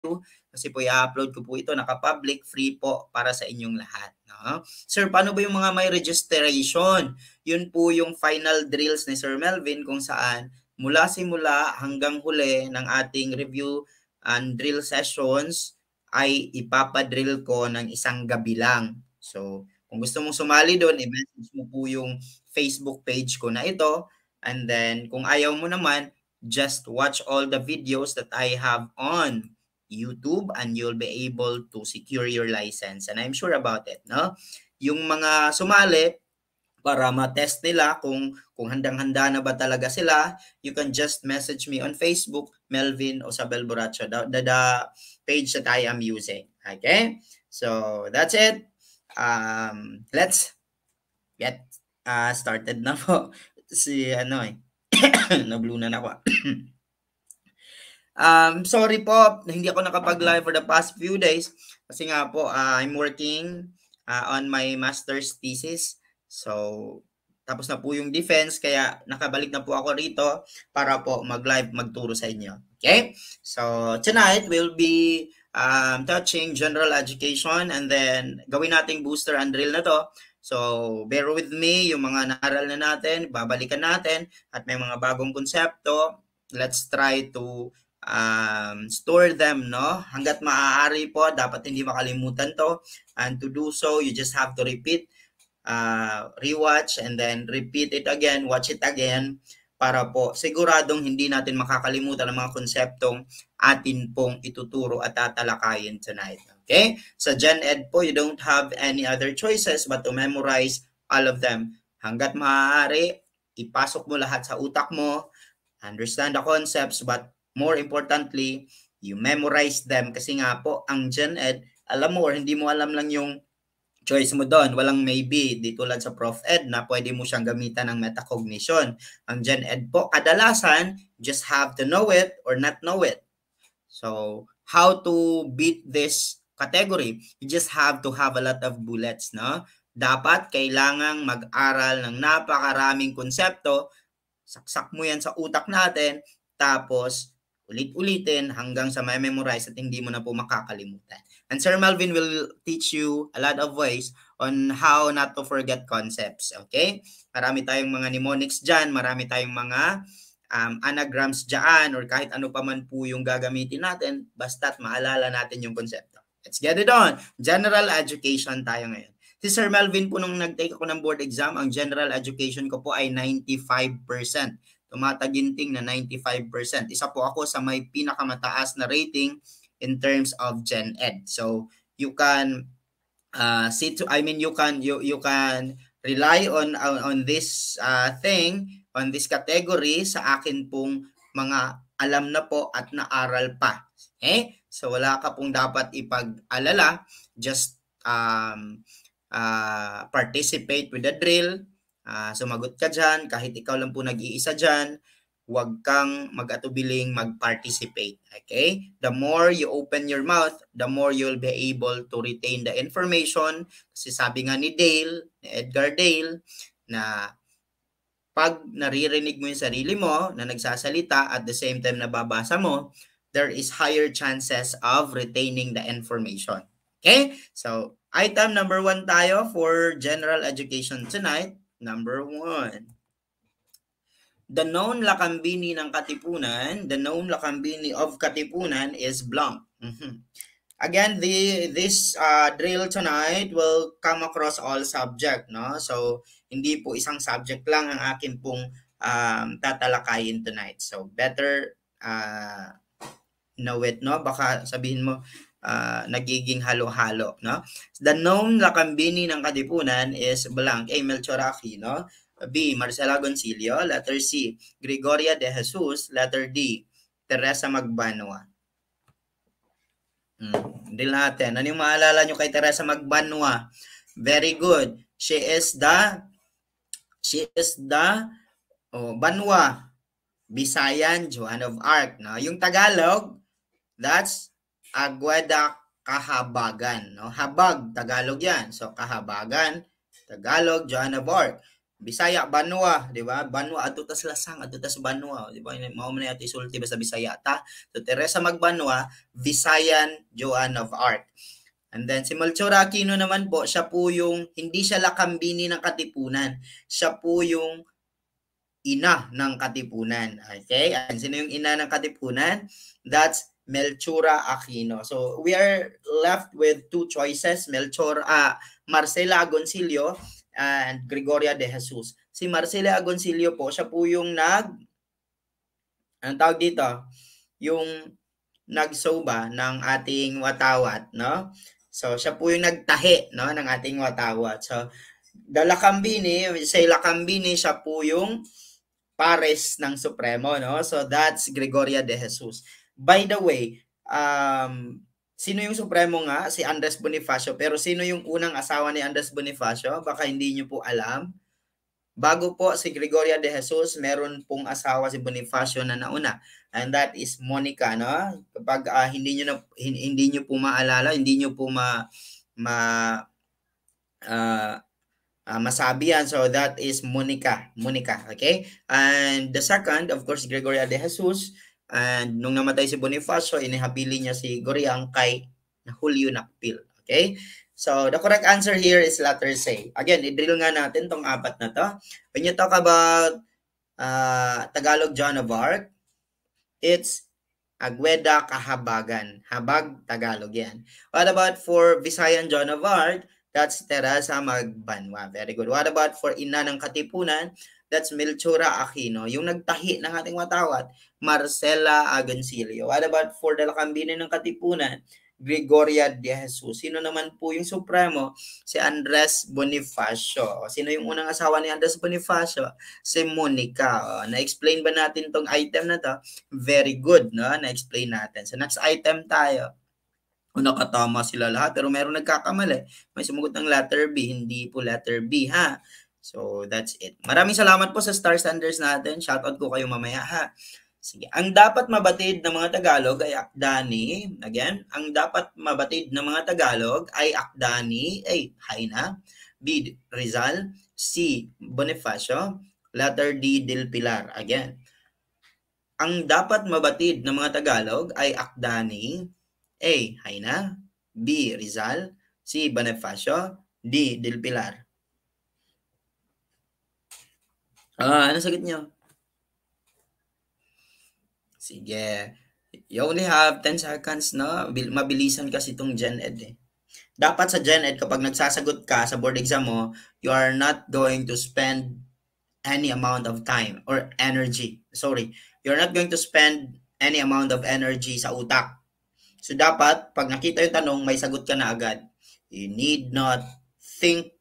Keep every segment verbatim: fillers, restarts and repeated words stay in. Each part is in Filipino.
kasi po i-upload ko po ito, naka-public, free po para sa inyong lahat. No? Sir, paano ba yung mga may registration? Yun po yung final drills ni Sir Melvin kung saan mula simula hanggang huli ng ating review and drill sessions ay ipapadrill ko ng isang gabi lang. So, kung gusto mong sumali doon, i-message mo po yung Facebook page ko na ito. And then, kung ayaw mo naman, just watch all the videos that I have on YouTube and you'll be able to secure your license. And I'm sure about it, no? Yung mga sumali, para ma-test nila kung kung handang-handa na ba talaga sila, you can just message me on Facebook, Melvin Osabel Borracho, the, the, the page that I am using. Okay? So, that's it. Um, let's get uh, started na po. Si ano eh, nablunan ako. um, sorry po, hindi ako nakapag-live for the past few days kasi nga po, uh, I'm working uh, on my master's thesis. So, tapos na po yung defense, kaya nakabalik na po ako rito para po mag-live, magturo sa inyo. Okay? So, tonight we'll be um, touching general education and then gawin nating booster and drill na to. So, bear with me, yung mga naral na natin, babalikan natin, at may mga bagong konsepto. Let's try to um, store them, no? Hanggat maaari po, dapat hindi makalimutan to. And to do so, you just have to repeat, uh, rewatch, and then repeat it again, watch it again, para po siguradong hindi natin makakalimutan ang mga konseptong atin pong ituturo at tatalakayin tonight. Okay? Sa Gen Ed po, you don't have any other choices but to memorize all of them. Hanggat maaari, ipasok mo lahat sa utak mo, understand the concepts, but more importantly, you memorize them. Kasi nga po, ang Gen Ed, alam mo or hindi mo alam lang yung choice mo doon, walang maybe. Di tulad sa Prof Ed na pwede mo siyang gamitan ng metacognition. Ang Gen Ed po, kadalasan, just have to know it or not know it. So, how to beat this category? You just have to have a lot of bullets, no? Dapat kailangang mag-aral ng napakaraming konsepto, saksak mo yan sa utak natin, tapos ulit-ulitin hanggang sa ma-memorize at hindi mo na po makakalimutan. And Sir Melvin will teach you a lot of ways on how not to forget concepts, okay? Marami tayong mga mnemonics dyan, marami tayong mga um, anagrams dyan, or kahit ano pa man po yung gagamitin natin, basta't maalala natin yung konsepto. Let's get it on. General education tayo ngayon. Si Sir Melvin po nung nag-take ako ng board exam, ang general education ko po ay ninety-five percent. Tumataginting na ninety-five percent. Isa po ako sa may pinakamataas na rating in terms of Gen Ed. So, you can uh, see to, I mean, you can, you, you can rely on, on, on this uh, thing, on this category sa akin pong mga alam na po at naaral pa. Okay? So, wala ka pong dapat ipag-alala. Just um, uh, participate with the drill. Uh, sumagot ka dyan. Kahit ikaw lang po nag-iisa dyan, huwag kang mag-atubiling mag-participate. Okay? The more you open your mouth, the more you'll be able to retain the information. Kasi sabi nga ni Dale, ni Edgar Dale, na pag naririnig mo yung sarili mo na nagsasalita at the same time nababasa mo, there is higher chances of retaining the information. Okay? So, item number one tayo for general education tonight. Number one. The known Lakambini ng Katipunan, the known Lakambini of Katipunan is blank. Mm-hmm. Again, the this uh, drill tonight will come across all subject, no? So, hindi po isang subject lang ang akin pong um, tatalakayin tonight. So, better uh, know it, no? Baka sabihin mo, uh, nagiging halo-halo, no? The known Lakambini ng Katipunan is blank. A. Melchoraki, no? B. Marcela Goncillo. Letter C. Gregoria de Jesus. Letter D. Teresa Magbanwa. Hmm, deal natin. Ano yung maalala nyo kay Teresa Magbanwa? Very good. She is the she is the oh, Banwa, Bisayan, Joan of Arc. No? Yung Tagalog, that's Agueda Kahabagan. No? Habag, Tagalog yan. So, Kahabagan, Tagalog, Joan of Arc. Bisaya, Banwa, di ba? Banwa, ato tas lasang, ato tas Banwa, di ba? Mao man natin isulti basta Bisaya ta. So, Teresa Magbanwa, Visayan Joan of Arc. And then, si Melchora Aquino naman po, siya po yung, hindi siya lakambini ng Katipunan. Siya po yung ina ng Katipunan. Okay? And sino yung ina ng Katipunan? That's Melchora Aquino. So, we are left with two choices, Melchor, uh, Marcela Agoncillo and Gregoria de Jesus. Si Marcela Agoncillo po, siya po yung nag, anong tawag dito? Yung nagsoba ng ating watawat, no? So, siya po yung nagtahi, no, ng ating watawat. So, the Lakambini, say Lakambini, siya po yung pares ng Supremo, no? So, that's Gregoria de Jesus. By the way, um, sino yung Supremo nga? Si Andres Bonifacio. Pero sino yung unang asawa ni Andres Bonifacio? Baka hindi nyo po alam. Bago po si Gregoria de Jesus, meron pong asawa si Bonifacio na nauna. And that is Monica, no? Kapag uh, hindi niyo na hindi niyo po maalala, hindi niyo po ma ma uh, uh, masabi yan. So that is Monica, Monica, okay? And the second, of course, Gregoria de Jesus. And nung namatay si Bonifacio, inihapili niya si Goriang kay Julio Nakpil, okay? So, the correct answer here is letter C. Again, i-drill nga natin tong apat na to. When you talk about uh, Tagalog Joan of Arc, it's Agueda Kahabagan. Habag, Tagalog yan. What about for Visayan Joan of Arc? That's Teresa Magbanwa. Very good. What about for Ina ng Katipunan? That's Melchora Aquino. Yung nagtahi ng ating watawat, Marcela Agoncillo. What about for the Lakambini ng Katipunan? Gregoria de Jesus. Sino naman po yung Supremo? Si Andres Bonifacio. Sino yung unang asawa ni Andres Bonifacio? Si Monica. O, na-explain ba natin tong item na to? Very good, no? Na-explain natin. So, next item tayo. O, nakatama sila lahat, pero meron nagkakamali. May sumugot ng letter B, hindi po letter B, ha? So, that's it. Maraming salamat po sa Star Standards natin. Shoutout ko kayo mamaya, ha? Sige. Ang dapat mabatid ng mga Tagalog ay akda ni, again, ang dapat mabatid ng mga Tagalog ay akda ni A. Haina, B. Rizal, C. Bonifacio, letter D. Del Pilar. Again, ang dapat mabatid ng mga Tagalog ay akda ni A. Haina, B. Rizal, C. Bonifacio, D. Del Pilar. Ah, ano sagot nyo? Sige. You only have ten seconds, no? Mabilisan kasi itong Gen Ed eh. Dapat sa Gen Ed, kapag nagsasagot ka sa board exam mo, you are not going to spend any amount of time or energy. Sorry. You're not going to spend any amount of energy sa utak. So, dapat, pag nakita yung tanong, may sagot ka na agad. You need not think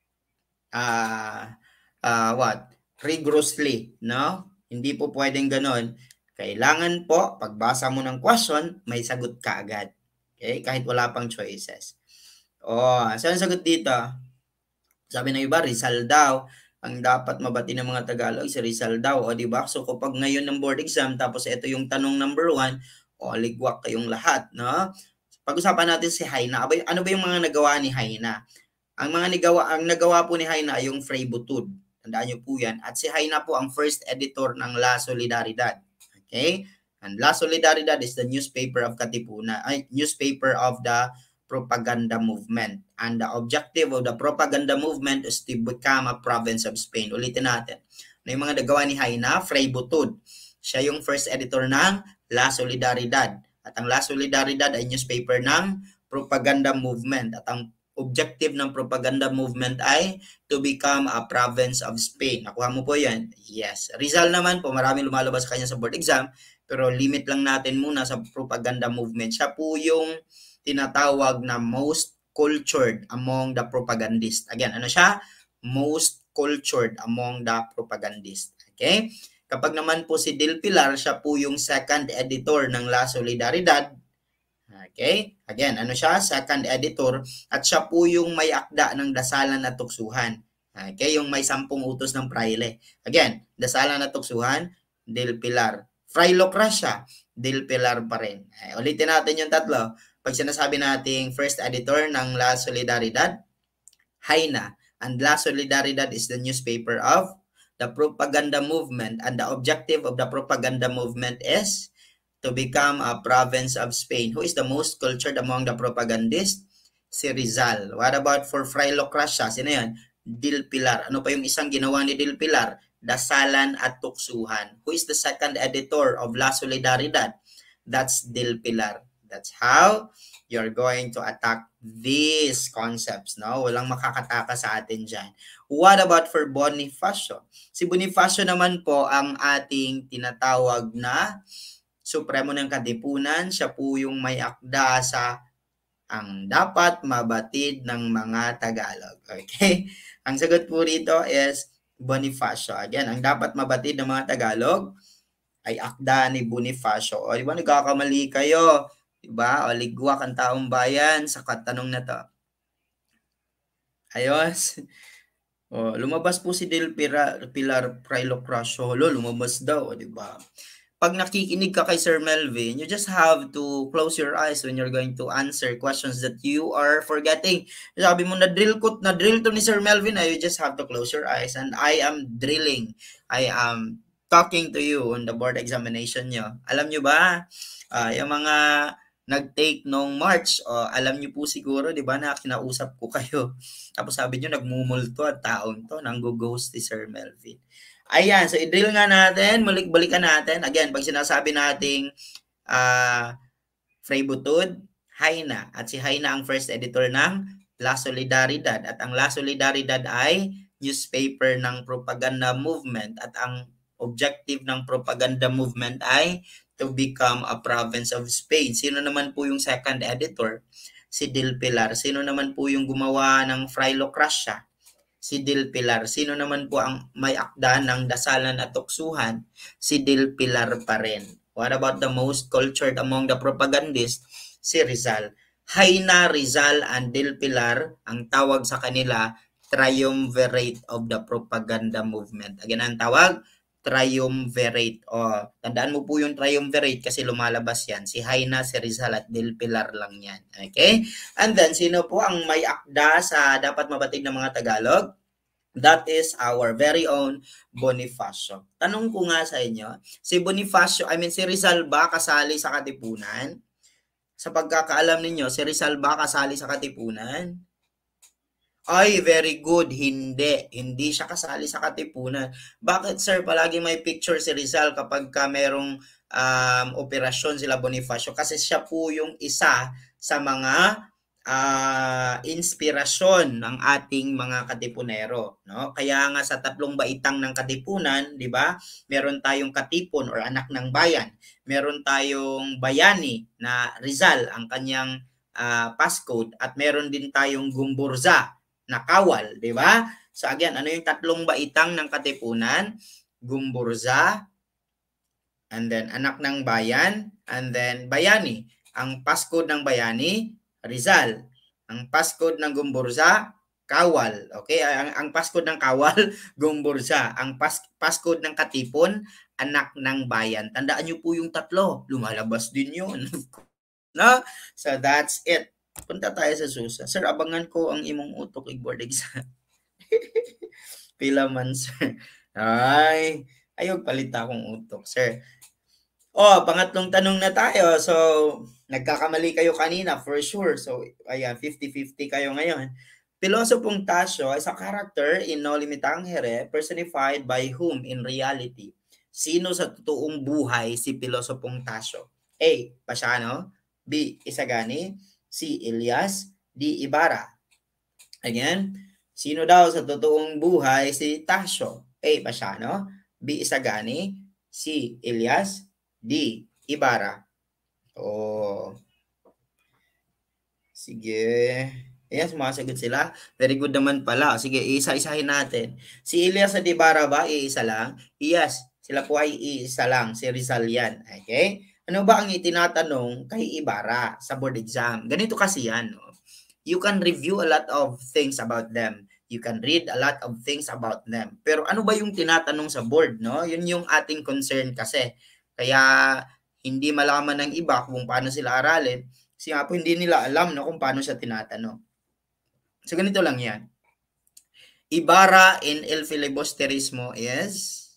uh, uh, what? rigorously, no? Hindi po pwedeng ganon. Kailangan po, pagbasa mo ng question, may sagot ka agad. Okay? Kahit wala pang choices. Oh, saan sagot dito? Sabi ng iba, Rizal daw. Ang dapat mabati ng mga Tagalog, si Rizal daw. O, diba? So, kapag ngayon ng board exam, tapos ito yung tanong number one, o, ligwak kayong lahat, no? Pag-usapan natin si Haina. Ano ba yung mga nagawa ni Haina? Ang mga nagawa, ang nagawa po ni Haina ay yung Fray Butud. Tandaan nyo po yan. At si Haina po ang first editor ng La Solidaridad. Okay? And La Solidaridad is the newspaper of Katipunan, ay, newspaper of the propaganda movement. And the objective of the propaganda movement is to become a province of Spain. Ulitin natin. Ano yung mga nagawa ni Haina? Fray Butud. Siya yung first editor ng La Solidaridad. At ang La Solidaridad ay newspaper ng propaganda movement. At ang objective ng propaganda movement ay to become a province of Spain. Nakuha mo po yan? Yes. Rizal naman po, maraming lumalabas kanya sa board exam, pero limit lang natin muna sa propaganda movement. Siya po yung tinatawag na most cultured among the propagandists. Again, ano siya? Most cultured among the propagandists. Okay? Kapag naman po si Del Pilar, siya po yung second editor ng La Solidaridad. Okay? Again, ano siya? Second editor. At siya po yung may akda ng dasalan at tuksuhan. Okay? Yung may sampung utos ng praile. Again, dasalan at tuksuhan, Del Pilar. Frailocracia, Del Pilar pa rin. Ay, ulitin natin yung tatlo. Pag sinasabi nating first editor ng La Solidaridad, Haina. And La Solidaridad is the newspaper of the propaganda movement. And the objective of the propaganda movement is to become a province of Spain. Who is the most cultured among the propagandists? Si Rizal. What about for Fray Locracia? Sino yan? Dil Pilar. Ano pa yung isang ginawa ni Dil Pilar? Dasalan at Tuksuhan. Who is the second editor of La Solidaridad? That's Dil Pilar. That's how you're going to attack these concepts, no? Walang makakataka sa atin dyan. What about for Bonifacio? Si Bonifacio naman po ang ating tinatawag na Supremo ng Katipunan. Siya po yung may akda sa ang dapat mabatid ng mga Tagalog. Okay? Ang sagot po rito is Bonifacio. Again, ang dapat mabatid ng mga Tagalog ay akda ni Bonifacio. O, di ba, nagkakamali kayo? Di ba? O, ligwak ang taong bayan sa katanong na to. Ayos. O, lumabas po si Del Pilar, Pilar Fray Locracia. Lo, lumabas daw, di ba? Pag nakikinig ka kay Sir Melvin, you just have to close your eyes when you're going to answer questions that you are forgetting. Sabi mo, na-drill ko, na-drill to ni Sir Melvin, you just have to close your eyes. And I am drilling. I am talking to you on the board examination nyo. Alam nyo ba, uh, yung mga nag-take nung March, uh, alam nyo po siguro, di ba, na kinausap ko kayo. Tapos sabi nyo, nagmumulto at taon to, nang-ghost ni Sir Melvin. Ayan, so i-drill nga natin, balik-balikan natin. Again, pag sinasabi nating uh, Fray Butod, Haina. At si Haina ang first editor ng La Solidaridad. At ang La Solidaridad ay newspaper ng propaganda movement. At ang objective ng propaganda movement ay to become a province of Spain. Sino naman po yung second editor? Si Dil Pilar. Sino naman po yung gumawa ng Fray Locracia? Si Dil Pilar. Sino naman po ang may akda ng Dasalan at Tuksuhan? Si Dil Pilar pa rin. What about the most cultured among the propagandists? Si Rizal. Haina, Rizal, and Dil Pilar, ang tawag sa kanila, triumvirate of the propaganda movement. Again, ang tawag, triumvirate. O, tandaan mo po yung triumvirate kasi lumalabas yan. Si Haina, si Rizal, at Dil Pilar lang yan. Okay? And then, sino po ang may akda sa dapat mabatid ng mga Tagalog? That is our very own Bonifacio. Tanong ko nga sa inyo, si Bonifacio, I mean si Rizal ba kasali sa Katipunan? Sa pagkakaalam ninyo, si Rizal ba kasali sa Katipunan? Ay, very good. Hindi. Hindi siya kasali sa Katipunan. Bakit, sir, palagi may picture si Rizal kapag ka merong um, operasyon sila Bonifacio? Kasi siya po yung isa sa mga uh, inspirasyon ng ating mga Katipunero. No? Kaya nga sa tatlong baitang ng Katipunan, di ba? Meron tayong Katipon or anak ng bayan. Meron tayong bayani na Rizal, ang kanyang uh, passcode. At meron din tayong Gumburza na kawal, di ba? So again, ano yung tatlong baitang ng Katipunan? Gumburza, and then anak ng bayan, and then bayani. Ang passcode ng bayani, Rizal. Ang passcode ng Gumburza, kawal. Okay? Ang, ang passcode ng kawal, Gumburza. Ang pas, passcode ng Katipon, anak ng bayan. Tandaan nyo po yung tatlo. Lumalabas din yun. No? So that's it. Punta tayo sa Susa. Sir, abangan ko ang imong utok i-board exam. Pila man, sir. Ay, ayog palita akong utok, sir. Oh, pangatlong tanong na tayo. So, nagkakamali kayo kanina, for sure. So, ayan, fifty-fifty kayo ngayon. Pilosopong Tasio is a character in No Limitangere personified by whom in reality? Sino sa totoong buhay si Pilosopong Tasio? A. Pasiano. B. Isagani. C. Elias. D. Ibarra. Again, sino daw sa totoong buhay si Tasio? A. Pasiano. B. Isagani. C. Elias. D. Ibarra. Oh. Sige. Ayan, sumasagot sila. Very good naman pala. Sige, isa-isahin natin. Si Elias at Ibarra ba? Iisa lang? Yes. Sila po ay iisa lang. Si Rizal yan. Okay? Ano ba ang itinatanong kay Ibarra sa board exam? Ganito kasi yan. No? You can review a lot of things about them. You can read a lot of things about them. Pero ano ba yung tinatanong sa board? No? Yun yung ating concern kasi. Kaya hindi malaman ng iba kung paano sila aralin. Kasi nga po hindi nila alam no, kung paano siya tinatanong. So ganito lang yan. Ibarra in El Filibusterismo is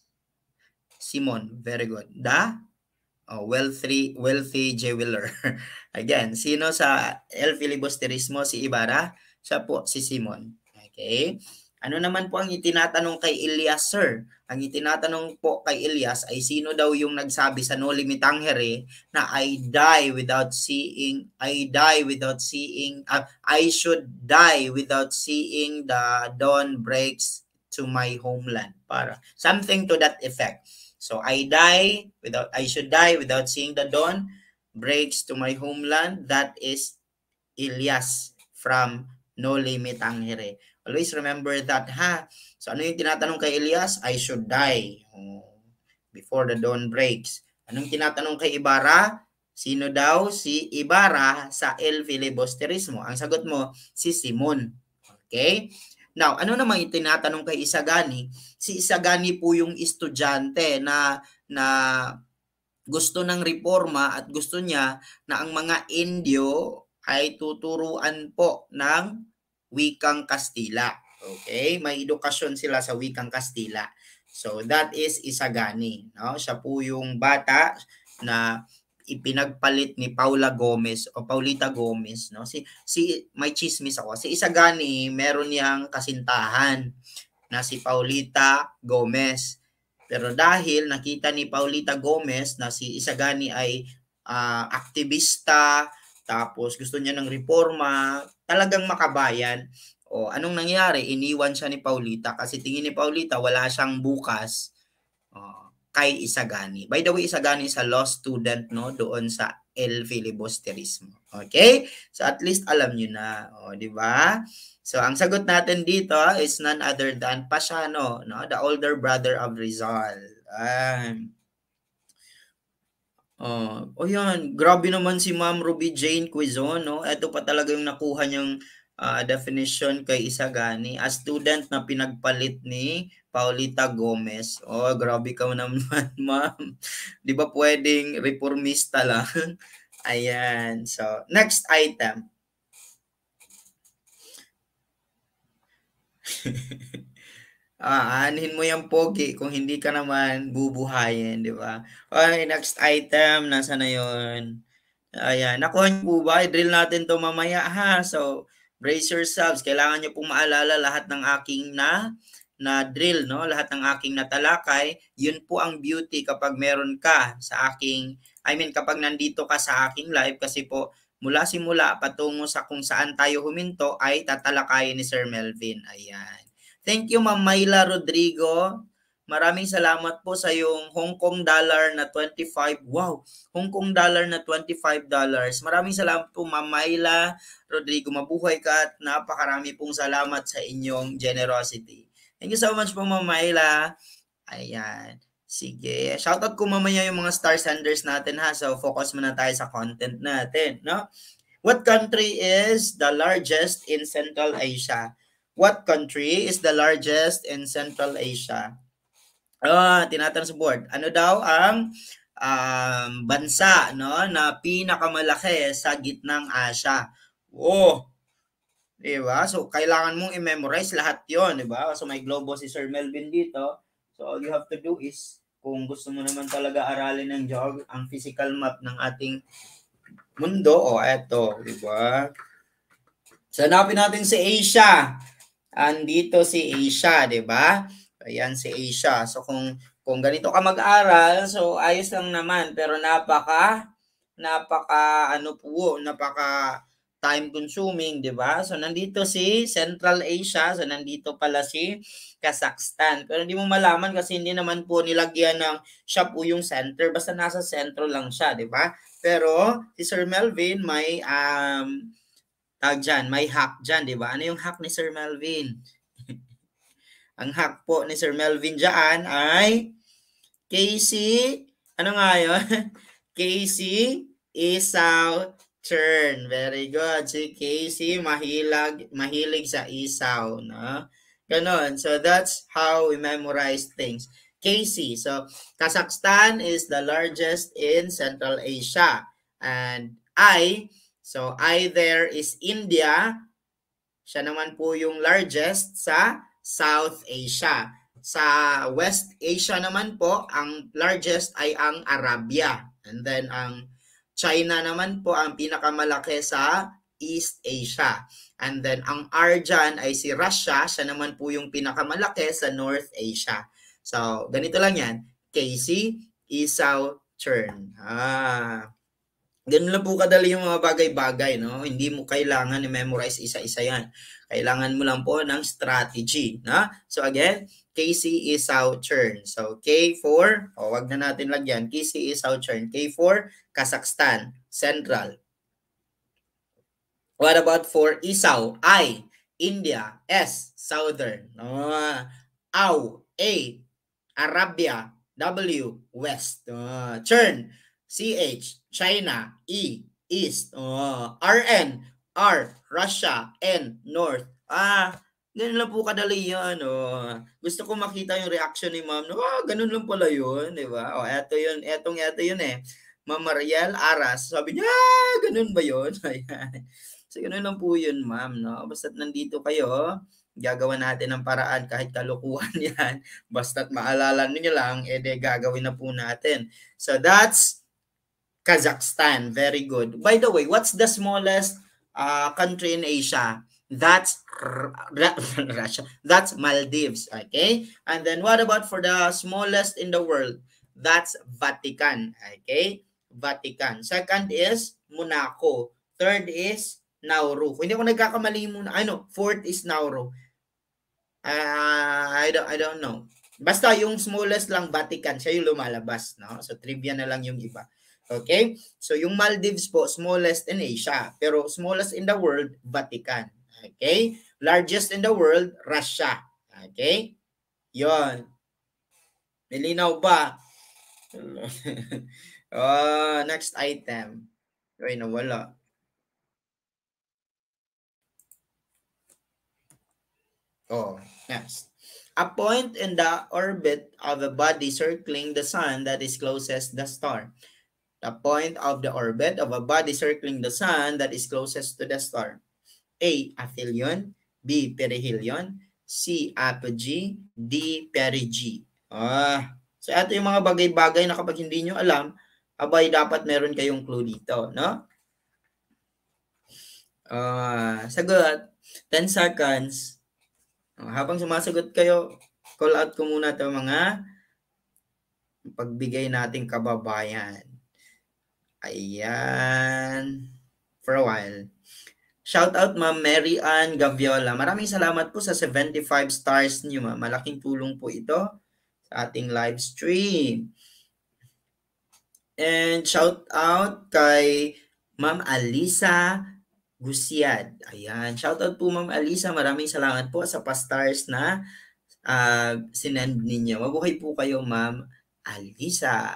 Simon. Very good. The oh, wealthy, wealthy jeweler. Again, sino sa El Filibusterismo si Ibarra? Siya po si Simon. Okay? Ano naman po ang itinatanong kay Elias, sir? Ang itinatanong po kay Elias ay sino daw yung nagsabi sa Noli Me Tangere na I die without seeing, I die without seeing, uh, I should die without seeing the dawn breaks to my homeland. Para something to that effect. So I die without, I should die without seeing the dawn breaks to my homeland. That is Elias from Noli Me Tangere. Always remember that, ha? So ano yung tinatanong kay Elias? I should die oh, before the dawn breaks. Anong tinatanong kay Ibarra? Sino daw si Ibarra sa El Filibusterismo? Ang sagot mo, si Simon. Okay? Now, ano namang itinatanong kay Isagani? Si Isagani po yung estudyante na na gusto ng reforma at gusto niya na ang mga Indio ay tuturuan po ng wikang Kastila. Okay? May edukasyon sila sa wikang Kastila. So, that is Isagani. No? Siya po yung bata na ipinagpalit ni Paula Gomez o Paulita Gomez, no? Si si may chismis ako. Si Isagani, meron niyang kasintahan na si Paulita Gomez. Pero dahil nakita ni Paulita Gomez na si Isagani ay uh, aktivista, tapos gusto niya ng reforma, talagang makabayan. O anong nangyari? Iniwan siya ni Paulita kasi tingin ni Paulita wala siyang bukas. Uh, kay Isagani. By the way, Isagani is a law student, no, doon sa El Filibusterismo. Okay? So at least alam niyo na, o di ba? So ang sagot natin dito is none other than Pasiano, no, the older brother of Rizal. Um, oh, oh yan, grabe naman si Ma'am Ruby Jane Quizon, no? Ito pa talaga yung nakuha niyang uh, definition kay Isagani, a student na pinagpalit ni Paulita Gomez. Oh, grabe ka naman, ma'am. Di ba pwedeng reformista lang? Ayan. So, next item. ah, anuhin mo yung pogi kung hindi ka naman bubuhayin, di ba? Okay, next item. Nasa na yun? Ayan. Nakuha niyo po ba? I-drill natin to mamaya, ha? So, brace yourselves. Kailangan niyo pong maalala lahat ng aking na na drill, no? Lahat ng aking natalakay. Yun po ang beauty kapag meron ka sa aking, I mean, kapag nandito ka sa aking live, kasi po, mula simula patungo sa kung saan tayo huminto ay tatalakayin ni Sir Melvin. Ayan. Thank you, Ma'am Mayla Rodrigo. Maraming salamat po sa yung Hong Kong dollar na twenty-five. Wow, Hong Kong dollar na twenty-five dollars. Maraming salamat po, Ma'am Mayla Rodrigo. Mabuhay ka at napakarami pong salamat sa inyong generosity. Thank you so much po, Ma'am Mayla. Ayan. Sige. Shoutout ko mamaya yung mga star senders natin, ha. So, focus muna tayo sa content natin, no? What country is the largest in Central Asia? What country is the largest in Central Asia? Ah, tinatanong sa board. Ano daw ang um, bansa, no, na pinakamalaki sa gitnang Asia? Oh, diba? So, kailangan mong i-memorize lahat yon, diba? So, may globo si Sir Melvin dito. So, all you have to do is, kung gusto mo naman talaga aralin ng geog, ang physical map ng ating mundo, o oh, eto, diba? So, hanapin natin si Asia. Andito si Asia, diba? Ayan si Asia. So, kung, kung ganito ka mag-aral, so, ayos lang naman. Pero napaka, napaka, ano po, napaka, time consuming, di ba? So, nandito si Central Asia. So, nandito pala si Kazakhstan. Pero hindi mo malaman kasi hindi naman po nilagyan ng siya po yung center. Basta nasa sentro lang siya, di ba? Pero, si Sir Melvin may, um, tag dyan, may hack dyan, di ba? Ano yung hack ni Sir Melvin? Ang hack po ni Sir Melvin dyan ay Casey, ano nga yun? Casey Isaw turn. Very good. Si Casey, mahilig, mahilig sa isaw, no? Ganon. So, that's how we memorize things. Casey. So, Kazakhstan is the largest in Central Asia. And I, so I there is India. Siya naman po yung largest sa South Asia. Sa West Asia naman po, ang largest ay ang Arabia. And then ang China naman po ang pinakamalaki sa East Asia. And then ang R dyan ay si Russia, siya naman po yung pinakamalaki sa North Asia. So, ganito lang yan. Casey, Isaw, turn. Ah, ganun lang po kadali yung mga bagay-bagay, no? Hindi mo kailangan i-memorize isa-isa yan. Kailangan mo lang po ng strategy, no? So again, K C is out turn. So K for, o oh, wag na natin lagyan. K C is out turn. K for Kazakhstan, Central. What about for Isaw? I, India. S, Southern. Uh, Aw, A, Arabia. W, West. Uh, turn. C H, China. E, East. Uh, R N, R, Russia. N, North. Ah, ganun lang po kadali yan. Oh. Gusto ko makita yung reaction ni ma'am. Oh, ganun lang pala yun. Diba? O, oh, eto yun. Etong eto yun eh. Ma'am Mariel Aras. Sabi niya, ah, ganun ba yun? Ayan. So, ganun lang po yun, ma'am. No? Basta't nandito kayo, gagawa natin ng paraan kahit kalukuhan yan. Basta't maalala niyo lang, ede gagawin na po natin. So, that's Kazakhstan. Very good. By the way, what's the smallest uh, country in Asia? That's Russia. That's Maldives. Okay? And then what about for the smallest in the world? That's Vatican. Okay? Vatican. Second is Monaco. Third is Nauru. Kung hindi ako nagkakamali muna, ano, fourth is Nauru. Uh, I don't I don't know. Basta yung smallest lang Vatican, siya yung lumalabas, no? So trivia na lang yung iba. Okay? So yung Maldives po, smallest in Asia, pero smallest in the world, Vatican. Okay? Largest in the world, Russia. Okay? Yon. Nilinaw ba? uh, next item. Ay, nawala. Oh, next. A point in the orbit of a body circling the sun that is closest the star. The point of the orbit of a body circling the sun that is closest to the star. A, aphelion. B, perihelion. C, apogee. D, perigee. Ah, so ito yung mga bagay-bagay na kapag hindi nyo alam, abay dapat meron kayong clue dito, no? Ah, sagot. ten seconds. Habang sumasagot kayo, call out ko muna ito mga pagbigay nating kababayan. Ayan. For a while. Shout out Ma'am Mary Ann Gaviola. Maraming salamat po sa seventy-five stars niyo, ma'am. Malaking tulong po ito sa ating live stream. And shout out kay Ma'am Alisa Gusiad. Ayan. Shoutout po Ma'am Alisa. Maraming salamat po sa pa-stars na uh, sinend ninyo. Mabuhay po kayo Ma'am Alisa.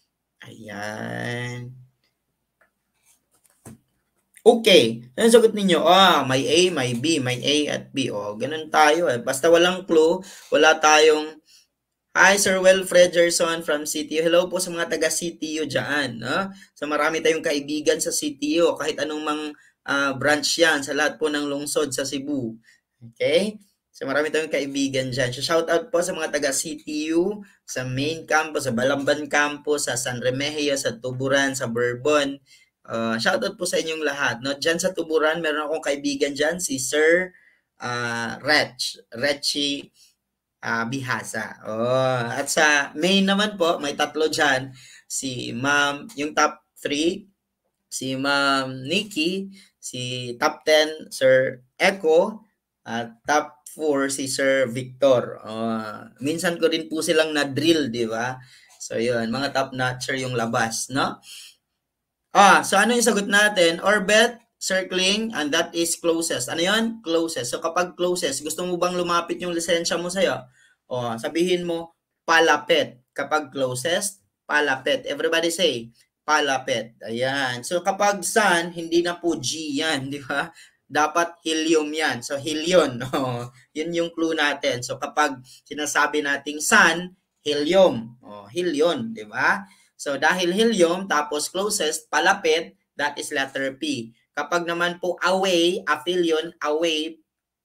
Ayan. Okay. Ano sagot ninyo? Ah, may A, may B, may A at B. O, ganun tayo eh. Basta walang clue, wala tayong hi, Sir Wilfred Gerson from C T U. Hello po sa mga taga-C T U dyan. No? So marami tayong kaibigan sa C T U. Kahit anong mang uh, branch yan sa lahat po ng lungsod sa Cebu. Okay? So marami tayong kaibigan dyan. So shout out po sa mga taga-C T U, sa main campus, sa Balamban campus, sa San Remigio, sa Tuburan, sa Bourbon. Uh, shout out po sa inyong lahat. No? Dyan sa Tuburan, meron akong kaibigan dyan, si Sir uh, Rech. Rechi Uh, Bihasa. Oh, at sa main naman po, may tatlo dyan. Si Ma'am, yung top three, si Ma'am Nikki, si top ten, Sir Echo, at top four, si Sir Victor. Oh, minsan ko din po silang na-drill, di ba? So, yun, mga top notcher yung labas, no? Ah, so ano yung sagot natin? Orbit, circling, and that is closest. Ano yun? Closest. So kapag closest, gusto mo bang lumapit yung lisensya mo sa'yo? O, sabihin mo, palapit. Kapag closest, palapit. Everybody say, palapit. Ayan. So kapag sun, hindi na po G yan, di ba? Dapat helium yan. So helion. O, yun yung clue natin. So kapag sinasabi nating sun, helium. O, helion, di ba? So dahil helium, tapos closest, palapit, that is letter P. Kapag naman po away, aphelion, away,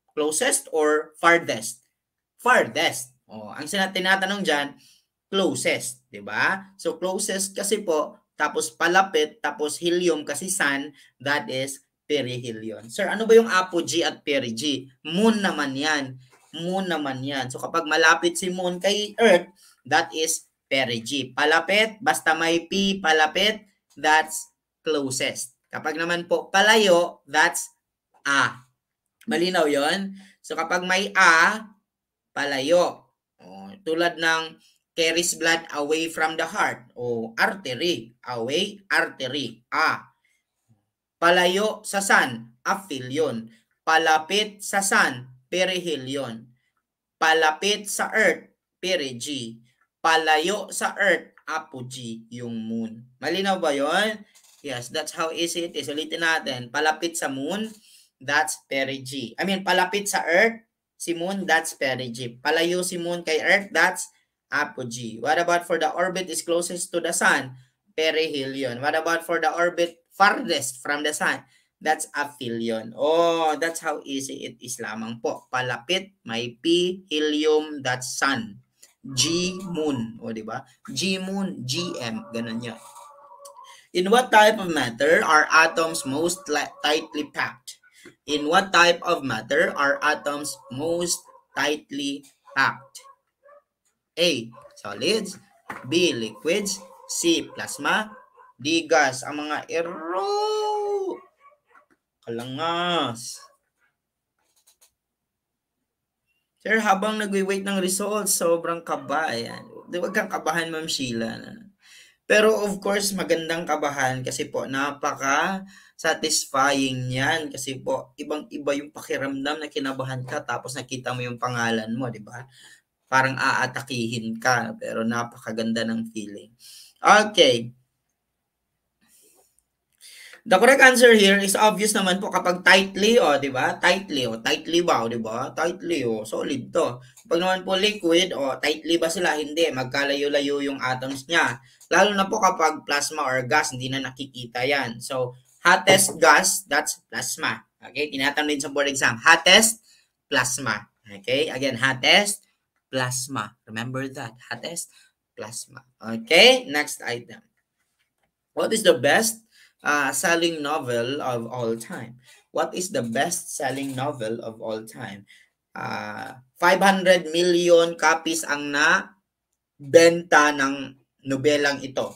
Closest or farthest? Farthest. Oh, ang sina tinatanong diyan, closest, 'di ba? So closest kasi po, tapos palapit, tapos helium kasi sun, that is perihelion. Sir, ano ba yung apogee at perigee? Moon naman 'yan. Moon naman 'yan. So kapag malapit si moon kay Earth, that is perigee. Palapit, basta may P palapit, that's closest. Kapag naman po palayo, that's A. Malinaw 'yon? So kapag may A, palayo. Oh, tulad ng carries blood away from the heart. O artery. Away, artery. A. Palayo sa sun, aphelion. Palapit sa sun, perihelion. Palapit sa earth, perigee. Palayo sa earth, apogee, yung moon. Malinaw ba yon? Yes, that's how easy it is. Ulitin natin. Palapit sa moon, that's perigee. I mean, palapit sa earth, si moon, that's perigee. Palayo si moon kay earth, that's apogee. What about for the orbit is closest to the sun? Perihelion. What about for the orbit farthest from the sun? That's aphelion. Oh, that's how easy it is lamang po. Palapit, may P, helium, that's sun. G, moon. O, di ba? G, moon, G, M. Ganun yun. In what type of matter are atoms most tightly packed? In what type of matter are atoms most tightly packed? A. Solids. B. Liquids. C. Plasma. D. Gas. Ang mga ero. Kalangas. Sir, habang nag-wait ng results, sobrang kaba. Ayan. Huwag kang kabahan, Ma'am Sheila. Pero of course, magandang kabahan kasi po napaka-satisfying yan. Kasi po, ibang-iba yung pakiramdam na kinabahan ka tapos nakita mo yung pangalan mo, di ba? Parang aatakihin ka, pero napakaganda ng feeling. Okay. The correct answer here is obvious naman po kapag tightly, o, di ba? Tightly, o, tightly ba, o, di ba? Tightly, o, solid to. Pag naman po liquid, o, tightly ba sila? Hindi, magkalayo-layo yung atoms niya. Lalo na po kapag plasma or gas, hindi na nakikita yan. So, hottest gas, that's plasma. Okay, tinatanong din sa board exam. Hottest, plasma. Okay, again, hottest, plasma. Remember that, hottest, plasma. Okay, next item. What is the best Uh, selling novel of all time? What is the best-selling novel of all time? Uh, five hundred million copies ang na-benta ng nobelang ito.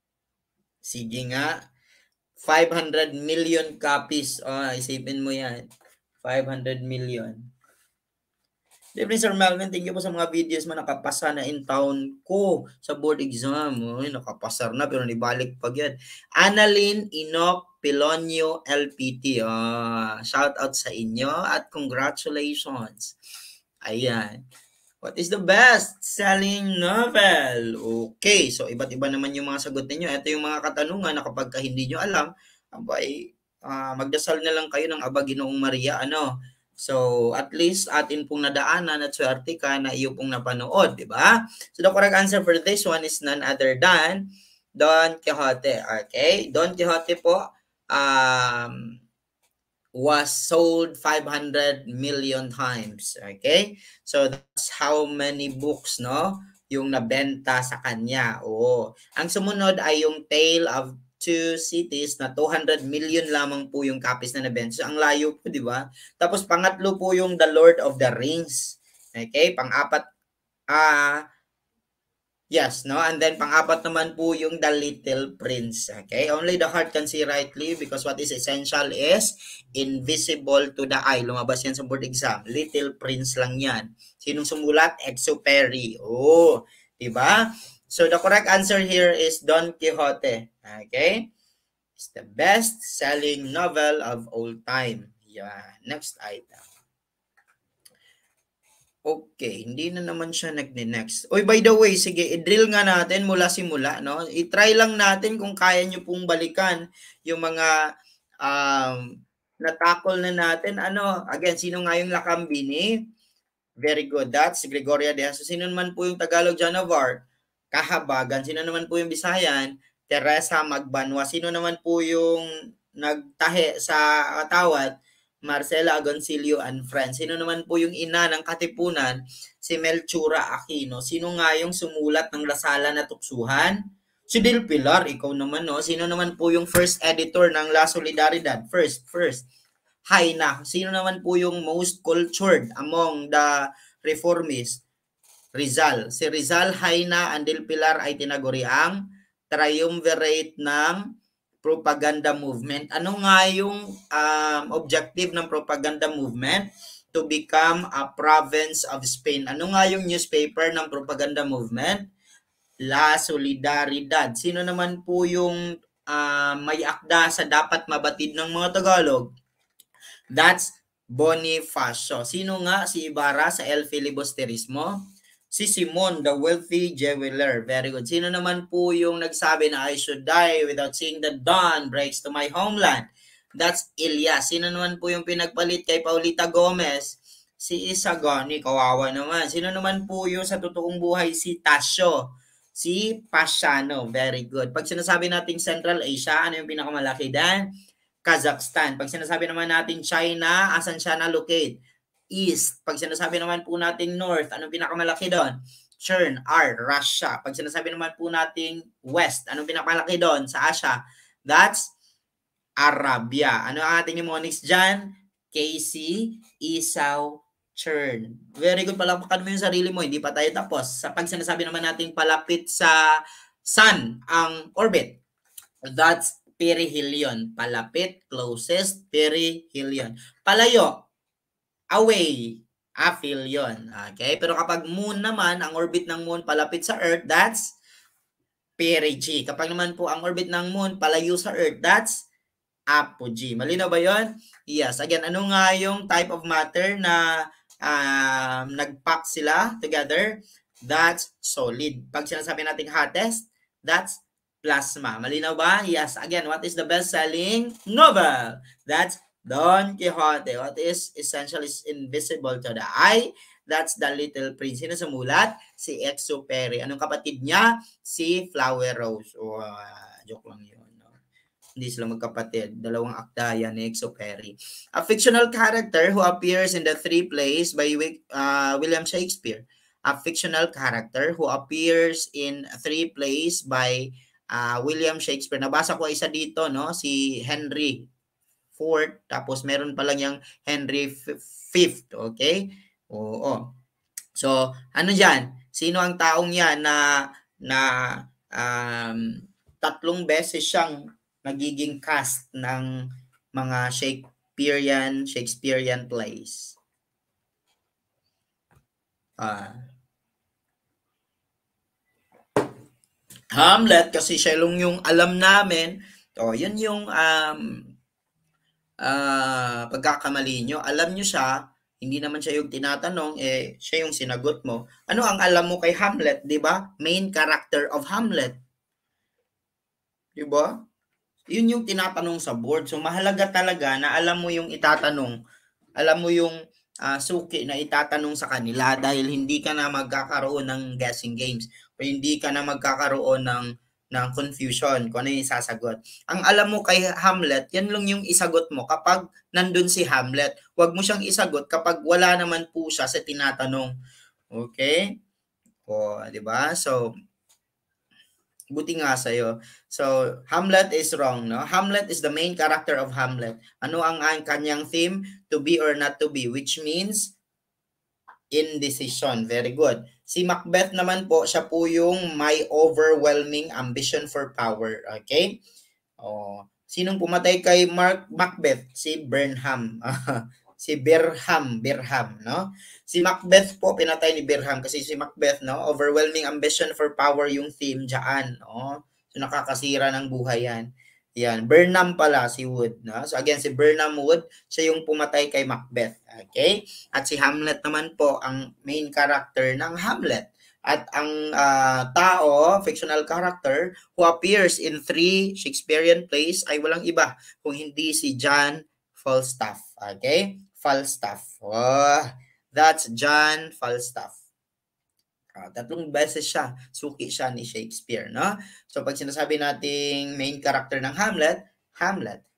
Sige nga. five hundred million copies. Oh, isipin mo yan. five hundred million. Siyempre, Sir Melvin, thank you po sa mga videos mo. Nakapasa na in town ko sa board exam. Uy, nakapasar na pero nibalik pag yan. Annalyn Enoch Pilonio L P T. Oh, shout out sa inyo at congratulations. Ayan. What is the best-selling novel? Okay, so iba't iba naman yung mga sagot niyo. Ito yung mga katanungan na kapag hindi nyo alam, abay, uh, magdasal na lang kayo ng Aba Ginoong Maria. Ano? So, at least atin pong nadaanan at swerte ka na iyo pong napanood, di ba? So, the correct answer for this one is none other than Don Quixote. Okay? Don Quixote po um, was sold five hundred million times. Okay? So, that's how many books, no? Yung nabenta sa kanya. Oo. Ang sumunod ay yung Tale of Two Cities na two hundred million lamang po yung copies na nabenta. So, ang layo po, di ba? Tapos, pangatlo po yung The Lord of the Rings. Okay? Pang-apat, ah, uh, yes, no? And then, pang-apat naman po yung The Little Prince. Okay? Only the heart can see rightly because what is essential is invisible to the eye. Lumabas yan sa board exam. Little Prince lang yan. Sinong sumulat? Exupéry. Oh, di ba? So, the correct answer here is Don Quixote. Okay? It's the best-selling novel of all time. Yeah. Next item. Okay. Hindi na naman siya nag-next. Oy, by the way, sige, i-drill nga natin mula simula, no? I-try lang natin kung kaya nyo pong balikan yung mga um, na-tackle na natin. Ano? Again, sino nga yung Lakambini? Very good. That's Gregoria de Jesus. Sino naman po yung Tagalog Janavar? Kahabagan. Sino naman po yung Bisayan? Teresa Magbanwa. Sino naman po yung nagtahe sa Tawad? Marcela Agoncillo and Friends. Sino naman po yung ina ng Katipunan? Si Melchura Aquino. Sino nga yung sumulat ng Lasalan na Tuksuhan? Si Del Pilar, ikaw naman, no? Sino naman po yung first editor ng La Solidaridad? First, first. Haina. Sino naman po yung most cultured among the reformists? Rizal. Si Rizal, Haina, and Del Pilar ay tinaguri ang triumvirate ng propaganda movement. Ano nga yung um, objective ng propaganda movement? To become a province of Spain. Ano nga yung newspaper ng propaganda movement? La Solidaridad. Sino naman po yung uh, may akda sa dapat mabatid ng mga Tagalog? That's Bonifacio. Sino nga si Ibarra sa El Filibusterismo? Si Simon, the wealthy jeweler. Very good. Sino naman po yung nagsabi na I should die without seeing the dawn breaks to my homeland? That's Elias. Sino naman po yung pinagpalit kay Paulita Gomez? Si Isagani. Kawawa naman. Sino naman po yung sa totoong buhay? Si Tasio. Si Pasiano. Very good. Pag sinasabi natin Central Asia, ano yung pinakamalaki dan? Kazakhstan. Pag sinasabi naman natin China, asan siya na-locate? East. Pag sinasabi naman po natin North, anong pinakamalaki doon? Chern, R, Russia. Pag sinasabi naman po natin West, anong pinakamalaki doon sa Asia? That's Arabia. Ano ang ating mnemonics dyan? K C, Isaw, Chern. Very good. Palakpakan mo yung sarili mo. Hindi pa tayo tapos. Sa pag sinasabi naman natin palapit sa Sun ang orbit, that's perihelion. Palapit, closest, perihelion. Palayo, away, aphelion. Okay? Pero kapag moon naman, ang orbit ng moon palapit sa Earth, that's perigee. Kapag naman po ang orbit ng moon palayo sa Earth, that's apogee. Malinaw ba yon? Yes. Again, ano nga yung type of matter na um, nag-pack sila together? That's solid. Pag sinasabi natin hottest, that's plasma. Malinaw ba? Yes. Again, what is the best-selling novel? That's Don Quixote. What is essential is invisible to the eye? That's The Little Prince. Sino sumulat? Si Exupéry. Anong kapatid niya? Si Flower Rose. Oh, uh, joke lang yun. No? Hindi sila magkapatid. Dalawang akda yan ni Exupéry. A fictional character who appears in the three plays by uh, William Shakespeare. A fictional character who appears in three plays by uh, William Shakespeare. Nabasa ko isa dito, no? Si Henry fourth, tapos meron pa lang yung Henry fifth, okay? Oo. So, ano dyan? Sino ang taong yan na, na um, tatlong beses siyang nagiging cast ng mga Shakespearean, Shakespearean plays? Ah. Hamlet, kasi siya lang yung alam namin. So, yun yung um, Uh, pagkakamali nyo, alam nyo siya, hindi naman siya yung tinatanong, eh, siya yung sinagot mo. Ano ang alam mo kay Hamlet, di ba? Main character of Hamlet. Di ba? Yun yung tinatanong sa board. So, mahalaga talaga na alam mo yung itatanong. Alam mo yung uh, suki na itatanong sa kanila dahil hindi ka na magkakaroon ng guessing games o hindi ka na magkakaroon ng ng confusion kung ano yung sasagot. Ang alam mo kay Hamlet, yan lang yung isagot mo kapag nandun si Hamlet. Huwag mo siyang isagot kapag wala naman po siya sa tinatanong. Okay? O, di ba? So, buti nga sa'yo. So, Hamlet is wrong, no? Hamlet is the main character of Hamlet. Ano ang, ang kanyang theme? To be or not to be, which means indecision. Very good. Si Macbeth naman po, siya po yung may overwhelming ambition for power. Okay? Oh, sinong pumatay kay Mark Macbeth? Si Burnham. si Birham, Birham, no? Si Macbeth po pinatay ni Birham kasi si Macbeth, no, overwhelming ambition for power yung theme diyan, no? So nakakasira ng buhay yan. Yan, Burnham pala si Wood, no? So again, si Burnham Wood, siya yung pumatay kay Macbeth, okay? At si Hamlet naman po ang main character ng Hamlet. At ang uh, tao, fictional character who appears in three Shakespearean plays ay walang iba kung hindi si John Falstaff, okay? Falstaff. Oh, that's John Falstaff. Uh, tatlong beses siya, suki siya ni Shakespeare, no? So, pag sinasabi nating main character ng Hamlet, Hamlet.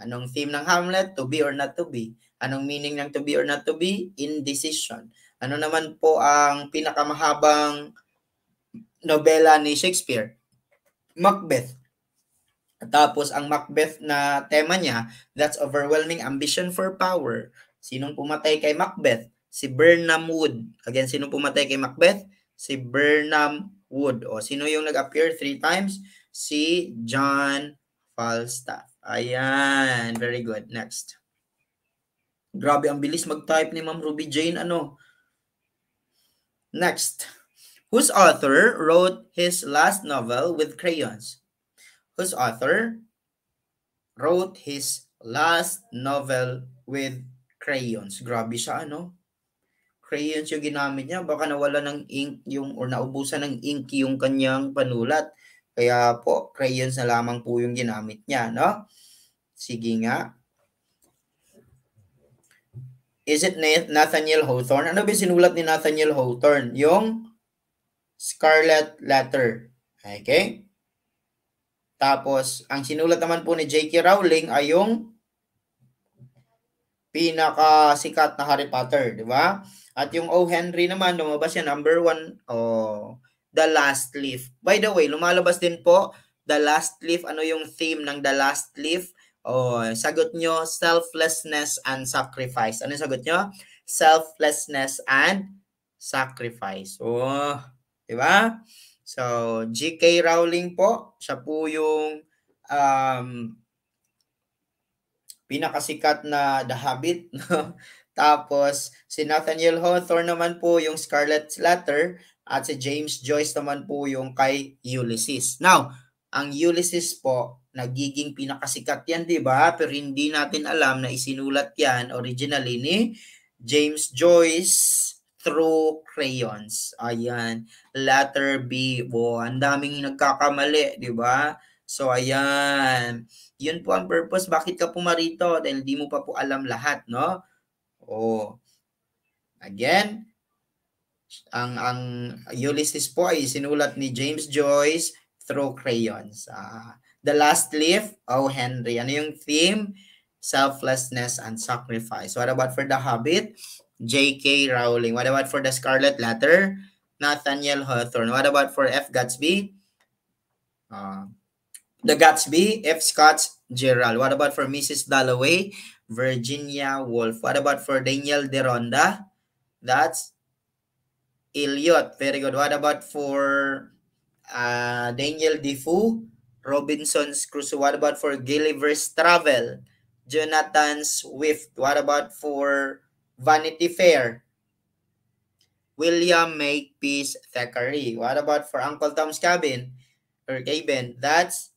Anong theme ng Hamlet? To be or not to be. Anong meaning ng to be or not to be? Indecision. Ano naman po ang pinakamahabang nobela ni Shakespeare? Macbeth. Tapos ang Macbeth na tema niya, that's overwhelming ambition for power. Sinong pumatay kay Macbeth? Si Birnam Wood. Again, sinong pumatay kay Macbeth? Si Birnam Wood. O sino yung nag-appear three times? Si John Falstaff. Ayan, very good. Next. Grabe, ang bilis mag-type ni Ma'am Ruby Jane. Ano? Next. Whose author wrote his last novel with crayons? Whose author wrote his last novel with crayons? Grabe siya, ano? Crayons yung ginamit niya. Baka nawala ng ink yung, or naubusan ng ink yung kanyang panulat. Kaya po, crayons na lamang po yung ginamit niya, no? Sige nga. Is it Nathaniel Hawthorne? Ano ba sinulat ni Nathaniel Hawthorne? Yung Scarlet Letter. Okay? Tapos, ang sinulat naman po ni J K Rowling ay yung pinakasikat na Harry Potter, di ba? At yung O. Henry naman, lumabas yan, number one, oh, The Last Leaf. By the way, lumalabas din po, The Last Leaf. Ano yung theme ng The Last Leaf? Oh, sagot nyo, selflessness and sacrifice. Ano yung sagot nyo? Selflessness and sacrifice. Oh, di ba? So, J K Rowling po, siya po yung um, pinakasikat na The Hobbit. Tapos, si Nathaniel Hawthorne naman po yung Scarlet Letter at si James Joyce naman po yung kay Ulysses. Now, ang Ulysses po, nagiging pinakasikat yan, di ba? Pero hindi natin alam na isinulat yan originally ni James Joyce through crayons. Ayan. Letter B. Oh, ang daming nagkakamali, di ba? So, ayan. Yun po ang purpose. Bakit ka pumarito? Dahil di mo pa po alam lahat, no? Oh. Again, ang, ang Ulysses po ay sinulat ni James Joyce through crayons. Uh, The Last Leaf, O. Henry. Ano yung theme? Selflessness and sacrifice. What about for The Hobbit? J K Rowling. What about for The Scarlet Letter? Nathaniel Hawthorne. What about for F. Gatsby? Uh, The Gatsby, F. Scott Gerald. What about for Missus Dalloway? Virginia Woolf. What about for Daniel Deronda? That's Eliot. Very good. What about for uh, Daniel Defoe? Robinson's Crusoe. What about for Gulliver's Travel? Jonathan Swift. What about for Vanity Fair? William Makepeace Thackeray. What about for Uncle Tom's Cabin? Or Cabin? That's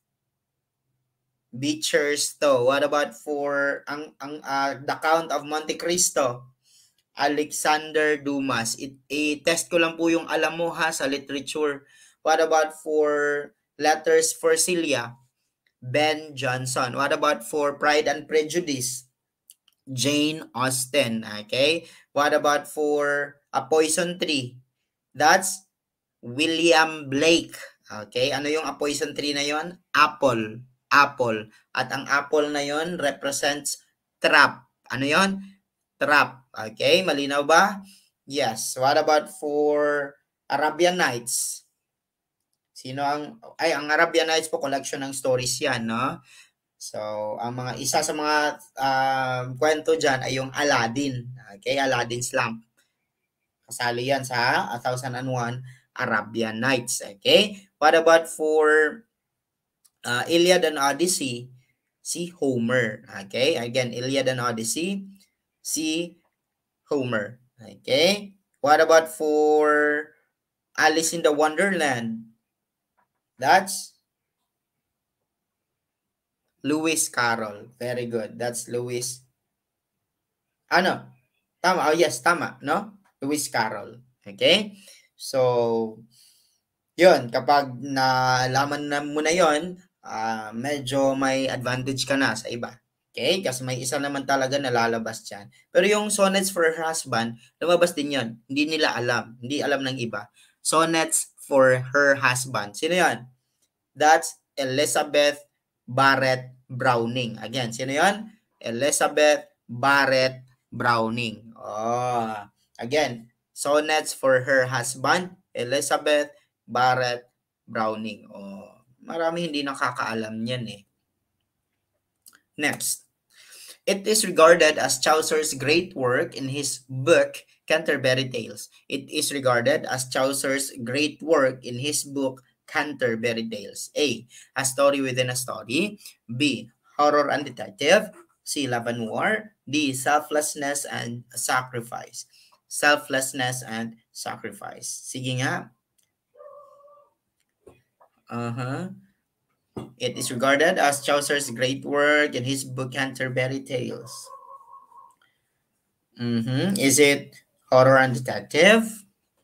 Beecher's Stowe. What about for ang, ang, uh, The Count of Monte Cristo? Alexander Dumas. It, i-test ko lang po yung alam mo ha sa literature. What about for Letters for Celia? Ben Jonson. What about for Pride and Prejudice? Jane Austen. Okay. What about for A Poison Tree? That's William Blake. Okay. Ano yung A Poison Tree na yon? Apple. Apple. At ang apple na yon represents trap. Ano yon? Trap. Okay. Malinaw ba? Yes. What about for Arabian Nights? Sino ang, ay, ang Arabian Nights po, collection ng stories yan, no? So, ang mga, isa sa mga uh, kwento dyan ay yung Aladdin. Okay, Aladdin's Lamp. Kasali yan sa one thousand one Arabian Nights. Okay, what about for uh, Iliad and Odyssey? Si Homer. Okay, again, Iliad and Odyssey, si Homer. Okay, what about for Alice in the Wonderland? That's Lewis Carroll. Very good. That's Lewis. Ano? Tama. Oh, yes. Tama. No? Lewis Carroll. Okay? So, yun. Kapag nalaman na mo na yun, uh, medyo may advantage ka na sa iba. Okay? Kasi may isa naman talaga nalalabas dyan. Pero yung Sonnets for Her Husband, lumabas din yun. Hindi nila alam. Hindi alam ng iba. Sonnets for Her Husband. Sino yun? That's Elizabeth Barrett Browning. Again, sino yon? Elizabeth Barrett Browning. Oh, again, sonnets for her husband, Elizabeth Barrett Browning. Oh, marami hindi nakakaalam niyan eh. Next. It is regarded as Chaucer's great work in his book Canterbury Tales. It is regarded as Chaucer's great work in his book Canterbury Tales. A. A story within a story. B. Horror and detective. C. Love and war. D. Selflessness and sacrifice. Selflessness and sacrifice. Sige nga. Uh-huh. It is regarded as Chaucer's great work in his book Canterbury Tales. Mm-hmm. Is it horror and detective?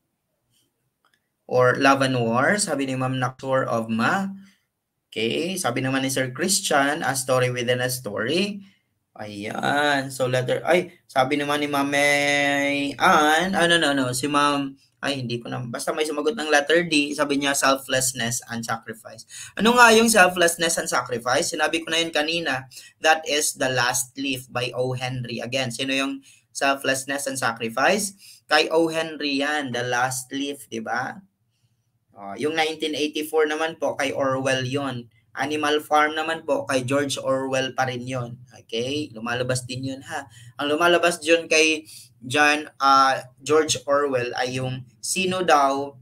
Or love and war? Sabi ni Ma'am Naksor of Ma. Okay. Sabi naman ni Sir Christian, a story within a story. Ayan. So letter, ay, sabi naman ni Ma'am May Ann, ano, no, no, si Ma'am, ay, hindi ko na, basta may sumagot ng letter D, sabi niya selflessness and sacrifice. Ano nga yung selflessness and sacrifice? Sinabi ko na yun kanina, that is The Last Leaf by O. Henry. Again, sino yung selflessness and sacrifice? Kay O. Henry yan, The Last Leaf, di ba? Uh, yung nineteen eighty-four naman po, kay Orwell yon. Animal Farm naman po, kay George Orwell pa rin yon. Okay? Lumalabas din yun ha. Ang lumalabas dyan kay John, uh, George Orwell ay yung sino daw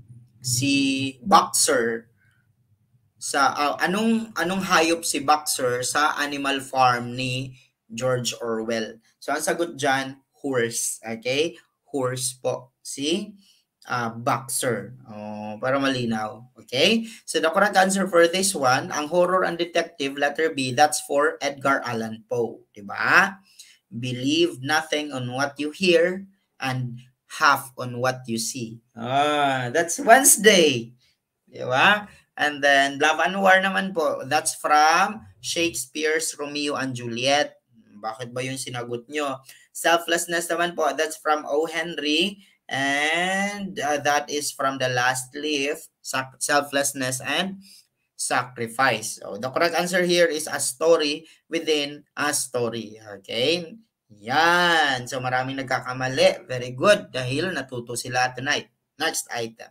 si Boxer sa uh, anong anong hayop si Boxer sa Animal Farm ni George Orwell. So ang sagot dyan, horse. Okay? Horse po. Si uh, Boxer. Oh, para malinaw. Okay? So the correct answer for this one, ang horror and detective, letter B, that's for Edgar Allan Poe. Diba? Believe nothing on what you hear and half on what you see. Ah, that's Wednesday. Diba? And then, Love and War naman po, that's from Shakespeare's Romeo and Juliet. Bakit ba yung sinagot nyo? Selflessness naman po, that's from O. Henry. And uh, that is from The Last Leaf, Selflessness and Sacrifice. So, the correct answer here is a story within a story. Okay? Yan. So, maraming nagkakamali. Very good. Dahil natuto sila tonight. Next item.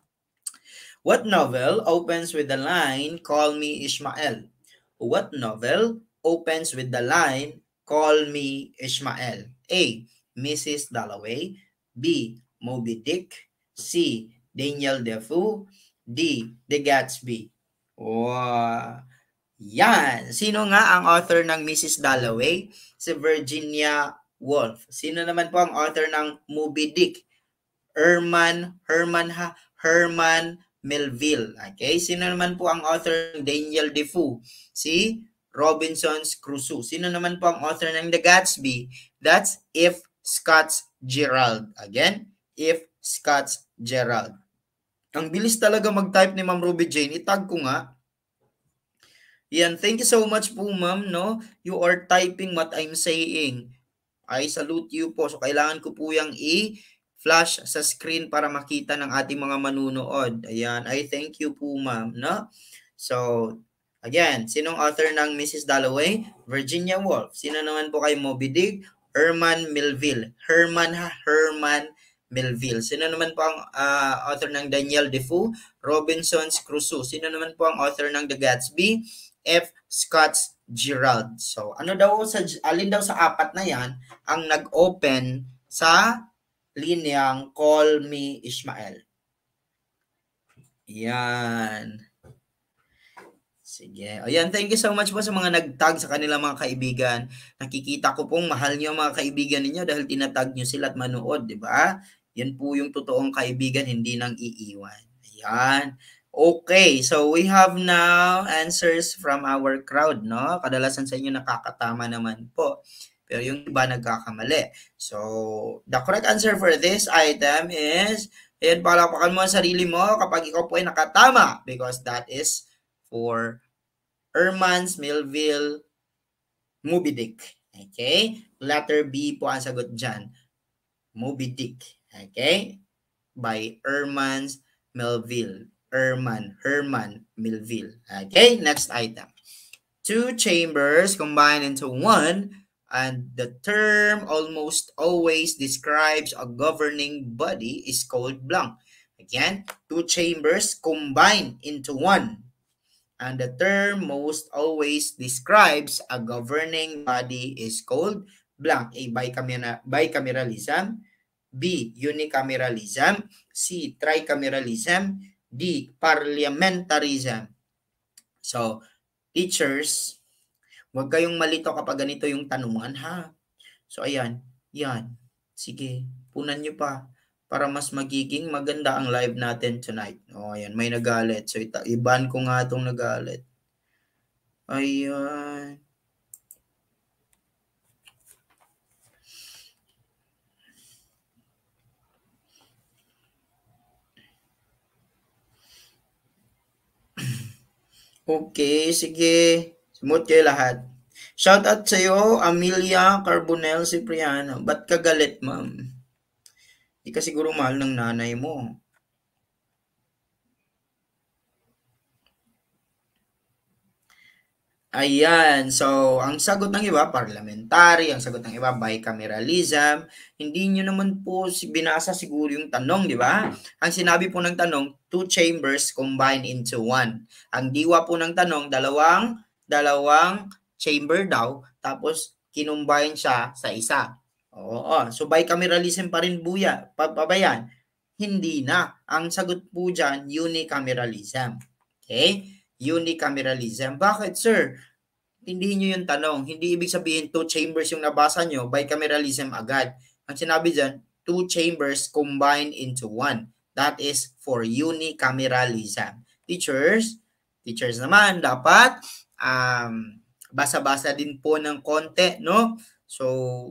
What novel opens with the line, "Call me Ishmael"? What novel opens with the line, "Call me Ishmael"? A. Missus Dalloway. B. Moby Dick. C. Daniel Defoe. D. The Gatsby. Wow. Yan. Sino nga ang author ng Missus Dalloway? Si Virginia Woolf. Sino naman po ang author ng Moby Dick? Herman, Herman ha, Herman Melville. Okay? Sino naman po ang author ng Daniel Defoe? Si Robinson's Crusoe. Sino naman po ang author ng The Gatsby? That's F. Scott Fitzgerald. Again, F. Scott Fitzgerald. Ang bilis talaga mag-type ni Ma'am Ruby Jane. Itag ko nga. Yan. Thank you so much po, ma'am. No? You are typing what I'm saying. I salute you po. So, kailangan ko po yung i- flash sa screen para makita ng ating mga manunood. Ayan, I thank you po ma'am, no? So, again, sinong author ng Missus Dalloway? Virginia Woolf. Sino naman po kay Moby Dick? Herman Melville. Herman ha, Herman Melville. Sino naman po ang uh, author ng Daniel Defoe? Robinson's Crusoe. Sino naman po ang author ng The Gatsby? F. Scott Fitzgerald. So, ano daw sa alin daw sa apat na 'yan ang nag-open sa linyang "Call me Ishmael"? Yan. Sige. Ayan, thank you so much po sa mga nag-tag sa kanilang mga kaibigan. Nakikita ko pong mahal niyo mga kaibigan ninyo dahil tinatag niyo sila at manood, di ba? Yan po yung totoong kaibigan, hindi nang iiwan. Ayan. Okay, so we have now answers from our crowd, no? Kadalasan sa inyo nakakatama naman po. Pero yung iba nagkakamali. So, the correct answer for this item is, ayan, palakpakan mo ang sarili mo kapag ikaw po ay nakatama because that is for Herman's Melville Moby Dick. Okay? Letter B po ang sagot dyan. Moby Dick. Okay? By Herman's Melville. Herman. Herman Melville. Okay? Next item. two chambers combined into one, and the term almost always describes a governing body is called blank. Again, two chambers combined into one, and the term most always describes a governing body is called blank. A. Bicameralism. B. Unicameralism. C. Tricameralism. D. Parliamentarism. So, teachers, huwag kayong malito kapag ganito yung tanungan, ha? So, ayan. Yan. Sige, punan nyo pa para mas magiging maganda ang live natin tonight. O, ayan. May nagalit. So, ita- iban ko nga itong nagalit. Ayan. Okay, sige. Smooth kayo lahat. Shout out sa'yo, Amelia Carbonel Cipriano. Ba't ka galit, ma'am? Di ka siguro mahal ng nanay mo. Ayan. So, ang sagot ng iba, parliamentary. Ang sagot ng iba, bicameralism. Hindi nyo naman po binasa siguro yung tanong, di ba? Ang sinabi po ng tanong, two chambers combined into one. Ang diwa po ng tanong, dalawang, dalawang chamber daw, tapos kinumbine siya sa isa. Oo. So, bicameralism pa rin buya. Pa, pa ba yan? Hindi na. Ang sagot po dyan, unicameralism. Okay? Unicameralism. Bakit, sir? Hindi nyo yung tanong. Hindi ibig sabihin two chambers yung nabasa nyo, bicameralism agad. Ang sinabi dyan, two chambers combined into one. That is for unicameralism. Teachers, teachers naman, dapat um, basa-basa din po ng konti, no? So,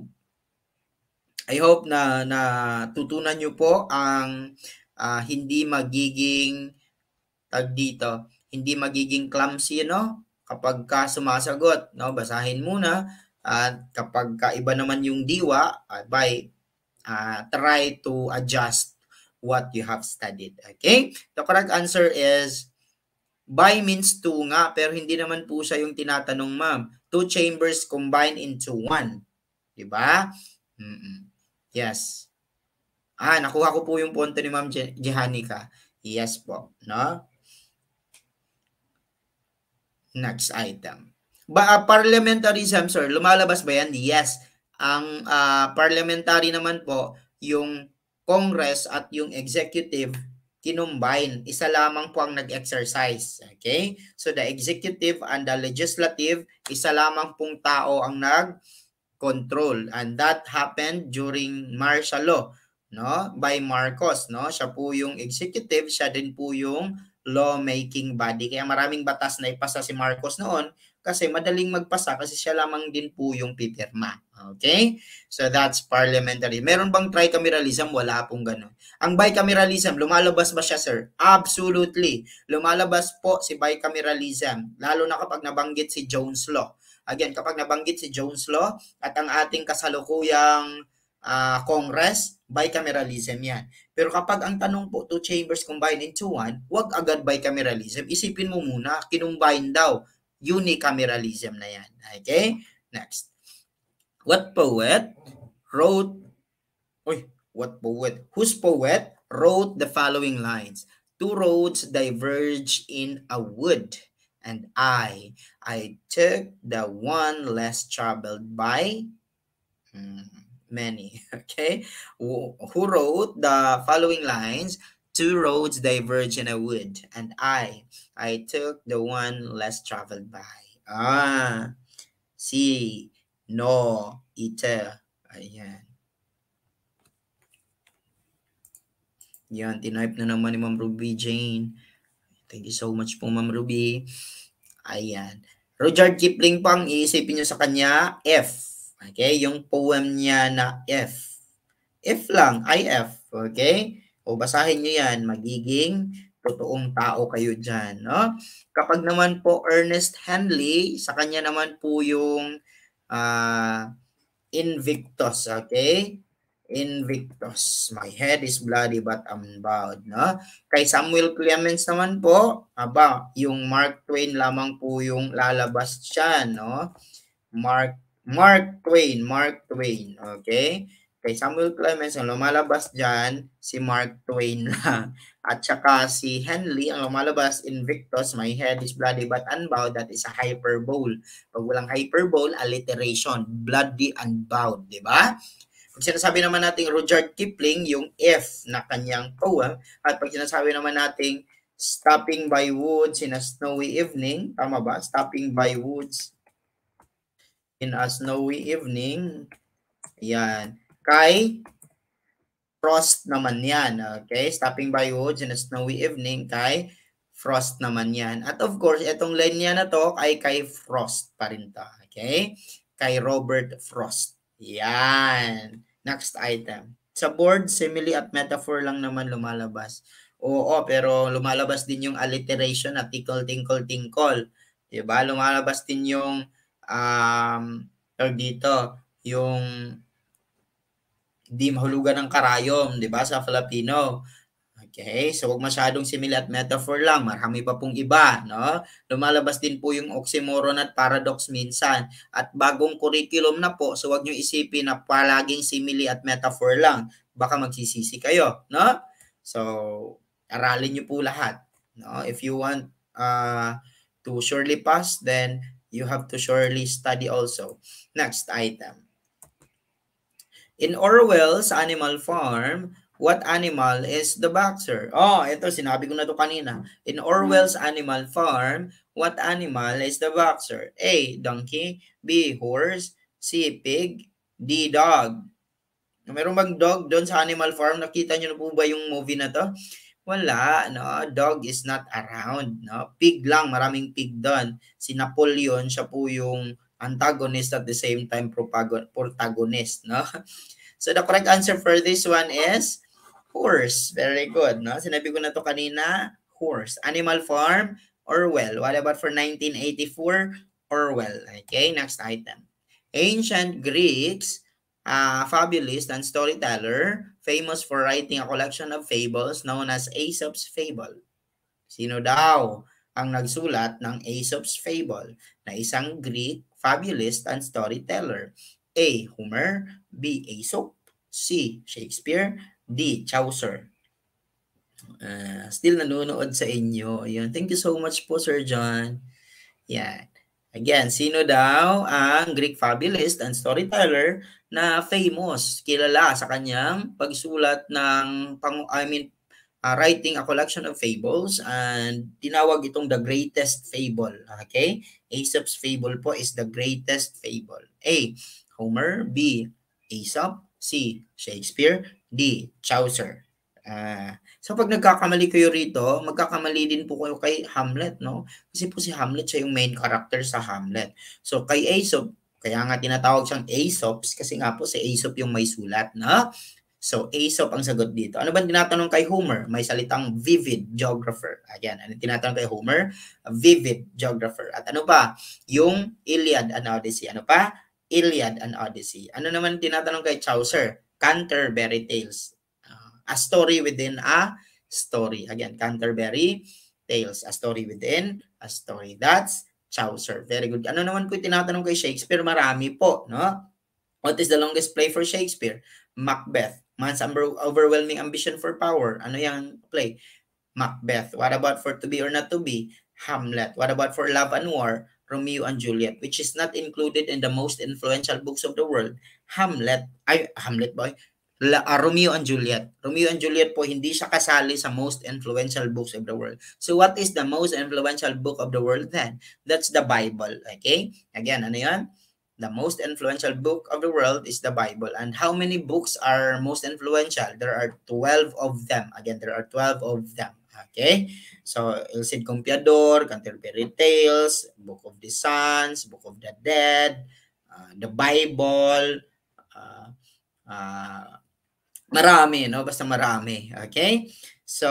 I hope na natutunan nyo po ang uh, hindi magiging tag dito, hindi magiging clumsy, no? Kapag ka sumasagot, no? Basahin muna. At kapag ka iba naman yung diwa, uh, by uh, try to adjust what you have studied. Okay? The correct answer is by means two nga, pero hindi naman po siya yung tinatanong, ma'am. Two chambers combined into one. Diba? Mm-mm. Yes. Ah, nakuha ko po yung punto ni Ma'am Jehanica. Yes po, no? Next item. Ba, uh, parliamentarism, sir, lumalabas ba yan? Yes. Ang uh, parliamentary naman po, yung Congress at yung executive, kinumbine. Isa lamang po ang nag-exercise. Okay? So, the executive and the legislative, isa lamang pong tao ang nag-control. And that happened during martial law, no? By Marcos, no? Siya po yung executive, siya din po yung lawmaking body. Kaya maraming batas na ipasa si Marcos noon kasi madaling magpasa kasi siya lamang din po yung pipirma. Okay? So that's parliamentary. Meron bang tricameralism? Wala pong ganun. Ang bicameralism, lumalabas ba siya, sir? Absolutely. Lumalabas po si bicameralism, lalo na kapag nabanggit si Jones Law. Again, kapag nabanggit si Jones Law at ang ating kasalukuyang Uh, Congress, bicameralism yan. Pero kapag ang tanong po, two chambers combined into one, wag agad bicameralism. Isipin mo muna, kinumbine daw. Unicameralism na yan. Okay? Next. What poet wrote, oy, what poet? Whose poet wrote the following lines? Two roads diverge in a wood, and I, I took the one less traveled by... Hmm. Many. Okay? Who, who wrote the following lines? Two roads diverge in a wood, and I, I took the one less traveled by. Ah, si, no, ite. Ayan. Yan, tinype na naman ni Ma'am Ruby Jane. Thank you so much po, Ma'am Ruby. Ayan. Rudyard Kipling pang iisipin nyo sa kanya, F. Okay, yung poem niya na F. F lang, I F. Okay? O basahin nyo yan, magiging totoong tao kayo dyan. No? Kapag naman po Ernest Henley, sa kanya naman po yung uh, Invictus. Okay? Invictus. My head is bloody but I'm bowed. No? Kay Samuel Clemens naman po, aba, yung Mark Twain lamang po yung lalabas siya. No? Mark Mark Twain, Mark Twain. Okay? Kay Samuel Clemens, ang lumalabas dyan, si Mark Twain lang. At saka si Henley, ang lumalabas, Invictus, my head is bloody but unbowed, that is a hyperbole. Pag walang hyperbole, alliteration, bloody unbowed, di ba? Pag sinasabi naman natin Rudyard Kipling, yung F na kanyang poem, at pag sinasabi naman natin stopping by woods in a snowy evening, tama ba? Stopping by woods in a snowy evening, yan. Kay Frost naman yan, okay? Stopping by woods in a snowy evening, kay Frost naman yan. At of course, itong linya na to ay kay Frost pa rin to, okay? Kay Robert Frost. Yan. Next item. Sa board, simile at metaphor lang naman lumalabas. Oo, pero lumalabas din yung alliteration at tinkle, tinkle, tinkle. Diba? Lumalabas din yung um, dito, yung di mahulugan ng karayom, di ba, sa Filipino. Okay, so huwag masyadong simile at metaphor lang, marami pa pong iba, no? Lumalabas din po yung oxymoron at paradox minsan. At bagong curriculum na po, so huwag nyo isipin na palaging simile at metaphor lang. Baka magsisisi kayo, no? So, aralin nyo po lahat. No? If you want uh, to surely pass, then you have to surely study also. Next item. In Orwell's Animal Farm, what animal is the boxer? Oh, ito, sinabi ko na to kanina. In Orwell's Animal Farm, what animal is the boxer? A, donkey. B, horse. C, pig. D, dog. Meron bang dog doon sa Animal Farm? Nakita nyo na po ba yung movie na to? Wala, no? Dog is not around, no? Pig lang, maraming pig doon. Si Napoleon, siya po yung antagonist at the same time protagonist, no? So the correct answer for this one is horse. Very good, no? Sinabi ko na to kanina, horse. Animal Farm, Orwell. What about for nineteen eighty-four? Orwell. Okay, next item. Ancient Greeks, uh, fabulist and storyteller, famous for writing a collection of fables known as Aesop's Fable. Sino daw ang nagsulat ng Aesop's Fable na isang Greek fabulist and storyteller? A. Homer. B. Aesop. C. Shakespeare. D. Chaucer. Uh, still nanonood sa inyo. Ayun. Thank you so much po, Sir John. Yan. Again, sino daw ang Greek fabulist and storyteller na famous, kilala sa kanyang pagsulat ng, I mean, uh, writing a collection of fables, and tinawag itong the greatest fable. Okay? Aesop's Fable po is the greatest fable. A. Homer. B. Aesop. C. Shakespeare. D. Chaucer. Uh, so pag nagkakamali kayo rito, magkakamali din po kayo kay Hamlet, no? Kasi po si Hamlet, siya yung main character sa Hamlet. So kay Aesop, kaya nga tinatawag siyang Aesops kasi nga po si Aesop yung may sulat, no? So Aesop ang sagot dito. Ano ba tinatanong kay Homer? May salitang vivid geographer. Again, ano tinatanong kay Homer? A vivid geographer. At ano pa? Yung Iliad and Odyssey. Ano pa? Iliad and Odyssey. Ano naman tinatanong kay Chaucer? Canterbury Tales. Uh, a story within a story. Again, Canterbury Tales. A story within a story. That's Chaucer. Very good. Ano naman po tinatanong kay Shakespeare? Marami po, no? What is the longest play for Shakespeare? Macbeth. Man's overwhelming ambition for power. Ano yung play? Macbeth. What about for To Be or Not to Be? Hamlet. What about for Love and War? Romeo and Juliet, which is not included in the most influential books of the world. Hamlet, ay, Hamlet boy, La, uh, Romeo and Juliet. Romeo and Juliet po, hindi siya kasali sa most influential books of the world. So what is the most influential book of the world then? That's the Bible, okay? Again, ano yan? The most influential book of the world is the Bible. And how many books are most influential? There are twelve of them. Again, there are twelve of them. Okay? So, El Cid Campeador, Canterbury Tales, Book of the Sons, Book of the Dead, uh, the Bible, uh, uh, marami, no? Basta marami. Okay? So,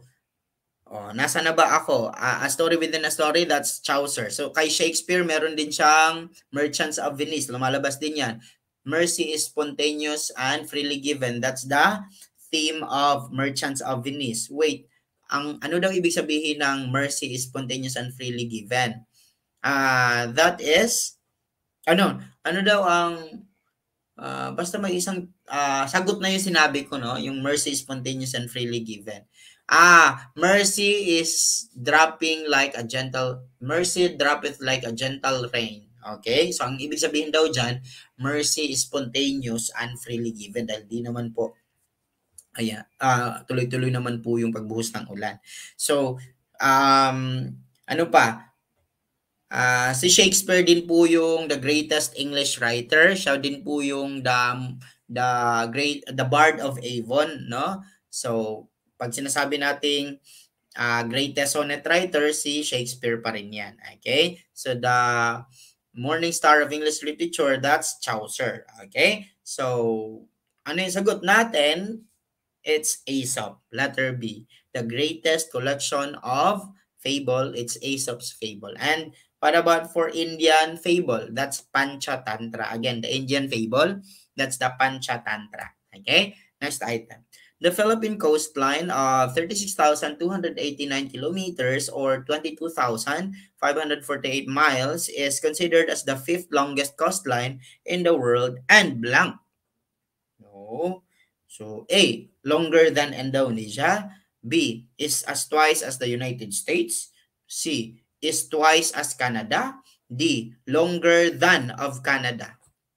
oh, nasa na ba ako? Uh, a story within a story, that's Chaucer. So, kay Shakespeare, meron din siyang Merchants of Venice. Lumalabas din yan. Mercy is spontaneous and freely given. That's the theme of Merchants of Venice. Wait, ang ano daw ibig sabihin ng mercy is spontaneous and freely given? Uh, that is, ano, ano daw ang, uh, basta may isang, uh, sagot na yung sinabi ko, no? Yung mercy is spontaneous and freely given. Ah, mercy is dropping like a gentle, mercy droppeth like a gentle rain. Okay? So, ang ibig sabihin daw dyan, mercy is spontaneous and freely given dahil di naman po, ayan, uh, tuloy-tuloy naman po yung pagbuhos ng ulan. So, um, ano pa? Uh, si Shakespeare din po yung the greatest English writer. Siya din po yung the, the, great, the Bard of Avon, no? So, pag sinasabi nating uh, greatest sonnet writer, si Shakespeare pa rin yan. Okay? So, the Morning Star of English Literature, that's Chaucer. Okay? So, ano yung sagot natin? It's Aesop, letter B. The greatest collection of fable, it's Aesop's fable. And what about for Indian fable? That's Panchatantra. Again, the Indian fable, that's the Panchatantra. Okay? Next item. The Philippine coastline of thirty-six thousand two hundred eighty-nine kilometers or twenty-two thousand five hundred forty-eight miles is considered as the fifth longest coastline in the world and blank. No. So, A, longer than Indonesia. B, is as twice as the United States. C, is twice as Canada. D, longer than of Canada.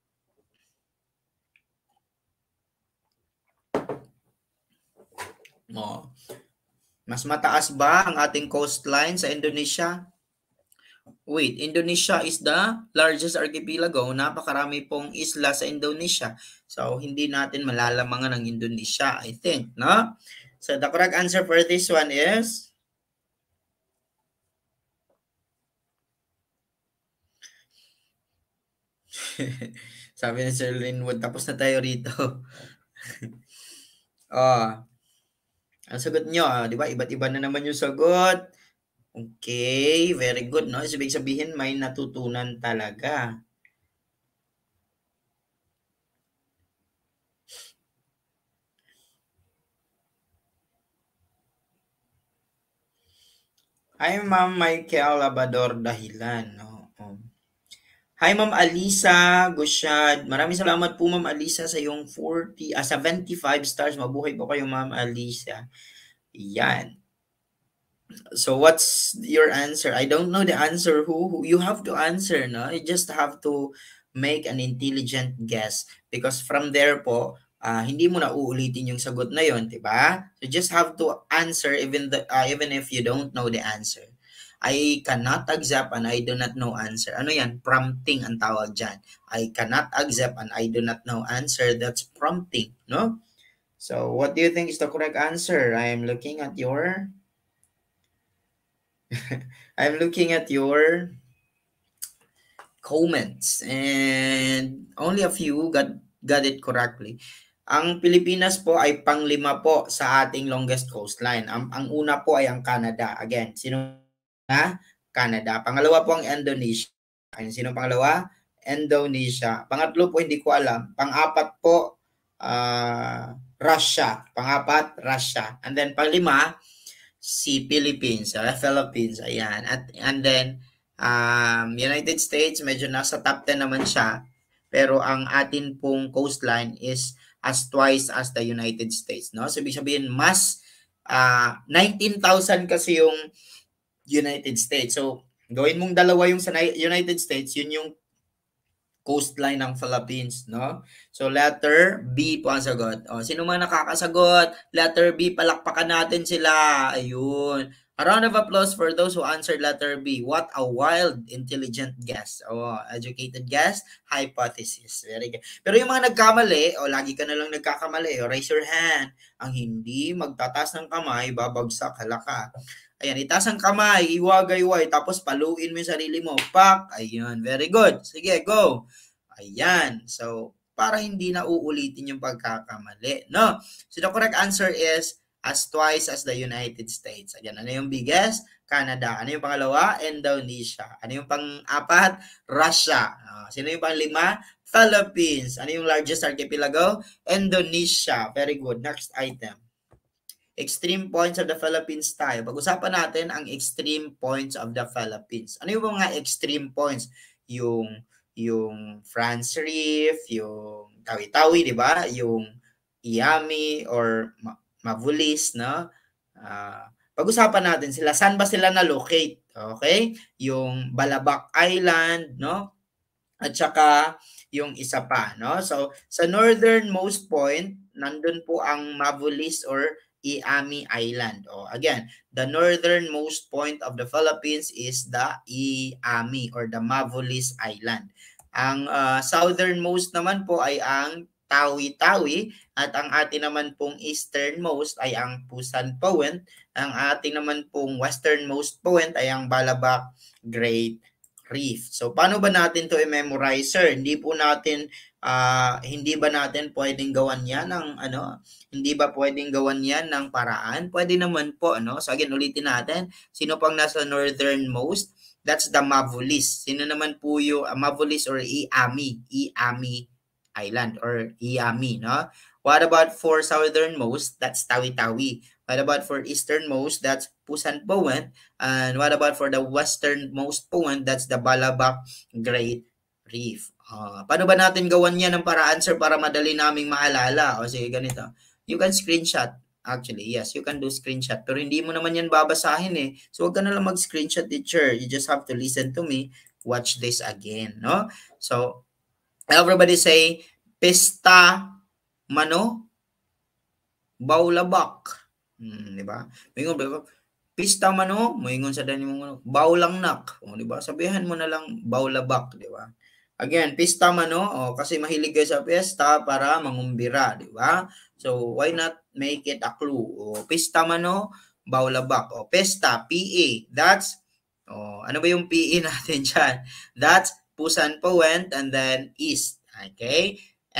Oh. Mas mataas ba ang ating coastline sa Indonesia? Wait, Indonesia is the largest archipelago. Napakarami pong isla sa Indonesia. So, hindi natin malalamangan ng Indonesia, I think, no? So, the correct answer for this one is... Sabi ni Sir Linwood, tapos na tayo rito. Oh, ang sagot nyo, ah, di ba? Iba't iba na naman yung sagot. Okay, very good, no? Ibig sabihin, may natutunan talaga. Hi, Ma'am Michael Labador Dahilan, no? Hi, Ma'am Alisa Gusyad. Maraming salamat po, Ma'am Alisa, sa yung forty, ah, seventy-five stars. Mabuhay po kayo, Ma'am Alisa. Yan. So, what's your answer? I don't know the answer. Who, who you have to answer, no? You just have to make an intelligent guess. Because from there po, uh, hindi mo na uulitin yung sagot na yon, diba? You just have to answer even, the, uh, even if you don't know the answer. I cannot accept and I do not know answer. Ano yan? Prompting ang tawag dyan. I cannot accept and I do not know answer. That's prompting, no? So, what do you think is the correct answer? I am looking at your... I'm looking at your comments and only a few got, got it correctly. Ang Pilipinas po ay panglima po sa ating longest coastline. Ang, ang una po ay ang Canada. Again, sino na? Canada. Pangalawa po ang Indonesia. Ay, sino pangalawa? Indonesia. Pangatlo po, hindi ko alam. Pang-apat po, uh, Russia. Pang-apat, Russia. And then, panglima, si Philippines. Uh, Philippines. Ayan. At, and then, um, United States, medyo nasa top ten naman siya. Pero ang atin pong coastline is as twice as the United States. No? So, ibig sabihin, mas uh, nineteen thousand kasi yung United States. So, gawin mong dalawa yung sa United States, yun yung coastline ng Philippines, no? So, letter B po ang sagot. O, sino man nakakasagot? Letter B, palakpakan natin sila. Ayun. A round of applause for those who answered letter B. What a wild, intelligent guess. O, educated guess, hypothesis. Very good. Pero yung mga nagkamali, o lagi ka na lang nagkakamali, o raise your hand. Ang hindi magtatas ng kamay, babagsak, halaka. Ayan, itaas ang kamay, iwagayway, tapos paluin mo yung sarili mo. Pak! Ayan, very good. Sige, go. Ayan. So, para hindi na uulitin yung pagkakamali, no? So, the correct answer is as twice as the United States. Again, ano yung biggest? Canada. Ano yung pangalawa? Indonesia. Ano yung pang-apat? Russia. Uh, sino yung pang-lima? Philippines. Ano yung largest archipelago? Indonesia. Very good. Next item. Extreme points of the Philippines tayo. Pag-usapan natin ang extreme points of the Philippines. Ano yung mga extreme points? Yung yung France Reef, yung Tawi-Tawi, di ba? Yung Iami or Mavulis, no? Uh, pag-usapan natin sila. Saan ba sila na-locate? Okay? Yung Balabac Island, no? At saka yung isa pa, no? So, sa northernmost point, nandun po ang Mavulis or Iami Island. Oh, again, the northernmost point of the Philippines is the Iami or the Mavulis Island. Ang uh, southernmost naman po ay ang Tawi-Tawi at ang atin naman pong easternmost ay ang Pusan Point. Ang atin naman pong westernmost point ay ang Balabac Great Reef. So, paano ba natin to i-memorize, sir? Hindi po natin, uh, hindi ba natin pwedeng gawan yan ng, ano, hindi ba pwedeng gawan yan ng paraan? Pwede naman po, ano? So, again, ulitin natin. Sino pang nasa northernmost? That's the Mavulis. Sino naman po yung uh, Mavulis or Iami? Iami Island or Iami, no? What about for southernmost? That's Tawi-Tawi. What about for easternmost? That's Pusan Point. And what about for the westernmost point? That's the Balabac Great Reef. Uh, paano ba natin gawan yan ng paraan, sir, para madali naming maalala? O sige, ganito. You can screenshot. Actually, yes, you can do screenshot. Pero hindi mo naman yan babasahin eh. So, huwag ka na lang mag-screenshot, teacher. You just have to listen to me. Watch this again, no? So, everybody say, Pista Mano Baulabak. Hmm, di ba? Mingon ba? Pista Mano, moingon sa dani mo, Baulang nak. O, di ba? Sabihan mo na lang Baulabak, di ba? Again, Pista Mano, oh, kasi mahilig kayo sa pesta para mangumbira, di ba? So, why not make it a clue? O, Pista Mano Baulabak. O, Pesta, P A. That's, oh, ano ba yung P A natin dyan? That's Pusan Point and then East. Okay?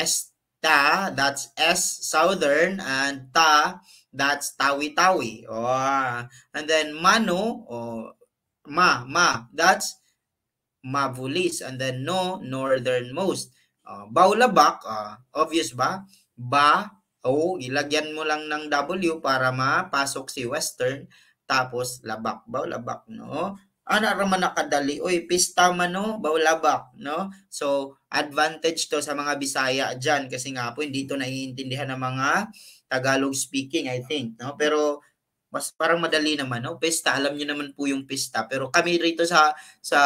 Esta, that's S, Southern, and Ta, that's Tawi-Tawi. Oh, and then Mano, oh, Ma, Ma, that's Mavulis. And then No, northernmost. Uh, Baulabak, uh, obvious ba? Ba, o, oh, ilagyan mo lang ng W para mapasok si Western. Tapos, Labak, Baulabak, no? Ano raman nakadali? Uy, Pista Mano, Baulabak, no? So, advantage to sa mga Bisaya dyan kasi nga po hindi to naiintindihan ng mga Tagalog speaking, I think, no? Pero mas parang madali naman, no? Pista, alam niyo naman po yung pista. Pero kami rito sa sa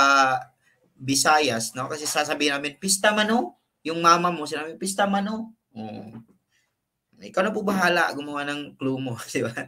Visayas, no? Kasi sasabihin namin, Pista Mano, yung mama mo, sinabi, Pista Mano. Oh. Ikaw na po bahala gumawa ng clue mo, di ba?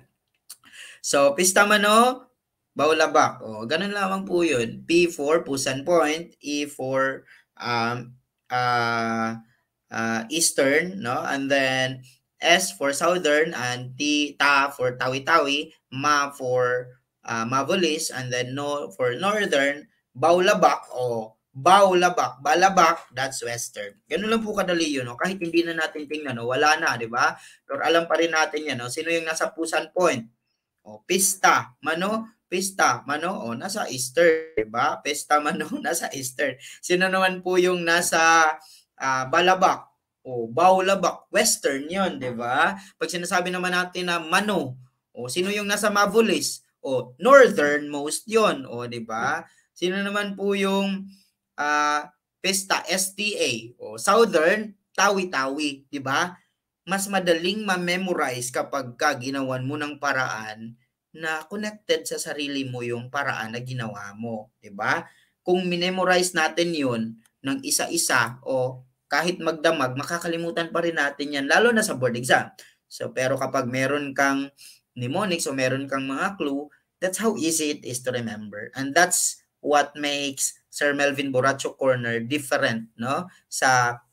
So, Pista Mano, Baulabak. O, ganun lamang po yun. P for Pusan Point, E for um, uh, uh, Eastern, no? And then S for Southern, and T, Ta for Tawi-Tawi, Ma for uh, Mavulis, and then No for Northern, Baulabak o Baulabak, Balabak, that's Western. Ganun lang po kadali yun, no? Kahit hindi na natin tingnan, no? Wala na, di ba? Pero alam pa rin natin yan, no? Sino yung nasa Pusan Point? O, Pista, Mano, Pista, Mano, o nasa Eastern, diba? Pesta, Mano, nasa Eastern. Sino naman po yung nasa uh, Balabak? O, Baulabak, Western yon, diba? Pag sinasabi naman natin na Mano, o sino yung nasa Mavulis? O, northernmost yon, o diba? Sino naman po yung uh, Pesta, S T A? O, southern, Tawi-Tawi, diba? Mas madaling ma-memorize kapag ka ginawan mo ng paraan na connected sa sarili mo yung paraan na ginawa mo, 'di ba? Kung minemorize natin 'yun ng isa-isa o kahit magdamag, makakalimutan pa rin natin 'yan lalo na sa board exam. So pero kapag meron kang mnemonics o meron kang mga clue, that's how easy it is to remember. And that's what makes Sir Melvin Boracho Corner different, no? Sa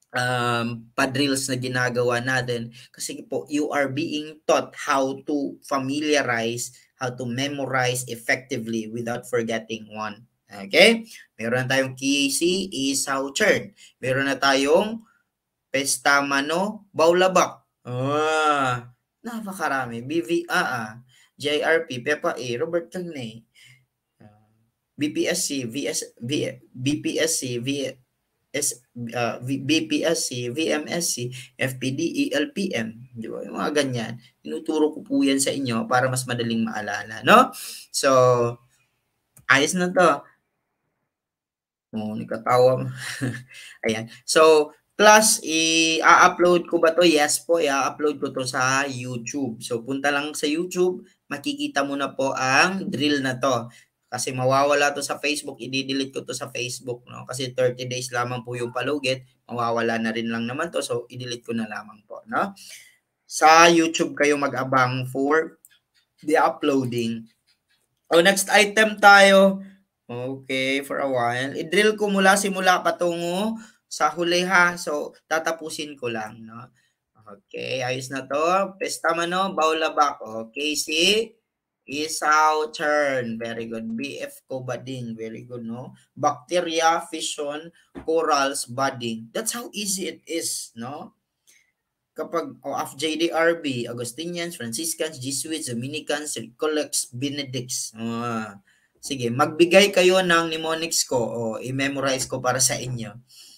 um padrills na ginagawa natin kasi po you are being taught how to familiarize, how to memorize effectively without forgetting one. Okay? Meron na tayong Kisi, Isaw, Chern. Meron na tayong Pesta Mano, Baulabak. Ah, Napakarami. B V A, ah, J R P, Pepa A, Robert Cagney, uh, B P S C, VS, V, BPSC, V, S, uh, V, BPSC, V M S C, F P D E, L P M, di ba? Yung mga ganyan. Tinuturo ko po yan sa inyo para mas madaling maalala, no? So, ayos na to. Oh, nakatawa. Ayan. So, plus, i-upload ko ba to? Yes po, i-upload ko to sa YouTube. So, punta lang sa YouTube, makikita mo na po ang drill na to. Kasi mawawala to sa Facebook, i-delete ko to sa Facebook, no? Kasi thirty days lamang po yung palugit, mawawala na rin lang naman to. So, i-delete ko na lamang po, no? Sa YouTube kayo mag-abang for the uploading. O, next item tayo. Okay, for a while. I-drill ko mula simula patungo sa huli ha. So, tatapusin ko lang, no? Okay, ayos na to. Pesta mano, baulabak. Okay, si Isaw turn. Very good. B F ko budding. Very good, no? Bacteria, fission, corals, budding. That's how easy it is, no? Kapag oh, of J D R B, Augustinians, Franciscans, Jesuits, Dominicans, Recollects, Benedicts. Ah, sige, magbigay kayo ng mnemonics ko o i-memorize ko para sa inyo.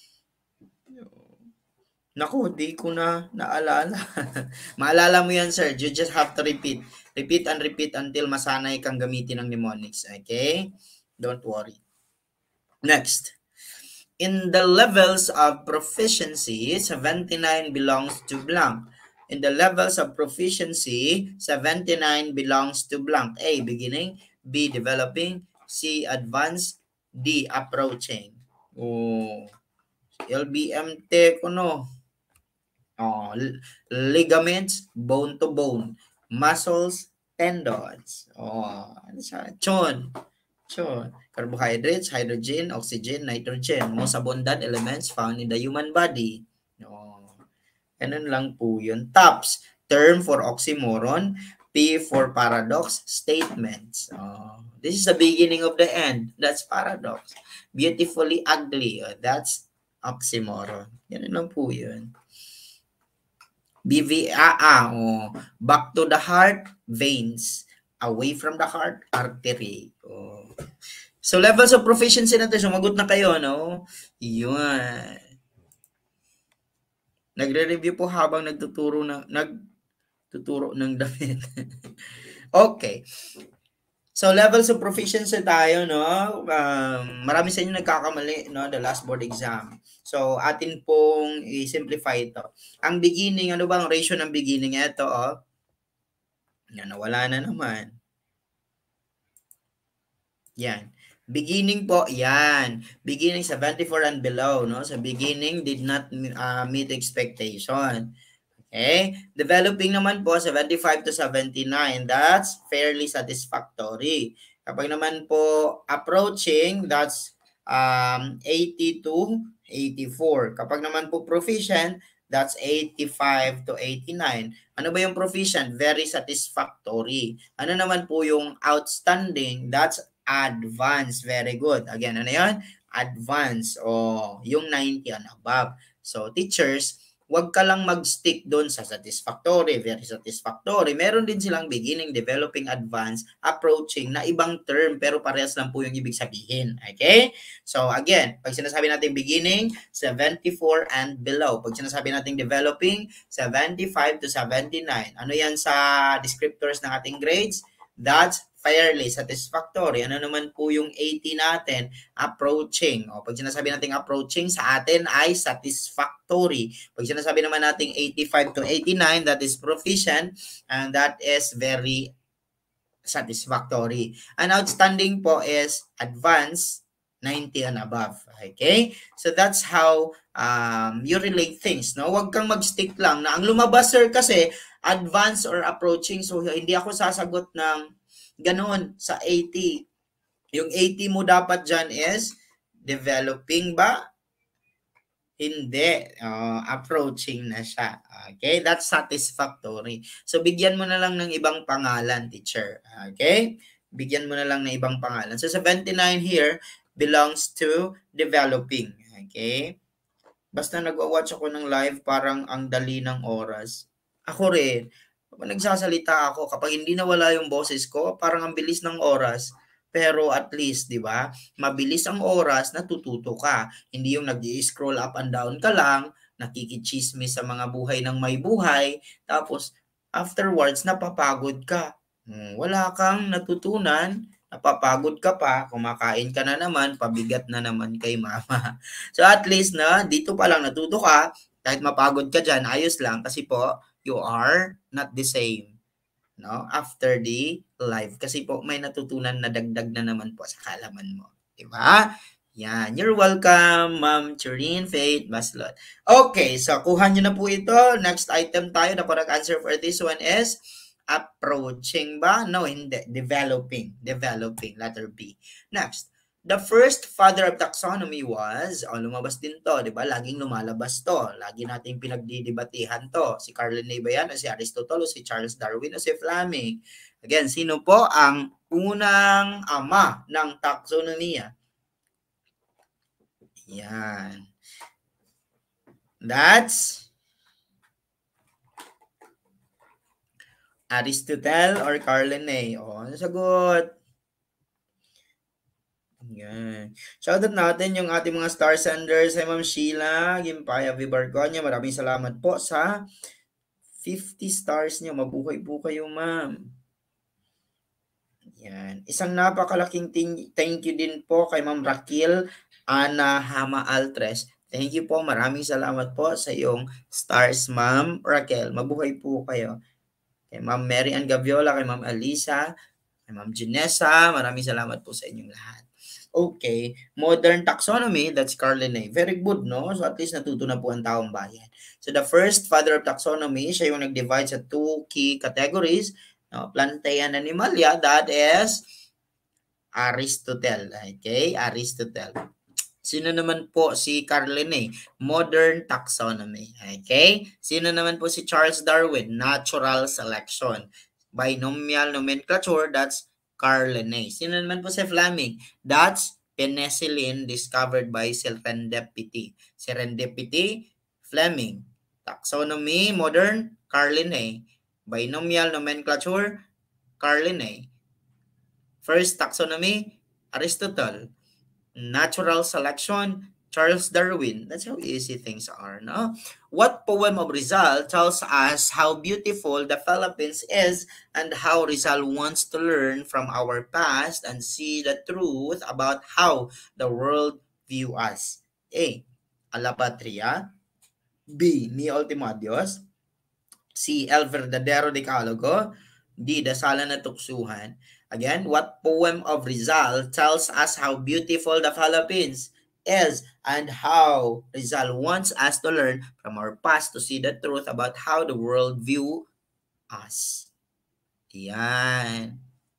Naku, di ko na naalala. Maalala mo yan, sir. You just have to repeat. Repeat and repeat until masanay kang gamitin ng mnemonics. Okay? Don't worry. Next. In the levels of proficiency, seventy-nine belongs to blank. In the levels of proficiency, seventy-nine belongs to blank. A, beginning. B, developing. C, advanced. D, approaching. Oh, L B M T ko no. Oh, ligaments, bone to bone. Muscles, tendons. Oh, ano siya? Chon. Chon. Carbohydrates, hydrogen, oxygen, nitrogen. Most abundant elements found in the human body. Oh, ganun lang po yun. TOPS, term for oxymoron. P for paradox, statements. Oh, this is the beginning of the end. That's paradox. Beautifully ugly. Oh, that's oxymoron. Ganun lang po yun. B V A A, oh, back to the heart, veins. Away from the heart, artery. Oh. So, levels of proficiency natin. Sumagot na kayo, no? Yun. Nagre-review po habang nagtuturo ng, nagtuturo ng damit. Okay. So, levels of proficiency tayo, no? Um, marami sa inyo nagkakamali, no? The last board exam. So, atin pong i-simplify ito. Ang beginning, ano ba ang ratio ng beginning? Ito, oh. Yan, nawala na naman. Yan. Beginning po, yan. Beginning seventy-four and below, no? So, beginning did not uh, meet expectation. Okay? Developing naman po, seventy-five to seventy-nine. That's fairly satisfactory. Kapag naman po approaching, that's um, eighty to eighty-four. Kapag naman po proficient, that's eighty-five to eighty-nine. Ano ba yung proficient? Very satisfactory. Ano naman po yung outstanding? That's advanced. Very good. Again, ano yun? Advanced. O, yung ninety and above. So, teachers, wag ka lang mag-stick doon sa satisfactory, very satisfactory. Meron din silang beginning, developing, advanced, approaching na ibang term pero parehas lang po yung ibig sabihin. Okay? So again, pag sinasabi natin beginning, seventy-four and below. Pag sinasabi natin developing, seventy-five to seventy-nine. Ano yan sa descriptors ng ating grades? That's fairly satisfactory. Ano naman po yung eighty natin? Approaching. O, pag sinasabi natin approaching, sa atin ay satisfactory. Pag sinasabi naman natin eighty-five to eighty-nine, that is proficient, and that is very satisfactory. An outstanding po is advanced, ninety and above. Okay? So that's how um, you relate things. No? Huwag kang mag-stick lang na ang lumabas, sir, kasi advanced or approaching. So hindi ako sasagot ng ganoon sa eighty. Yung eighty mo dapat dyan is developing ba? Hindi. Uh, approaching na siya. Okay? That's satisfactory. So, bigyan mo na lang ng ibang pangalan, teacher. Okay? Bigyan mo na lang ng ibang pangalan. So, seventy-nine here belongs to developing. Okay? Basta nag-watch ako ng live, parang ang dali ng oras. Ako rin. Kapag nagsasalita ako, kapag hindi nawala yung boses ko, parang ang bilis ng oras. Pero at least, di ba, mabilis ang oras, natututo ka. Hindi yung nag-i-scroll up and down ka lang, nakikichismis sa mga buhay ng may buhay, tapos afterwards, napapagod ka. Hmm, wala kang natutunan, napapagod ka pa, kumakain ka na naman, pabigat na naman kay mama. So at least na, dito pa lang natuto ka, kahit mapagod ka dyan, ayos lang kasi po, you are not the same. No? After the live. Kasi po may natutunan na dagdag na naman po sa kalaman mo. Diba? Yan. You're welcome, Ma'am Turin Faith Maslot. Okay, so kuha nyo na po ito. Next item tayo na correct answer for this one is approaching ba? No, hindi. Developing. Developing. Letter B. Next. The first father of taxonomy was, oh, lumabas din to, di ba? Laging lumalabas to. Lagi nating pinagdidebatihan to. Si Carl Linnaeus ba yan? O si Aristotle? O si Charles Darwin? O si Fleming? Again, sino po ang unang ama ng taxonomiya? Yan. That's Aristotle or Carl Linnaeus? O, ano sagot? Yan. Shoutout natin yung ating mga star senders. Hi, Ma'am Sheila, Gimpaya Vibargonia. Maraming salamat po sa fifty stars niyo. Mabuhay po kayo, ma'am. Yan. Isang napakalaking thank you din po kay Ma'am Raquel Ana Hama Altres. Thank you po. Maraming salamat po sa iyong stars, Ma'am Raquel. Mabuhay po kayo. Kay Ma'am Mary Ann Gaviola, kay Ma'am Alisa, kay Ma'am Janessa. Maraming salamat po sa inyong lahat. Okay, modern taxonomy, that's Carl Linnaeus. Very good, no? So at least natuto na po ang taong bayan. So the first father of taxonomy, siya yung nag-divide sa two key categories, no? Plantae and Animalia, that is Aristotle. Okay, Aristotle. Sino naman po si Carl Linnaeus? Modern taxonomy. Okay, sino naman po si Charles Darwin? Natural selection. Binomial nomenclature, that's Carl Linnaeus. Sino naman po si Fleming? That's penicillin discovered by serendipity. Serendipity, Fleming. Taxonomy, modern, Carl Linnaeus. Binomial nomenclature, Carl Linnaeus. First taxonomy, Aristotle. Natural selection, Charles Darwin. That's how easy things are, no? What poem of Rizal tells us how beautiful the Philippines is and how Rizal wants to learn from our past and see the truth about how the world view us? A. Alapatria. B. Mi Ultimo Adios. C. El Verdadero Decalogo. D. Dasalan na Tuksuhan. Again, what poem of Rizal tells us how beautiful the Philippines is and how Rizal wants us to learn from our past to see the truth about how the world view us? Yan.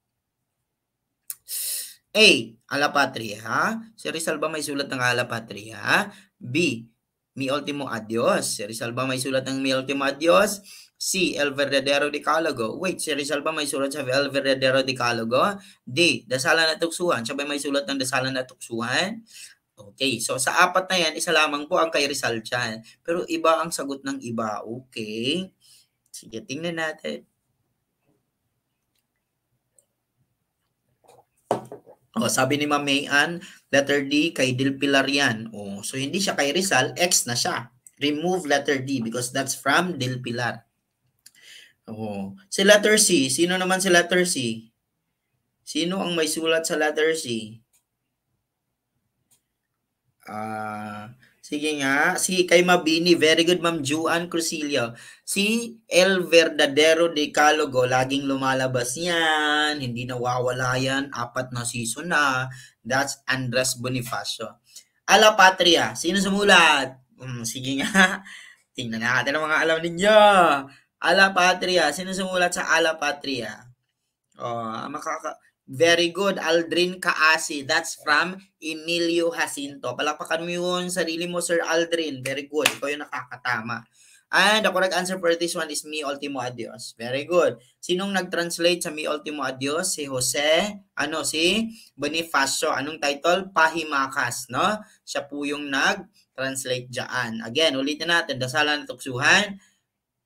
A. Alapatria. Si Rizal ba may sulat ng Alapatria? B. Mi Ultimo Adios. Si Rizal ba may sulat ng Mi Ultimo Adios? C. El Verdadero Decalogo. Wait, si Rizal ba may sulat sa El Verdadero Decalogo? D. Dasalan at Tuksuhan. Siya ba may sulat ng Dasalan at Tuksuhan? Okay, so sa apat na yan, isa lamang po ang kay Rizal dyan. Pero iba ang sagot ng iba. Okay. Sige, tingnan natin. Oh, sabi ni Ma'am Mayan, letter D, kay Del Pilar yan. Oh, so hindi siya kay Rizal, X na siya. Remove letter D because that's from Del Pilar. Oh, si letter C, sino naman si letter C? Sino ang may sulat sa letter C? Ah, uh, sige nga, si kay Mabini, very good Ma'am Juan Crucilio. Si El Verdadero Decalogo, laging lumalabas yan, hindi nawawala yan, apat na season na. That's Andres Bonifacio. Alapatria, sino sumulat? Um, sige nga, tingnan natin ang mga alam ninyo. Alapatria, sino sumulat sa Alapatria? Oh, makaka very good, Aldrin Kaasi. That's from Emilio Jacinto. Palakpakan mo yung sarili mo, Sir Aldrin. Very good. Ikaw yung nakakatama. And the correct answer for this one is Mi Ultimo Adios. Very good. Sinong nag-translate sa Mi Ultimo Adios? Si Jose, ano, si Bonifacio. Anong title? Pahimakas, no? Siya po yung nag-translate dyan. Again, ulitin natin. Dasalan at Tuksuhan.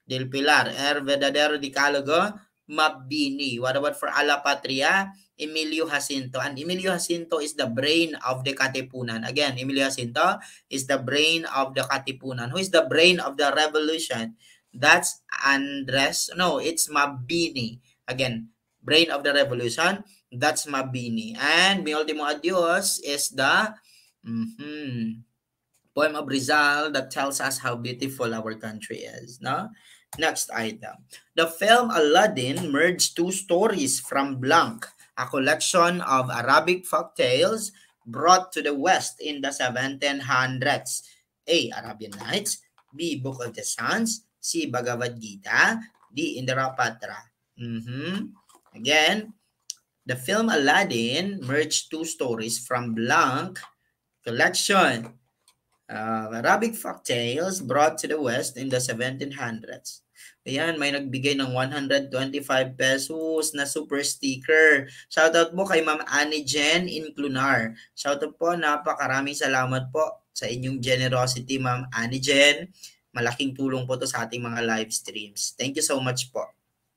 del Pilar. El verdadero Decalogo, Mabini. What about for Ala Patria? Emilio Jacinto. And Emilio Jacinto is the brain of the Katipunan. Again, Emilio Jacinto is the brain of the Katipunan. Who is the brain of the revolution? That's Andres. No, it's Mabini. Again, brain of the revolution. That's Mabini. And Mi Ultimo Adios is the mm-hmm, poem of Rizal that tells us how beautiful our country is. No? Next item. The film Aladdin merged two stories from Blanc, a collection of Arabic folktales brought to the West in the seventeen hundreds. A. Arabian Nights. B. Book of the Suns. C. Bhagavad Gita. D. Indarapatra. Mm-hmm. Again, the film Aladdin merged two stories from Blanc collection of Arabic folktales brought to the West in the seventeen hundreds. Ayan, may nagbigay ng one hundred twenty-five pesos na super sticker. Shoutout po kay Ma'am Annie Jen Inclunar. Shoutout po, napakaraming salamat po sa inyong generosity, Ma'am Annie Jen. Malaking tulong po to sa ating mga live streams. Thank you so much po.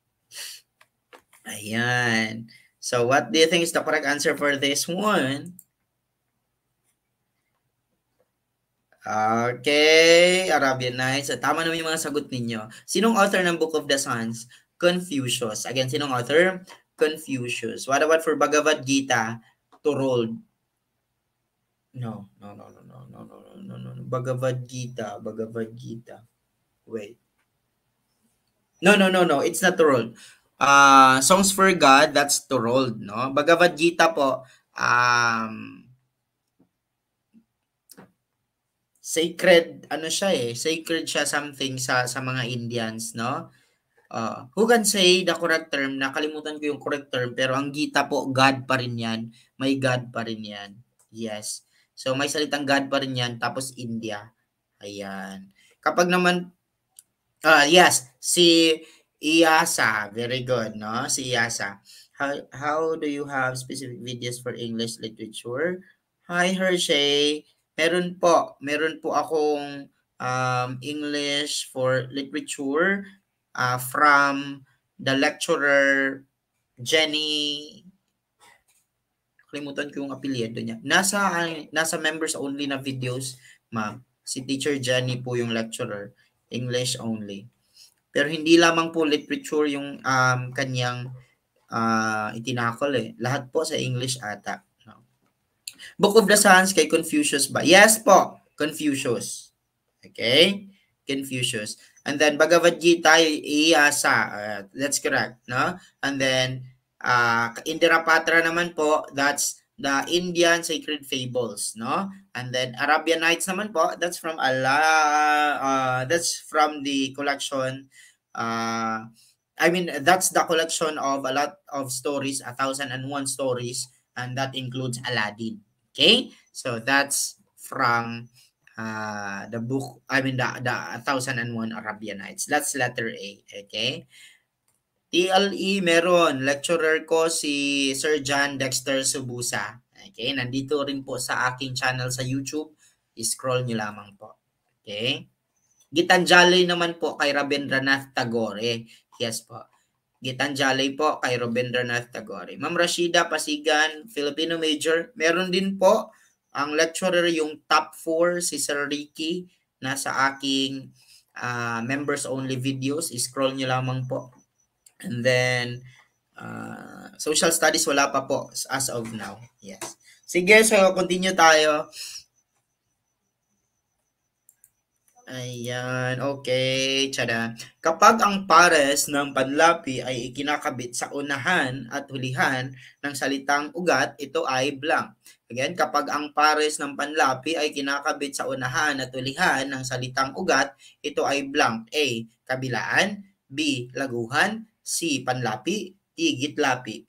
Ayan. So, what do you think is the correct answer for this one? Okay, Arabian Nights. Tama naman yung mga sagot ninyo. Sinong author ng Book of the Suns? Confucius. Again, sinong author? Confucius. What about for Bhagavad Gita? Turold. No, no, no, no, no, no, no, no, no, no. Bhagavad Gita, Bhagavad Gita. Wait. No, no, no, no. It's not Turold. Uh, Songs for God, that's Turold, no? Bhagavad Gita po, um, sacred, ano siya eh, sacred siya something sa sa mga Indians, no? Uh, who can say the correct term? Nakalimutan ko yung correct term, pero ang Gita po, God pa rin yan. May God pa rin yan. Yes. So, may salitang God pa rin yan, tapos India. Ayan. Kapag naman, uh, yes, si Iyasa, very good, no? Si Iyasa. How, how do you have specific videos for English literature? Hi, Hershey. Meron po, meron po akong um, English for literature uh, from the lecturer Jenny. Kalimutan ko yung apelyido niya. Nasa nasa members only na videos, ma'am. Si Teacher Jenny po yung lecturer, English only. Pero hindi lamang po literature yung um, kanyang uh, itinakol eh. Lahat po sa English ata. Book of the Suns kay Confucius ba? Yes po, Confucius. Okay? Confucius. And then Bhagavad Gita, Iyasa. Uh, that's correct, no? And then uh, Indarapatra naman po, that's the Indian sacred fables, no? And then Arabian Nights naman po, that's from Allah, uh, that's from the collection, uh, I mean, that's the collection of a lot of stories, a thousand and one stories, and that includes Aladdin. Okay, so that's from uh, the book, I mean, the, the one thousand and one Arabian Nights. That's letter A, okay? T L E, meron. Lecturer ko si Sir John Dexter Subusa. Okay, nandito rin po sa aking channel sa YouTube. I-scroll nyo lamang po. Okay? Gitanjali naman po kay Rabindranath Tagore. Yes po. Gitanjali po kay Rabindranath Tagore. Ma'am Rashida Pasigan, Filipino major. Meron din po ang lecturer yung top four, si Sir Ricky, nasa aking uh, members only videos. I-scroll nyo lamang po. And then, uh, social studies wala pa po as of now. Yes. Sige, so continue tayo. Ayan, okay. Tada. Kapag ang pares ng panlapi ay ikinakabit sa unahan at hulihan ng salitang ugat, ito ay blank. Again, kapag ang pares ng panlapi ay kinakabit sa unahan at hulihan ng salitang ugat, ito ay blank. A. Kabilaan. B. Laguhan. C. Panlapi. D. Gitlapi.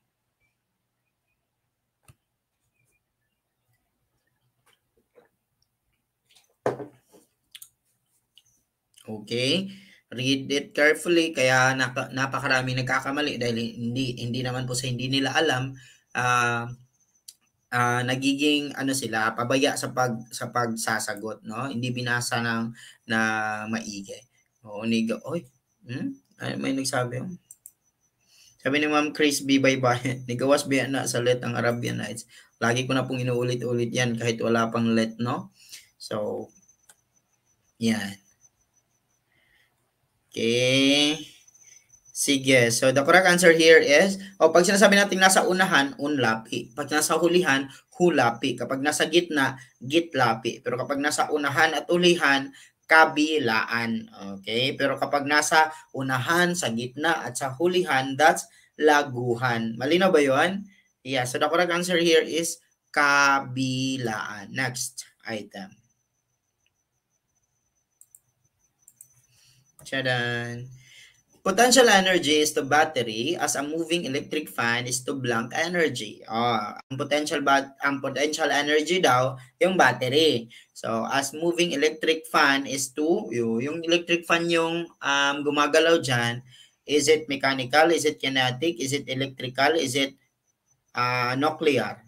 Okay, read it carefully, kaya nap- napakaraming nagkakamali dahil hindi hindi naman po sa hindi nila alam, uh, uh, nagiging ano sila, pabaya sa pag sa pagsasagot, no? Hindi binasa ng na maigi. Oo, niga, oy, Hmm? Ay, may nagsabi. Sabi ni Ma'am Chris B. Baybayan, nigawas ba na sa let ang Arabian Nights? Lagi ko na pong inuulit-ulit yan kahit wala pang let, no? So, yan. Okay. Sige. So, the correct answer here is, o oh, pag sinasabi natin nasa unahan, unlapi. Pag nasa hulihan, hulapi. Kapag nasa gitna, gitlapi. Pero kapag nasa unahan at ulihan, kabilaan. Okay? Pero kapag nasa unahan, sa gitna, at sa hulihan, that's laguhan. Malinaw ba yun? Yeah. So, the correct answer here is kabilaan. Next item. Tchadan! Potential energy is to battery as a moving electric fan is to blank energy. Oh, ang potential bat ang potential energy daw yung battery. So as moving electric fan is to yung, yung electric fan yung um, gumagalaw diyan, is it mechanical, is it kinetic, is it electrical, is it uh, nuclear?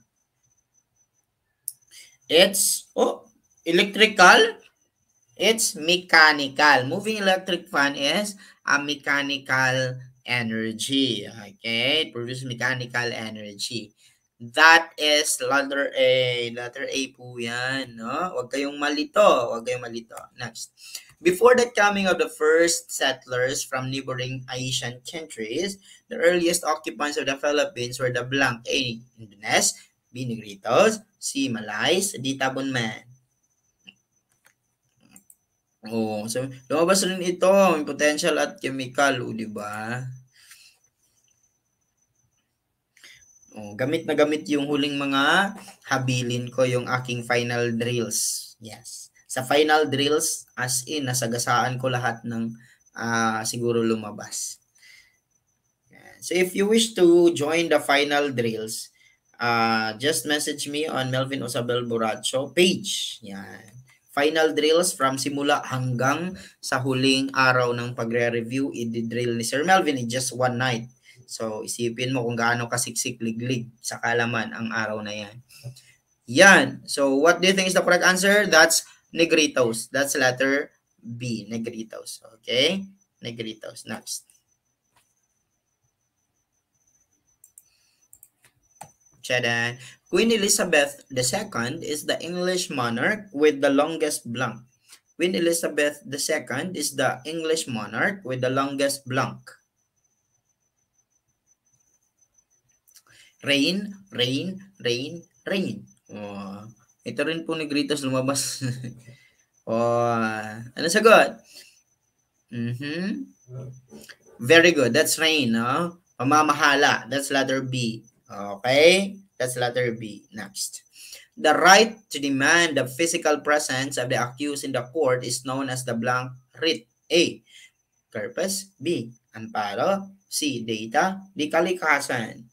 It's oh electrical. It's mechanical. Moving electric fan is a mechanical energy. Okay, it produces mechanical energy. That is letter A. Letter A po yan. No? Huwag kayong malito. Huwag kayong malito. Next. Before the coming of the first settlers from neighboring Asian countries, the earliest occupants of the Philippines were the blank A. Indones, B. Negritos, C. Malays, D. Tabunman. Oo, so lumabas rin ito, yung potential at chemical, o di ba? Oh, gamit na gamit yung huling mga habilin ko, yung aking final drills. Yes. Sa final drills, as in, nasagasaan ko lahat ng uh, siguro lumabas. So if you wish to join the final drills, uh, just message me on Melvin Osabel Borracho page. Yan. Final drills from simula hanggang sa huling araw ng pagre-review, i-drill ni Sir Melvin in just one night. So, isipin mo kung gaano kasiksik liglig sa kalaman ang araw na yan. Yan. So, what do you think is the correct answer? That's Negritos. That's letter B, Negritos. Okay? Negritos. Next. Chadan. Queen Elizabeth the Second is the English monarch with the longest blank. Queen Elizabeth the Second is the English monarch with the longest blank. Rain, rain, rain, rain. Oh, ito rin po Negritos lumabas. Oh, ano sagot? Mm-hmm. Very good. That's rain, no? Pamamahala. That's letter B. Okay? That's letter B. Next. The right to demand the physical presence of the accused in the court is known as the blank writ. A. Corpus. B. Amparo. C. Data. D. Kalikasan.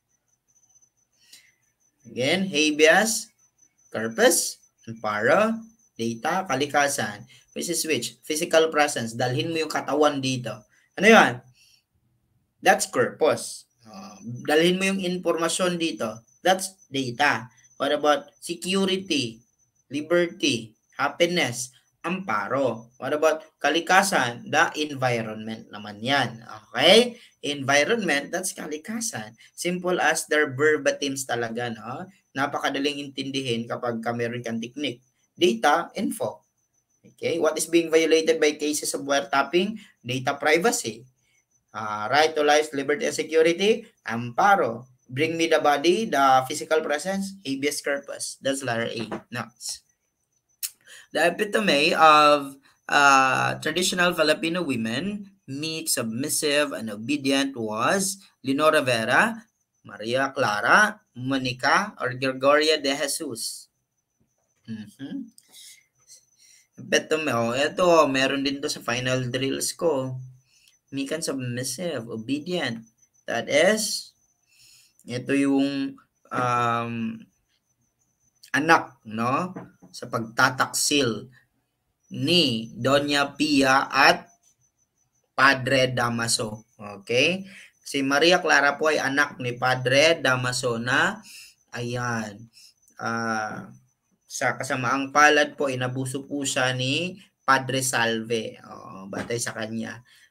Again, habeas, corpus, amparo, data, kalikasan. Which is which? Physical presence. Dalhin mo yung katawan dito. Ano yan? That's corpus. Uh, dalhin mo yung informasyon dito. That's data. What about security, liberty, happiness, amparo? What about kalikasan? The environment naman yan. Okay? Environment, that's kalikasan. Simple as their verbatims talaga, no? Napakadaling intindihin kapag ka meron kang technique. Data, info. Okay? What is being violated by cases of wiretapping? Data privacy. Uh, right to life, liberty, and security, amparo. Bring me the body, the physical presence, habeas corpus. That's letter A. Next. The epitome of uh, traditional Filipino women, meek, submissive, and obedient was Leonora Vera, Maria Clara, Monica, or Gregoria de Jesus. Mm-hmm. Epitome, oh, ito, meron din to sa final drills ko. Meek and submissive, obedient. That is, ito yung um, anak, no? Sa pagtataksil ni Doña Pia at Padre Damaso. Okay? Si Maria Clara po ay anak ni Padre Damaso na, ayan, uh, sa kasamaang palad po, inabuso po siya ni Padre Salve. Oh, batay sa kanya.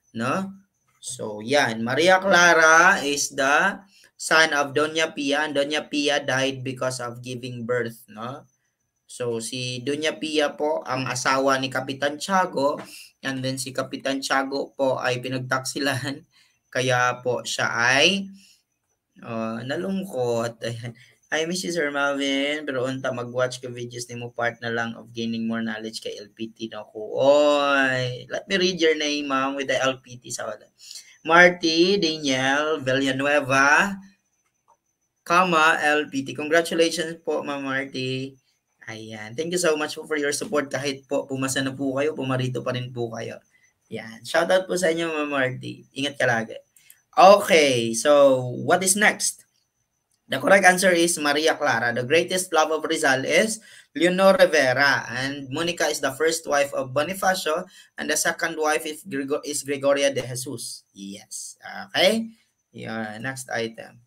no? So, yan. Maria Clara is the son of Doña Pia, and Doña Pia died because of giving birth, no? So, si Doña Pia po ang asawa ni Kapitan Tiago, and then si Kapitan Tiago po ay pinagtaksilan, kaya po siya ay uh, nalungkot. I miss you, Sir Marvin, pero unta mag-watch ka videos ni mo part na lang of gaining more knowledge kay L P T na ko. Oy, let me read your name, ma'am, with the L P T sa wala. Marty Daniel Villanueva, comma, L P T. Congratulations po, Ma'am Marty. Ayan. Thank you so much po for your support. Kahit po pumasa na po kayo, pumarito pa rin po kayo. Yan. Shoutout po sa inyo, Ma'am Marty. Ingat ka lagi. Okay, so what is next? The correct answer is Maria Clara. The greatest love of Rizal is Leonor Rivera. And Monica is the first wife of Bonifacio. And the second wife is, Gregor is Gregoria de Jesus. Yes. Okay. Yeah, next item.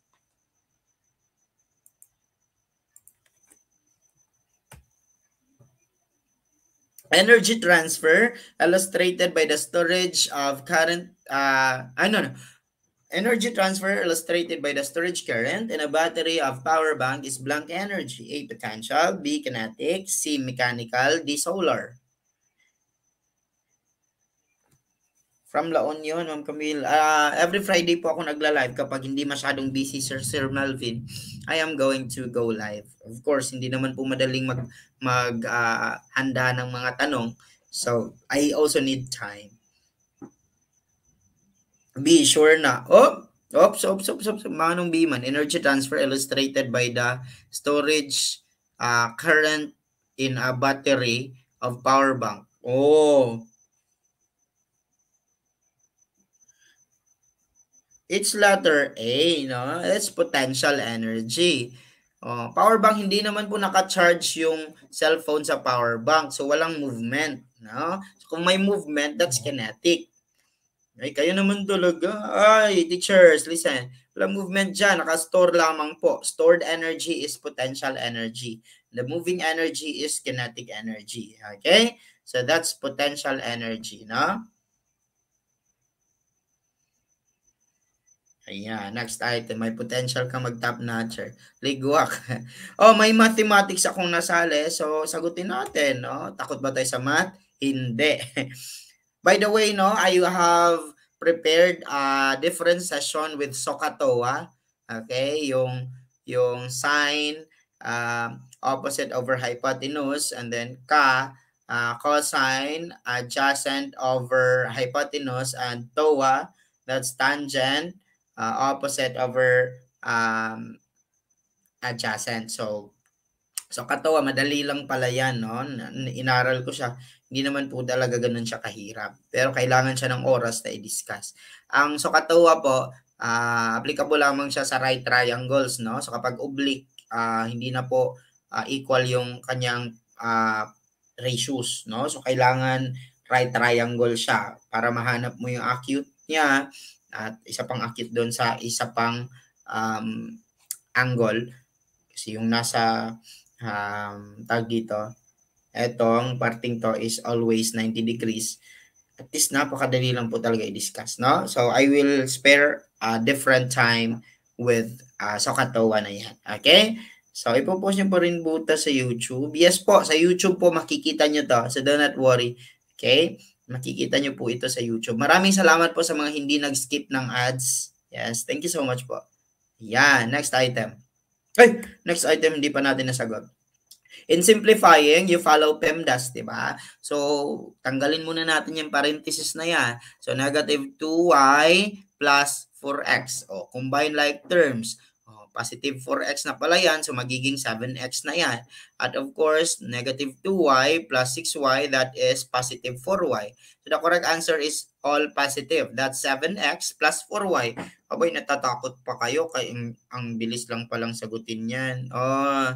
Energy transfer illustrated by the storage of current, uh, I don't know. Energy transfer illustrated by the storage current in a battery of power bank is blank energy. A, potential. B, kinetic. C, mechanical. D, solar. From La Union, Ma'am Camille. Uh, every Friday po ako nagla-live kapag hindi masyadong busy, Sir, Sir Melvin. I am going to go live. Of course, hindi naman po madaling mag, mag uh, handa ng mga tanong. So, I also need time. B, sure na. Oh, oops, oops, oops, oops. Manong B man. Energy transfer illustrated by the storage uh, current in a battery of power bank. Oh. It's letter A, no? It's potential energy. Oh, power bank, hindi naman po naka-charge yung cellphone sa power bank. So, walang movement, no? So, kung may movement, that's kinetic. Ay, kayo naman talaga. Ay, teachers, listen. Walang movement dyan. Naka-store lamang po. Stored energy is potential energy. The moving energy is kinetic energy. Okay? So, that's potential energy, no? Ayan, next item. May potential ka mag-top notcher. Ligwak. Oh, may mathematics akong nasali. So, sagutin natin, no? Takot ba tayo sa math? Hindi. By the way, no, I have prepared a different session with SOHCAHTOA. Okay, yung yung sine uh, opposite over hypotenuse, and then ka uh, cosine adjacent over hypotenuse, and TOA, that's tangent uh, opposite over um, adjacent. So So katawa, madali lang pala yan, no? Inaral ko siya. Hindi naman po talaga ganun siya kahirap. Pero kailangan siya ng oras na i-discuss. Ang so katawa po, uh, applicable lamang siya sa right triangles, no? So kapag oblique, uh, hindi na po uh, equal yung kanyang uh, ratios, no? So kailangan right triangle siya para mahanap mo yung acute niya at isa pang acute doon sa isa pang um, angle. Kasi yung nasa um, tag dito, etong parting to is always ninety degrees. At least napakadali lang po talaga i-discuss, no? So, I will spare a different time with uh, SOHCAHTOA na yan. Okay? So, ipopost nyo po rin buta sa YouTube. Yes po, sa YouTube po makikita nyo to. So, do not worry. Okay? Makikita nyo po ito sa YouTube. Maraming salamat po sa mga hindi nag-skip ng ads. Yes, thank you so much po. Yan, next item. Ay, next item, hindi pa natin nasagot. In simplifying, you follow PEMDAS, di ba? So, tanggalin muna natin yung parenthesis na yan. So, negative two y plus four x. O, combine like terms. O, positive four x na pala yan. So, magiging seven x na yan. At of course, negative two y plus six y, that is positive four y. So, the correct answer is all positive. That's seven x plus four y. Abay, natatakot pa kayo kay ang, ang bilis lang palang sagutin yan. Oh,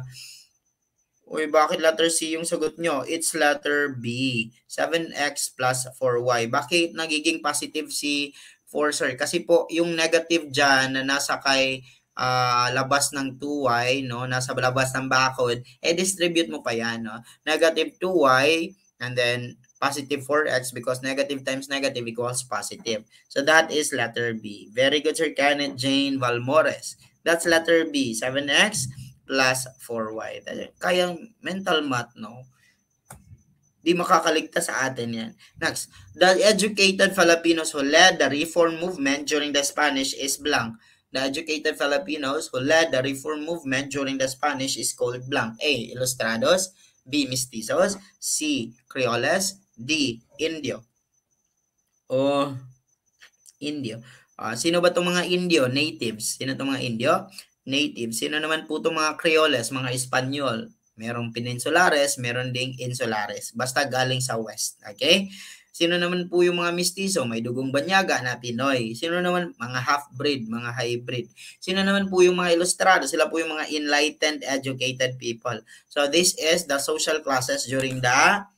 uy, bakit letter C yung sagot nyo? It's letter B. seven x plus four y. Bakit nagiging positive si four, sir? Kasi po, yung negative dyan na nasa kay uh, labas ng two y, no? Nasa labas ng bakod, eh, distribute mo pa yan, no? Negative two y, and then positive four x because negative times negative equals positive. So that is letter B. Very good, Sir Kenneth Jane Valmores. That's letter B, seven x plus four y. Kaya mental math, no? Di makakaligtas sa atin yan. Next, the educated Filipinos who led the reform movement during the Spanish is blank. The educated Filipinos who led the reform movement during the Spanish is called blank. A. Ilustrados. B. Mestizos. C. Creoles. D. Indio. O, Indio. Uh, sino ba itong mga Indio? Natives. Sino itong mga Indio? Natives. Sino naman po itong mga Creoles? Mga Espanyol. Merong Peninsulares, meron ding Insulares. Basta galing sa West. Okay? Sino naman po yung mga Mestizo? May dugong banyaga na Pinoy. Sino naman? Mga half-breed, mga hybrid. Sino naman po yung mga Ilustrado? Sila po yung mga enlightened, educated people. So this is the social classes during the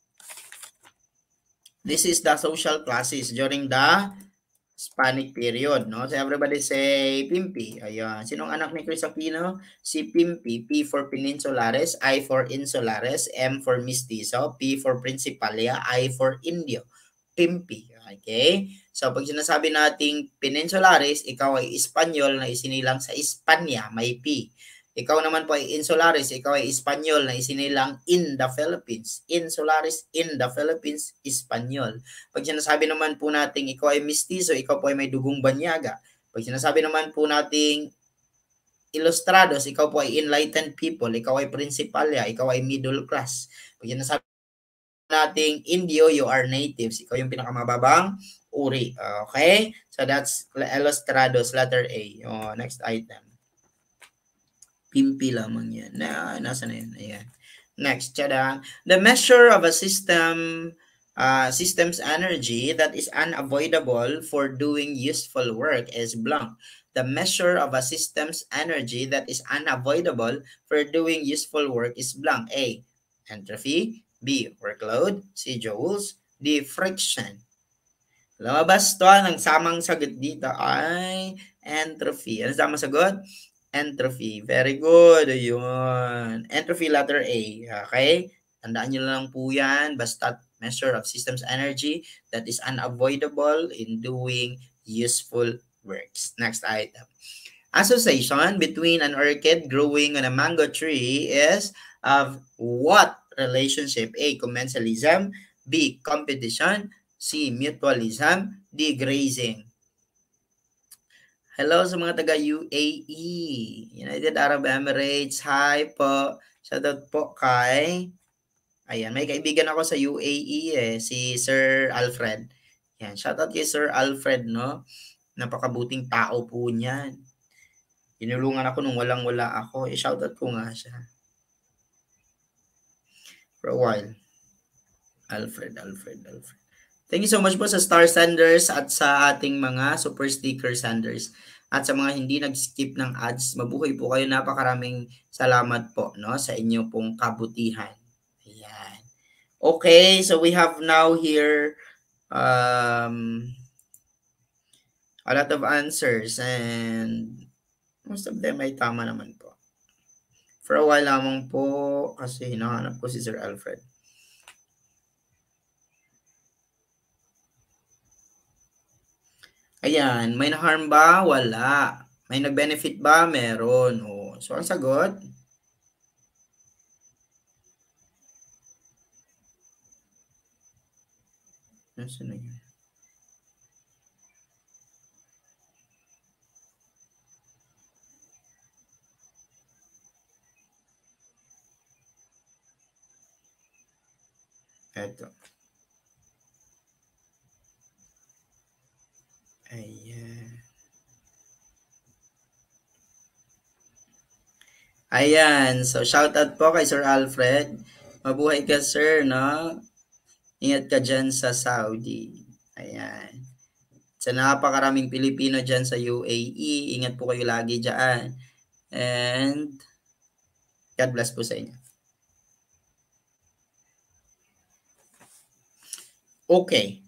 This is the social classes during the Hispanic period, no? So everybody say Pimpi. Ayan. Sinong anak ni Chris Aquino? Si Pimpi. P for Peninsulares, I for Insulares, M for Mestizo, P for Principalia, I for Indio. Pimpi. Okay? So pag sinasabi nating Peninsulares, ikaw ay Espanyol na isinilang sa Espanya, may P. Ikaw naman po ay Insulares, ikaw ay Espanyol na isinilang in the Philippines. Insulares, in the Philippines, Espanyol. Pag sinasabi naman po nating ikaw ay Mestizo, ikaw po ay may dugong banyaga. Pag sinasabi naman po nating Ilustrados, ikaw po ay enlightened people, ikaw ay Principalia, ikaw ay middle class. Pag sinasabi nating Indio, you are natives, ikaw yung pinakamababang uri. Okay? So that's Ilustrados, letter A. Oh, next item. Pimpi lamang yan. Na, nasa na yan? Ayan. Next, tada. The measure of a system, uh, system's energy that is unavoidable for doing useful work is blank. The measure of a system's energy that is unavoidable for doing useful work is blank. A. Entropy. B. Workload. C. Joules. D. Friction. Lumabas to. Ang samang sagot dito ay entropy. Ano samang sagot? Entropy. Very good. Ayun. Entropy letter A. Okay? Tandaan nyo lang po yan. Basta measure of system's energy that is unavoidable in doing useful works. Next item. Association between an orchid growing on a mango tree is of what relationship? A. Commensalism. B. Competition. C. Mutualism. D. Grazing. Hello sa mga taga-U A E, United Arab Emirates. Hi po. Shoutout po kay, ayan, may kaibigan ako sa U A E eh, si Sir Alfred. Yan, shoutout kay Sir Alfred, no? Napakabuting tao po niyan. Tinulungan ako nung walang-wala ako. Eh, shoutout ko nga siya. For a while. Alfred, Alfred, Alfred. Thank you so much po sa star senders at sa ating mga super sticker senders. At sa mga hindi nag-skip ng ads, mabuhay po kayo. Napakaraming salamat po, no, sa inyo pong kabutihan. Ayan. Okay, so we have now here um, a lot of answers and most of them ay tama naman po. For a while lamang po kasi hinahanap ko si Sir Alfred. Ayan, may na-harm ba? Wala. May nag-benefit ba? Meron. Oh. So, ang sagot? Nasaan na yun? Eto. Ayan. Ayan. So, shout out po kay Sir Alfred. Mabuhay ka, sir, no? Ingat ka dyan sa Saudi. Ayan. Sa napakaraming Pilipino dyan sa U A E, ingat po kayo lagi dyan. And, God bless po sa inyo. Okay.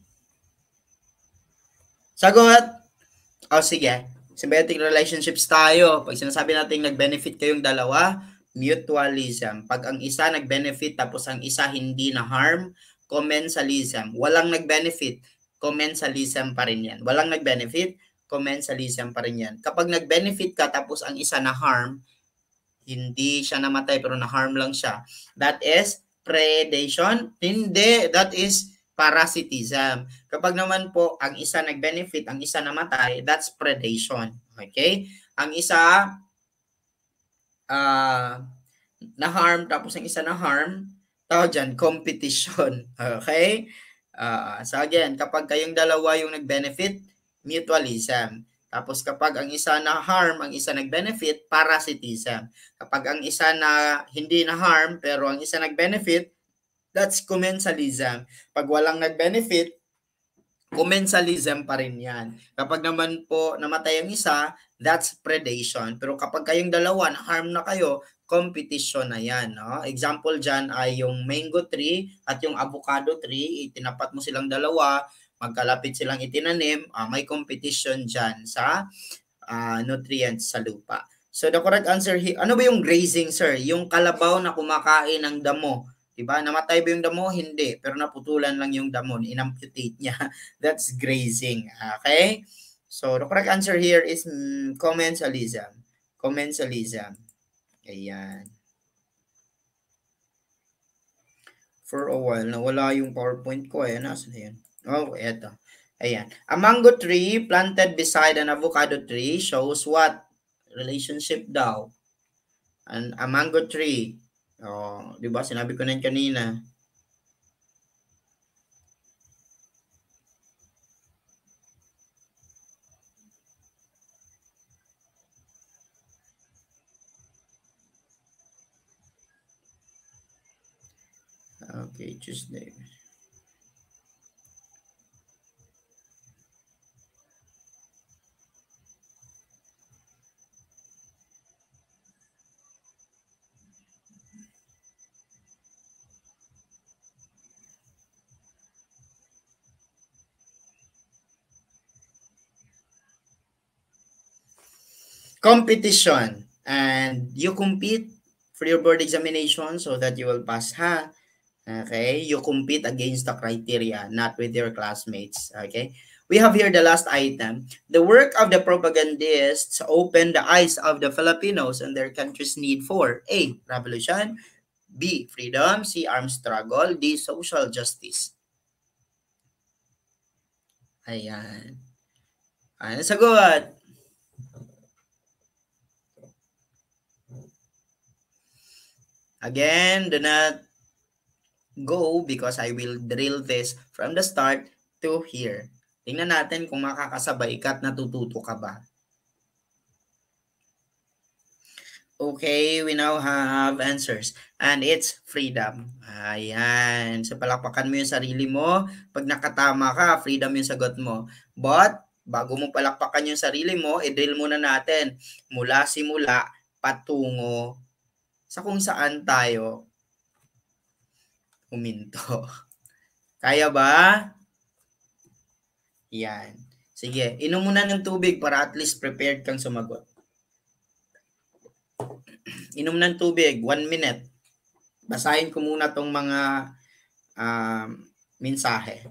Sagot! O, oh, sige. Symbiotic relationships tayo. Pag sinasabi natin nag-benefit kayong dalawa, mutualism. Pag ang isa nag-benefit tapos ang isa hindi na harm, commensalism. Walang nag-benefit, commensalism pa rin yan. Walang nag-benefit, commensalism pa rin yan. Kapag nag-benefit ka tapos ang isa na harm, hindi siya namatay pero na-harm lang siya. That is predation? Hindi. That is parasitism. Kapag naman po ang isa nag-benefit, ang isa namatay, that's predation. Okay? Ang isa uh, na-harm tapos ang isa na-harm, tawag dyan, competition. Okay? Uh, so again, kapag kayong dalawa yung nag-benefit, mutualism. Tapos kapag ang isa na-harm, ang isa nag-benefit, parasitism. Kapag ang isa na hindi na-harm, pero ang isa nag-benefit, that's commensalism. Pag walang nag-benefit, commensalism pa rin yan. Kapag naman po namatay ang isa, that's predation. Pero kapag kayong dalawa, na-harm na kayo, competition na yan. No? Example dyan ay yung mango tree at yung avocado tree. Itinapat mo silang dalawa, magkalapit silang itinanim, uh, may competition dyan sa uh, nutrients sa lupa. So the correct answer here, ano ba yung grazing, sir? Yung kalabaw na kumakain ng damo. Diba? Namatay ba yung damo? Hindi. Pero naputulan lang yung damo. Inamputate niya. That's grazing. Okay? So the correct answer here is mm, commensalism. Commensalism. Ayan. For a while, nawala yung PowerPoint ko. Ayan, nasa na yan? Oh, eto. Ayan. A mango tree planted beside an avocado tree shows what? Relationship daw. An, a mango tree. Oh, di ba? Sinabi ko na yun kanina. Okay, Tuesday. Competition. And you compete for your board examination so that you will pass, ha? Okay, you compete against the criteria, not with your classmates. Okay, we have here the last item. The work of the propagandists opened the eyes of the Filipinos and their country's need for A. Revolution, B. Freedom, C. Armed struggle, D. Social justice. Ayan. Ano sagot? Again, do not go because I will drill this from the start to here. Tingnan natin kung makakasabay ka at natututo ka ba. Okay, we now have answers. And it's freedom. Ayan. So, palakpakan mo yung sarili mo. Pag nakatama ka, freedom yung sagot mo. But, bago mo palakpakan yung sarili mo, i-drill muna natin mula simula patungo sa kung saan tayo huminto. Kaya ba? Yan. Sige, inom muna ng tubig para at least prepared kang sumagot. Inom ng tubig, one minute. Basahin ko muna tong mga uh, mensahe.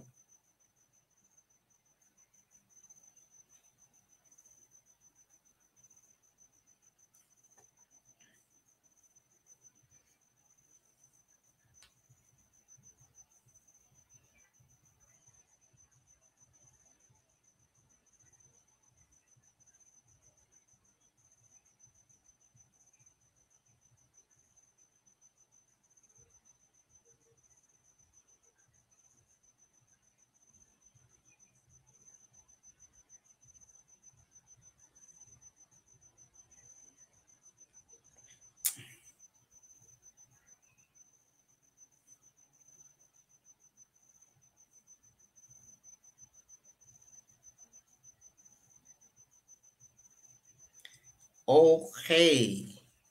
Okay.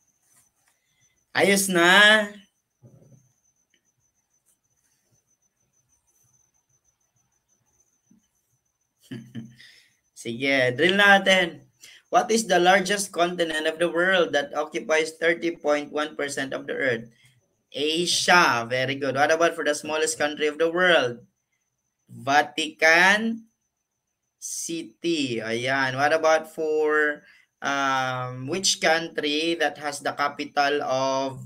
Ayos na. Sige, drill natin. What is the largest continent of the world that occupies thirty point one percent of the earth? Asia. Very good. What about for the smallest country of the world? Vatican City. Ayan. What about for um, which country that has the capital of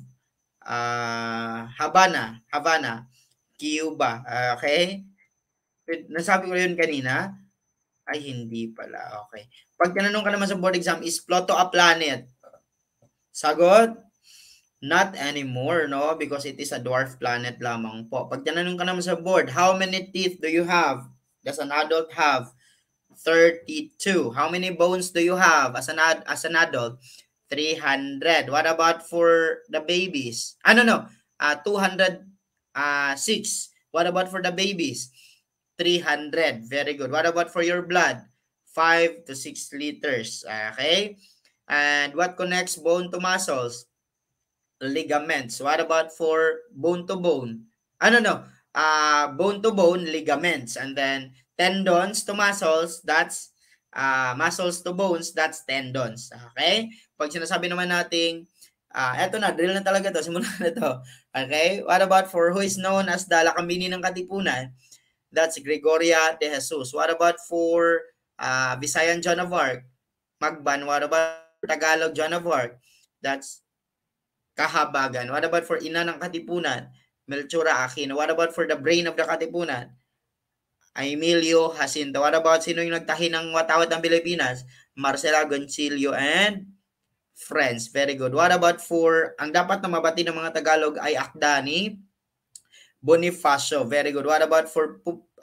uh, Havana? Havana. Cuba. Okay? Nasabi ko yun kanina? Ay, hindi pala. Okay. Pag tinanong ka naman sa board exam, is Pluto a planet? Sagot? Not anymore, no? Because it is a dwarf planet lamang po. Pag tinanong ka naman sa board, how many teeth do you have? Does an adult have? thirty-two. How many bones do you have as an, ad as an adult? three hundred. What about for the babies? Ah, no, no. Uh, two hundred six. What about for the babies? three hundred. Very good. What about for your blood? five to six liters. Okay? And what connects bone to muscles? Ligaments. What about for bone to bone? Ano no? Uh, bone to bone, ligaments. And then tendons to muscles, that's uh, muscles to bones, that's tendons. Okay? Pag sinasabi naman nating, uh, eto na, drill na talaga to, simula na to. Okay? What about for who is known as the Lakambini ng Katipunan? That's Gregoria de Jesus. What about for uh, Visayan Joan of Arc? Magban. What about Tagalog Joan of Arc? That's Kahabagan. What about for ina ng Katipunan? Melchora Aquino. What about for the brain of the Katipunan? Emilio Jacinto. What about sino yung nagtahi ng watawat ng Pilipinas? Marcela Goncillo and friends. Very good. What about for ang dapat na mabati ng mga Tagalog ay akda ni Bonifacio. Very good. What about for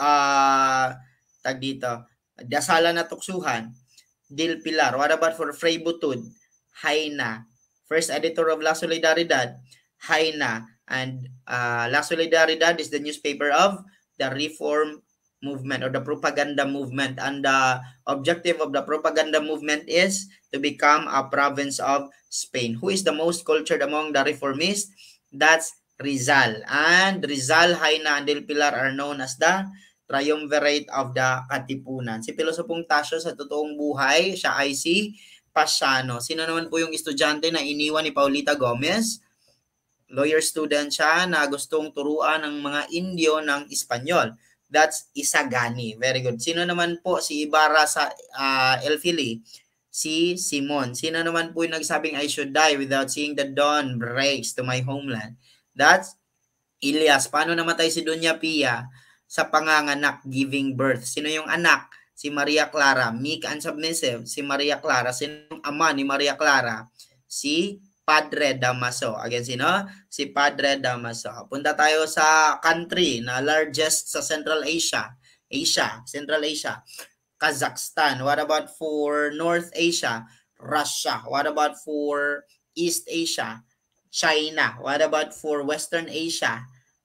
uh, tag dito? Dasala na Tuksuhan. Dil Pilar. What about for Fray Butud? Haina. First editor of La Solidaridad, Haina. And uh, La Solidaridad is the newspaper of the Reform Movement or the propaganda movement. And the objective of the propaganda movement is to become a province of Spain. Who is the most cultured among the reformists? That's Rizal. And Rizal, Haina, and Del Pilar are known as the triumvirate of the Katipunan. Si Pilosopong Tasio sa totoong buhay, siya ay si Pasiano. Sino naman po yung estudyante na iniwan ni Paulita Gomez? Lawyer student siya na gustong turuan ng mga Indio ng Espanyol. That's Isagani. Very good. Sino naman po si Ibarra sa uh, El Fili? Si Simon. Sino naman po yung nagsabing I should die without seeing the dawn breaks to my homeland? That's Elias. Paano namatay si Doña Pia? Sa panganganak, giving birth. Sino yung anak? Si Maria Clara, meek and submissive. Si Maria Clara, sino ama ni Maria Clara? Si Padre Damaso. Again, sino? Si Padre Damaso. Punta tayo sa country na largest sa Central Asia. Asia, Central Asia. Kazakhstan. What about for North Asia? Russia. What about for East Asia? China. What about for Western Asia?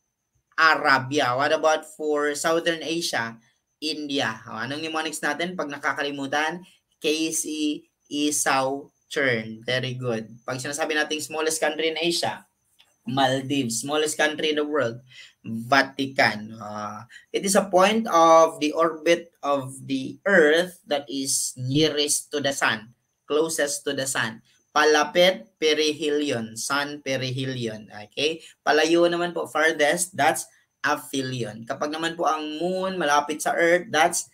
Arabia. What about for Southern Asia? India. O, anong mnemonics natin pag nakakalimutan? Casey, Isaw, Chern. Very good. Pag sinasabi natin smallest country in Asia, Maldives. Smallest country in the world, Vatican. Uh, it is a point of the orbit of the Earth that is nearest to the Sun, closest to the Sun. Palapit, perihelion. Sun, perihelion. Okay? Palayo naman po, farthest, that's aphelion. Kapag naman po ang moon malapit sa earth, that's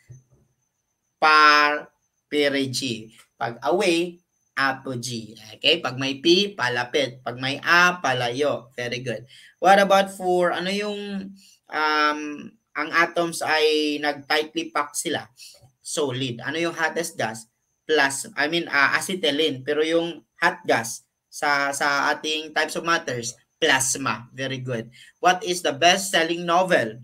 par perigee. Pag away, apogee. Okay? Pag may P, palapit. Pag may A, palayo. Very good. What about for ano yung um, ang atoms ay nag-tightly packed sila? Solid. Ano yung hottest gas? Plus, I mean, uh, acetylene. Pero yung hot gas sa sa ating types of matters, plasma. Very good. What is the best-selling novel?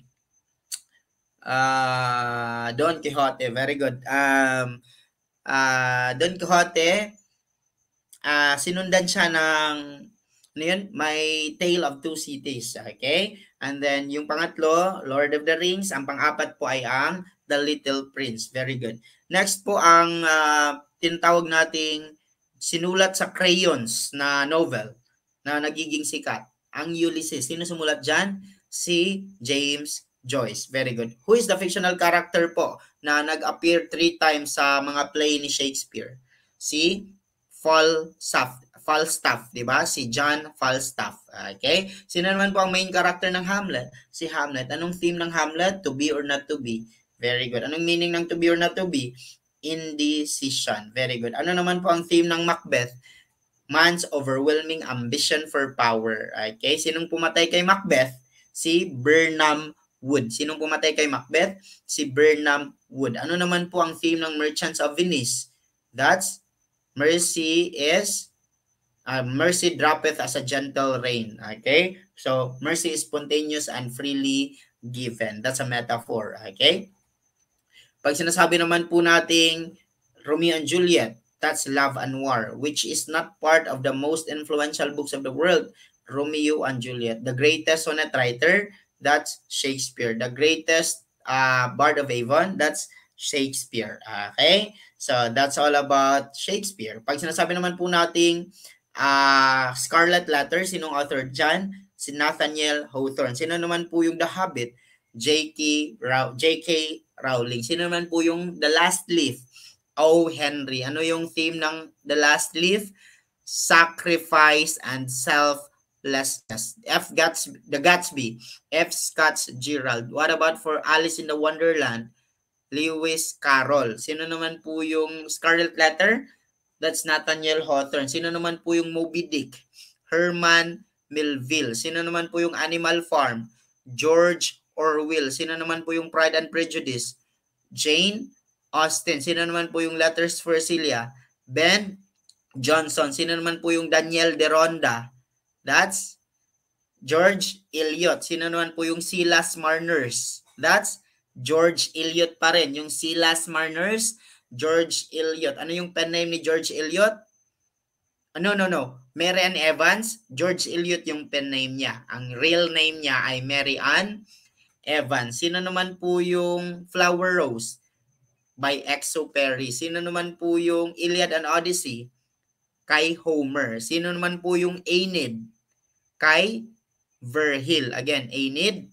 Uh, Don Quixote. Very good. Um, uh, Don Quixote, uh, sinundan siya ng, ano yun? My Tale of Two Cities. Okay? And then, yung pangatlo, Lord of the Rings. Ang pang-apat po ay ang The Little Prince. Very good. Next po ang uh, tinatawag nating sinulat sa crayons na novel na nagiging sikat. Ang Ulysses. Sino sumulat dyan? Si James Joyce. Very good. Who is the fictional character po na nag-appear three times sa mga play ni Shakespeare? Si Falstaff. Falstaff, di ba? Si John Falstaff. Okay? Sino naman po ang main character ng Hamlet? Si Hamlet. Anong theme ng Hamlet? To be or not to be. Very good. Anong meaning ng to be or not to be? Indecision. Very good. Ano naman po ang theme ng Macbeth? Man's overwhelming ambition for power. Okay? Sinong pumatay kay Macbeth? Si Birnam Wood. Sinong pumatay kay Macbeth? Si Birnam Wood. Ano naman po ang theme ng Merchants of Venice? That's mercy is uh, mercy droppeth as a gentle rain. Okay? So, mercy is spontaneous and freely given. That's a metaphor. Okay? Pag sinasabi naman po nating Romeo and Juliet, that's love and war, which is not part of the most influential books of the world. Romeo and Juliet. The greatest sonnet writer, that's Shakespeare. The greatest uh, Bard of Avon, that's Shakespeare. Okay? So, that's all about Shakespeare. Pag sinasabi naman po nating uh, Scarlet Letter, sinong author dyan? Si Nathaniel Hawthorne. Sino naman po yung The Hobbit? J K. Row- J K. Rowling. Sino naman po yung The Last Leaf? O. Henry. Ano yung theme ng The Last Leaf? Sacrifice and selflessness. F. Gatsby, The Gatsby. F. Scott Fitzgerald. What about for Alice in the Wonderland? Lewis Carroll. Sino naman po yung Scarlet Letter? That's Nathaniel Hawthorne. Sino naman po yung Moby Dick? Herman Melville. Sino naman po yung Animal Farm? George Orwell. Sino naman po yung Pride and Prejudice? Jane Austen. Sino naman po yung Letters for Celia? Ben Jonson. Sino naman po yung Daniel Deronda? That's George Eliot. Sino naman po yung Silas Marners? That's George Eliot pa rin. Yung Silas Marners, George Eliot. Ano yung pen name ni George Eliot? No, no, no. Mary Ann Evans, George Eliot yung pen name niya. Ang real name niya ay Mary Ann Evans. Sino naman po yung Flower Rose? By Exupéry. Sino naman po yung Iliad and Odyssey? Kay Homer. Sino naman po yung Aeneid? Kay Virgil. Again, Aeneid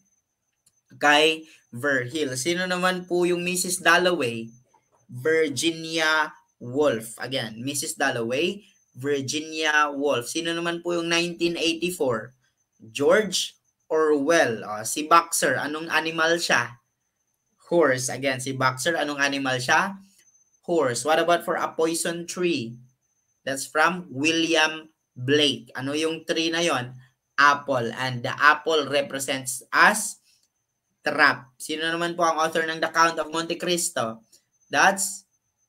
kay Virgil. Sino naman po yung Missus Dalloway? Virginia Woolf. Again, Missus Dalloway, Virginia Woolf. Sino naman po yung nineteen eighty-four? George Orwell. O, si Boxer, anong animal siya? Horse. Again, si Boxer, anong animal siya? Horse. What about for A Poison Tree? That's from William Blake. Ano yung tree na yon? Apple. And the apple represents us trap. Sino naman po ang author ng The Count of Monte Cristo? That's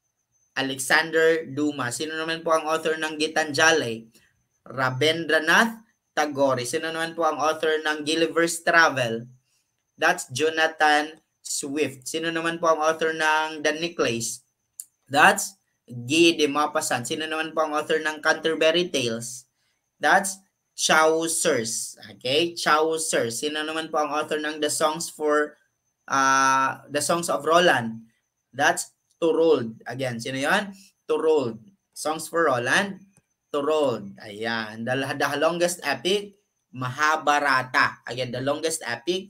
Alexander Dumas. Sino naman po ang author ng Gitanjali? Rabindranath Tagore. Sino naman po ang author ng Gulliver's Travel? That's Jonathan Swift. Sino naman po ang author ng The Necklace? That's Guy de Maupassant. Sino naman po ang author ng Canterbury Tales? That's Chaucer's. Okay? Chaucer's. Sino naman po ang author ng The Songs for uh, The Songs of Roland? That's Thorold. Again, sino yan? Thorold. Songs for Roland, Thorold. Ayan. The, the longest epic, Mahabharata. Again, the longest epic,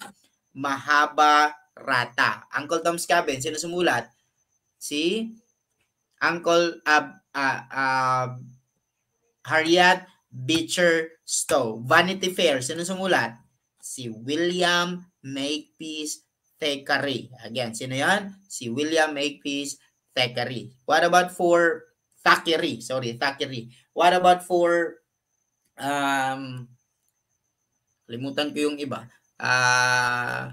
Mahabharata. Uncle Tom's Cabin. Sino sumulat? Si Uncle uh, uh, uh, Harriet Beecher Stowe. Vanity Fair. Sino sumulat? Si William Makepeace Thackeray. Again, sino yan? Si William Makepeace Thackeray. What about for Thackeray? Sorry, Thackeray. What about for um limutan ko yung iba. Ah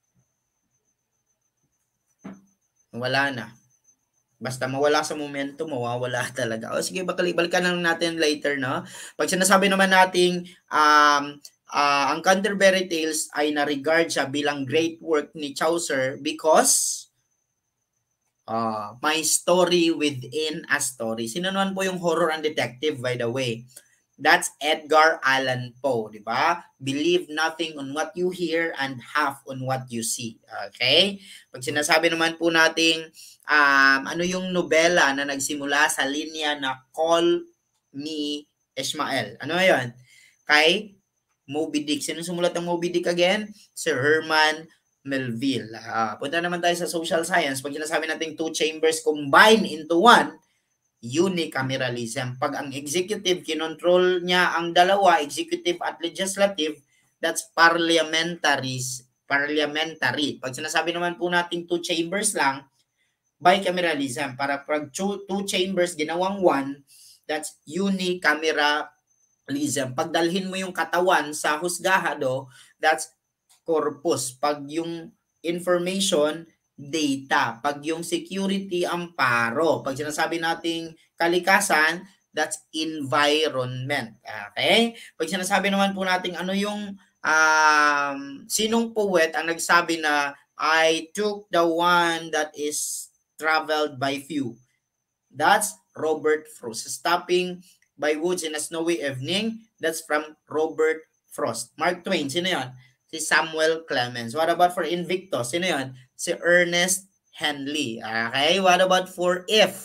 uh, wala na. Basta mawala sa momento, mawawala talaga. O sige, balikan lang natin later, no? Pag sinasabi naman nating um, uh, ang Canterbury Tales ay na-regard siya bilang great work ni Chaucer because uh, my story within a story. Sino naman po yung horror and detective, by the way? That's Edgar Allan Poe, di ba? Believe nothing on what you hear and half on what you see. Okay? Pag sinasabi naman po nating um, ano yung nobela na nagsimula sa linya na Call Me Ishmael. Ano yun? Kay Moby Dick. Sino sumulat ng Moby Dick again? Sir Herman Melville. Uh, punta naman tayo sa social science. Pag sinasabi natin two chambers combine into one, unicameralism. Pag ang executive, kinontrol niya ang dalawa, executive at legislative, that's parliamentary. Parliamentary. Pag sinasabi naman po natin two chambers lang, bicameralism. Para pag two, two chambers ginawang one, that's unicameralism. Pag dalhin mo yung katawan sa husgahado, that's corpus. Pag yung information, data. Pag yung security, amparo. Pag sinasabi nating kalikasan, that's environment. Okay? Pag sinasabi naman po nating ano yung um, sinong poet ang nagsabi na I took the one that is traveled by few. That's Robert Frost. Stopping by woods in a snowy evening, that's from Robert Frost. Mark Twain, sino yan? Si Samuel Clemens. What about for Invictus? Sino yan? Si Ernest Henley. Okay, what about for If?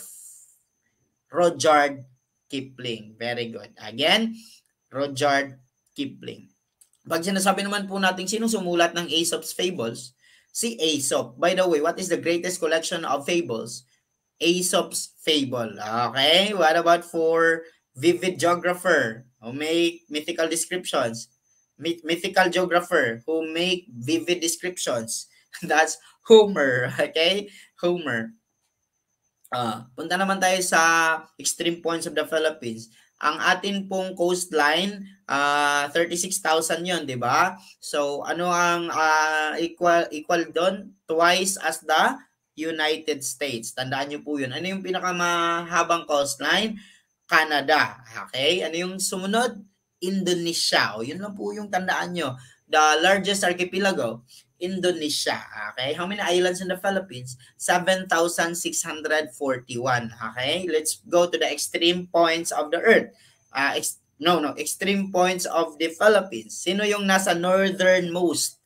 Rudyard Kipling. Very good. Again, Rudyard Kipling. Pag sinasabi naman po natin sino sumulat ng Aesop's Fables, si Aesop. By the way, what is the greatest collection of fables? Aesop's Fable. Okay, what about for vivid geographer who make mythical descriptions? Mythical geographer who make vivid descriptions. That's Homer. Okay, Homer. Uh, punta naman tayo sa extreme points of the Philippines. Ang atin pong coastline, uh, thirty-six thousand yun, di ba? So, ano ang uh, equal, equal doon? Twice as the United States. Tandaan nyo po yun. Ano yung pinakamahabang coastline? Canada. Okay? Ano yung sumunod? Indonesia. O, yun lang po yung tandaan nyo. The largest archipelago, Indonesia. Okay? How many islands in the Philippines? seven thousand six hundred forty-one. Okay? Let's go to the extreme points of the earth. Uh, ex no, no. Extreme points of the Philippines. Sino yung nasa northernmost?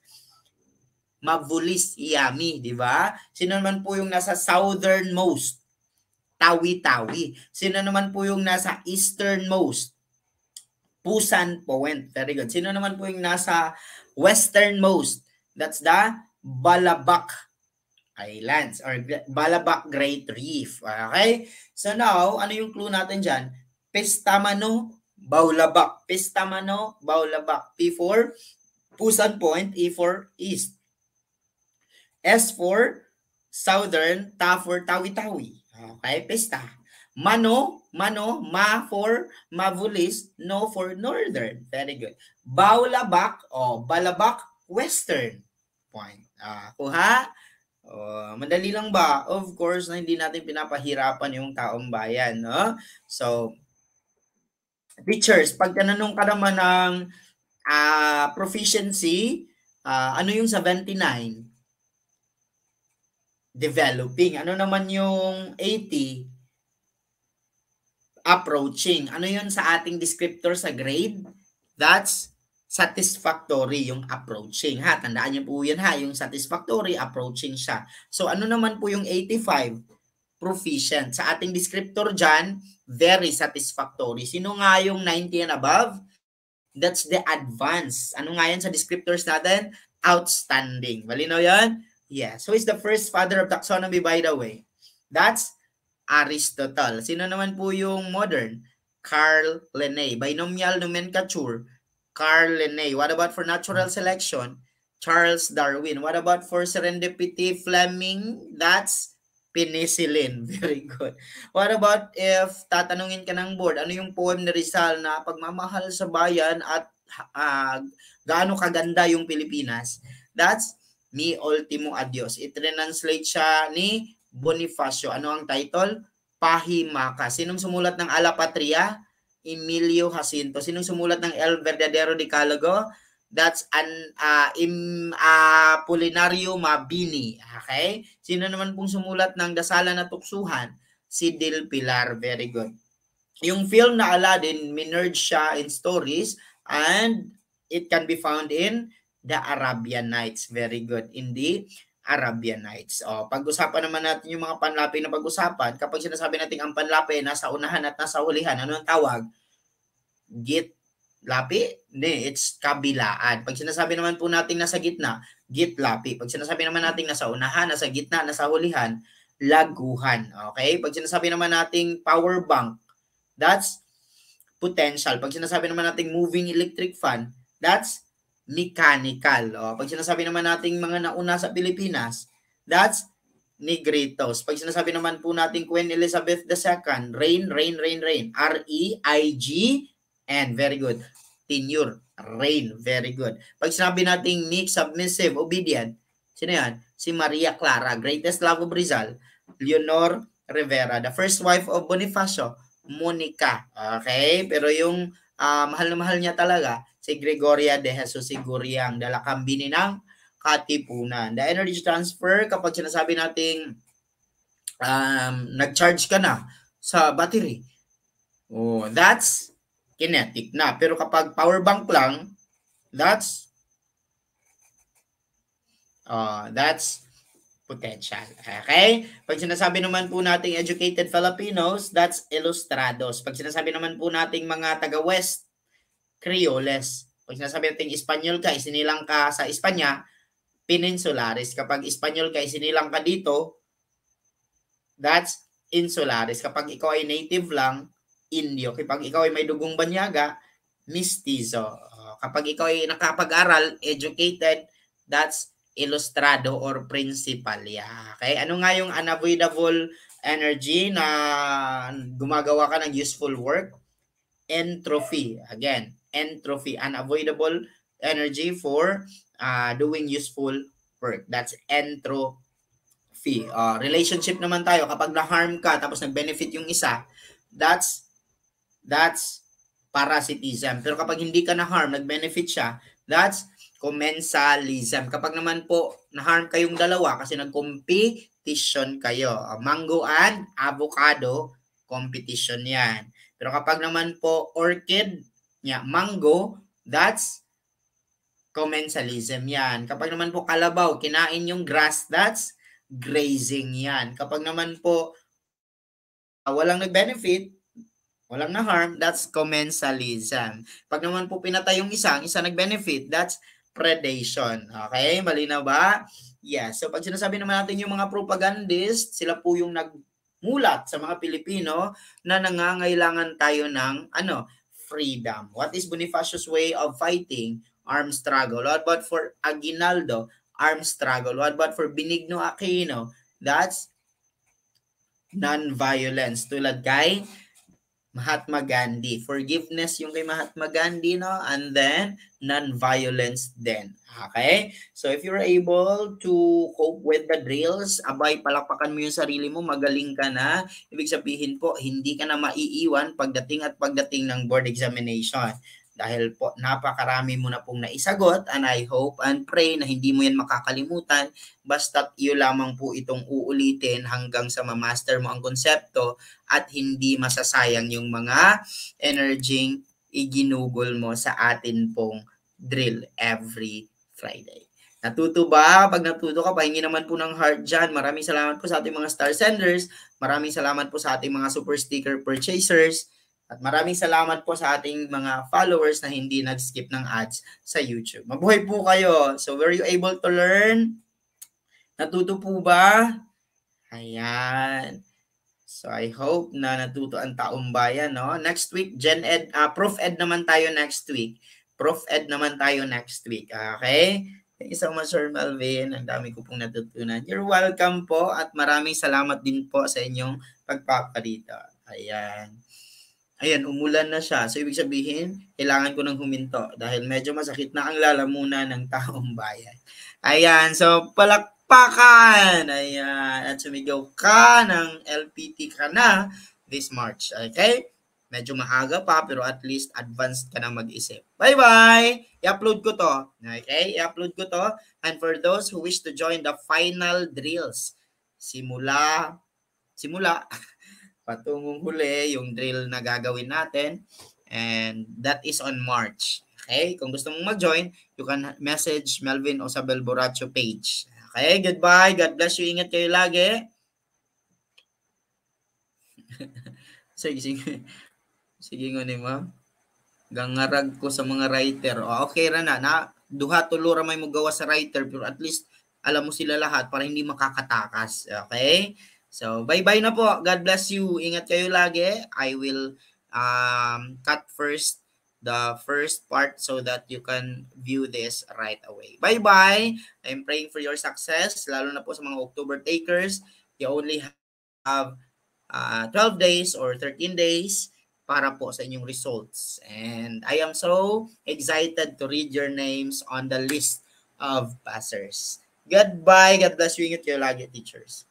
Mabulis, Iami, di ba? Sino naman po yung nasa southernmost? Tawi-Tawi. Sino naman po yung nasa easternmost? Pusan Point. Very good. Sino naman po yung nasa westernmost? That's the Balabac Islands or Balabac Great Reef. Okay? So now, ano yung clue natin dyan? Pestamano, Baulabac. Pestamano, Baulabac. P for Pusan Point, E for East. S for Southern, Ta for Tawi-Tawi. Okay? Pesta. Mano, Mano, Ma for Mavulis, No for Northern. Very good. Baulabac o Balabac Western Point. Ah, kuha? Oh, madali lang ba? Of course, na hindi natin pinapahirapan yung taong bayan, no? So, teachers, pag tinanong ka naman ng uh, proficiency, uh, ano yung seventy-nine? Developing. Ano naman yung eighty? Approaching. Ano yun sa ating descriptor sa grade? That's satisfactory, yung approaching. Ha, tandaan niyo po yan ha, yung satisfactory, approaching siya. So, ano naman po yung eighty-five? Proficient. Sa ating descriptor dyan, very satisfactory. Sino nga yung ninety and above? That's the advanced. Ano nga yan sa descriptors natin? Outstanding. Malinaw yan? Yeah. So, is the first father of taxonomy, by the way? That's Aristotle. Sino naman po yung modern? Carl Linné. Binomial nomenclature, Carl Linné. What about for natural selection? Charles Darwin. What about for serendipity? Fleming. That's penicillin. Very good. What about if tatanungin ka ng board, ano yung poem ni Rizal na pagmamahal sa bayan at uh, gaano kaganda yung Pilipinas? That's Mi Ultimo Adios. I-translate siya ni Bonifacio. Ano ang title? Pahimaka. Sinong sumulat ng Ala Patria? Emilio Jacinto. Sinong sumulat ng El Verdadero Decalogo? That's an uh, im, uh, Apolinario Mabini. Okay? Sino naman pong sumulat ng Dasalan na Tuksuhan? Si Del Pilar. Very good. Yung film na Aladdin, minurge siya in stories and it can be found in the Arabian Nights. Very good. In the Arabian Nights. O, pag-usapan naman natin yung mga panlapi na pag-usapan. Kapag sinasabi natin ang panlapi nasa unahan at nasa hulihan, ano ang tawag? Gitlapi? Hindi, it's kabilaan. Pag sinasabi naman po natin nasa gitna, gitlapi. Pag sinasabi naman natin nasa unahan, nasa gitna, nasa hulihan, laguhan. Okay? Pag sinasabi naman nating power bank, that's potential. Pag sinasabi naman nating moving electric fan, that's mechanical. O, pag sinasabi naman nating mga nauna sa Pilipinas, that's Negritos. Pag sinasabi naman po natin Queen Elizabeth the Second, reign, reign, reign, reign. R E I G N. Very good. Tenure. Reign. Very good. Pag sinabi natin meek, submissive, obedient, sino yan? Si Maria Clara. Greatest love of Rizal. Leonor Rivera. The first wife of Bonifacio. Monica. Okay? Pero yung uh, mahal na mahal niya talaga, si Gregoria de Jesus Siguriang. Dalakambini ng Katipunan. The energy transfer, kapag sinasabi nating um, nag-charge ka na sa battery, oh, that's kinetic na. Pero kapag power bank lang, that's uh, that's potential. Okay? Pag sinasabi naman po nating educated Filipinos, that's ilustrados. Pag sinasabi naman po nating mga taga-West, Creoles. Pag sinasabi nating Espanyol ka, isinilang ka sa Espanya, Peninsulares. Kapag Espanyol ka, isinilang ka dito, that's Insulares. Kapag ikaw ay native lang, Indio. Kapag ikaw ay may dugong banyaga, Mestizo. Kapag ikaw ay nakapag-aral, educated, that's Ilustrado or Principal. Yeah. Okay? Ano nga yung unavoidable energy na gumagawa ka ng useful work? Entropy. Again, entropy. Unavoidable energy for Uh, doing useful work. That's entropy. Uh, relationship naman tayo. Kapag na-harm ka tapos nag-benefit yung isa, that's that's parasitism. Pero kapag hindi ka na-harm, nag-benefit siya, that's commensalism. Kapag naman po na-harm kayong dalawa kasi nag-competition kayo. Uh, mango and avocado, competition yan. Pero kapag naman po orchid, yeah, mango, that's commensalism yan. Kapag naman po kalabaw, kinain yung grass, that's grazing yan. Kapag naman po uh, walang nag-benefit, walang na-harm, that's commensalism. Pag naman po pinatay yung isa, isa nag-benefit, that's predation. Okay? Malinaw ba? Yes. So pag sinasabi naman natin yung mga propagandist, sila po yung nagmulat sa mga Pilipino na nangangailangan tayo ng ano, freedom. What is Bonifacio's way of fighting? Armed struggle. What about for Aguinaldo? Armed struggle. What about for Benigno Aquino? That's non-violence. Tulad kay Mahatma Gandhi. Forgiveness yung kay Mahatma Gandhi, no? And then, non-violence din. Okay? So, if you're able to cope with the drills, abay, palakpakan mo yung sarili mo, magaling ka na. Ibig sabihin po, hindi ka na maiiwan pagdating at pagdating ng board examination. Dahil po napakarami mo na pong naisagot, and I hope and pray na hindi mo yan makakalimutan basta't iyo lamang po itong uulitin hanggang sa ma-master mo ang konsepto at hindi masasayang yung mga energy iginugol mo sa atin pong drill every Friday. Natuto ba? Pag natuto ka, pahingi naman po ng heart dyan. Maraming salamat po sa ating mga star senders. Maraming salamat po sa ating mga super sticker purchasers. At maraming salamat po sa ating mga followers na hindi nag-skip ng ads sa YouTube. Mabuhay po kayo. So, were you able to learn? Natuto po ba? Ayan. So, I hope na natuto ang taong bayan, no? Next week, Gen Ed, uh, Prof Ed naman tayo next week. Prof Ed naman tayo next week. Okay? Thank you so much, Sir Melvin. Ang dami ko pong natutunan. You're welcome po at maraming salamat din po sa inyong pagpaparita. Ayan. Ayan, umulan na siya. So, ibig sabihin, kailangan ko nang huminto dahil medyo masakit na ang lalamunan ng taong bayan. Ayan, so palakpakan! Ayan, at sumigaw ka ng L P T ka na this March. Okay? Medyo maaga pa, pero at least advanced ka na mag-isip. Bye-bye! I-upload ko to. Okay? I-upload ko to. And for those who wish to join the final drills, simula, simula, patungong huli, yung drill na gagawin natin. And that is on March. Okay? Kung gusto mong mag-join, you can message Melvin Osabel Borracho page. Okay? Goodbye. God bless you. Ingat kayo lagi. sige, sige. Sige nga ni ma. Gangarag ko sa mga writer. O, okay ra na. na duha tulo ra may mo gawa sa writer, pero at least alam mo sila lahat para hindi makakatakas. Okay? So, bye-bye na po. God bless you. Ingat kayo lagi. I will um, cut first the first part so that you can view this right away. Bye-bye. I'm praying for your success, lalo na po sa mga October takers. You only have uh, twelve days or thirteen days para po sa inyong results. And I am so excited to read your names on the list of passers. Goodbye. God bless you. Ingat kayo lagi, teachers.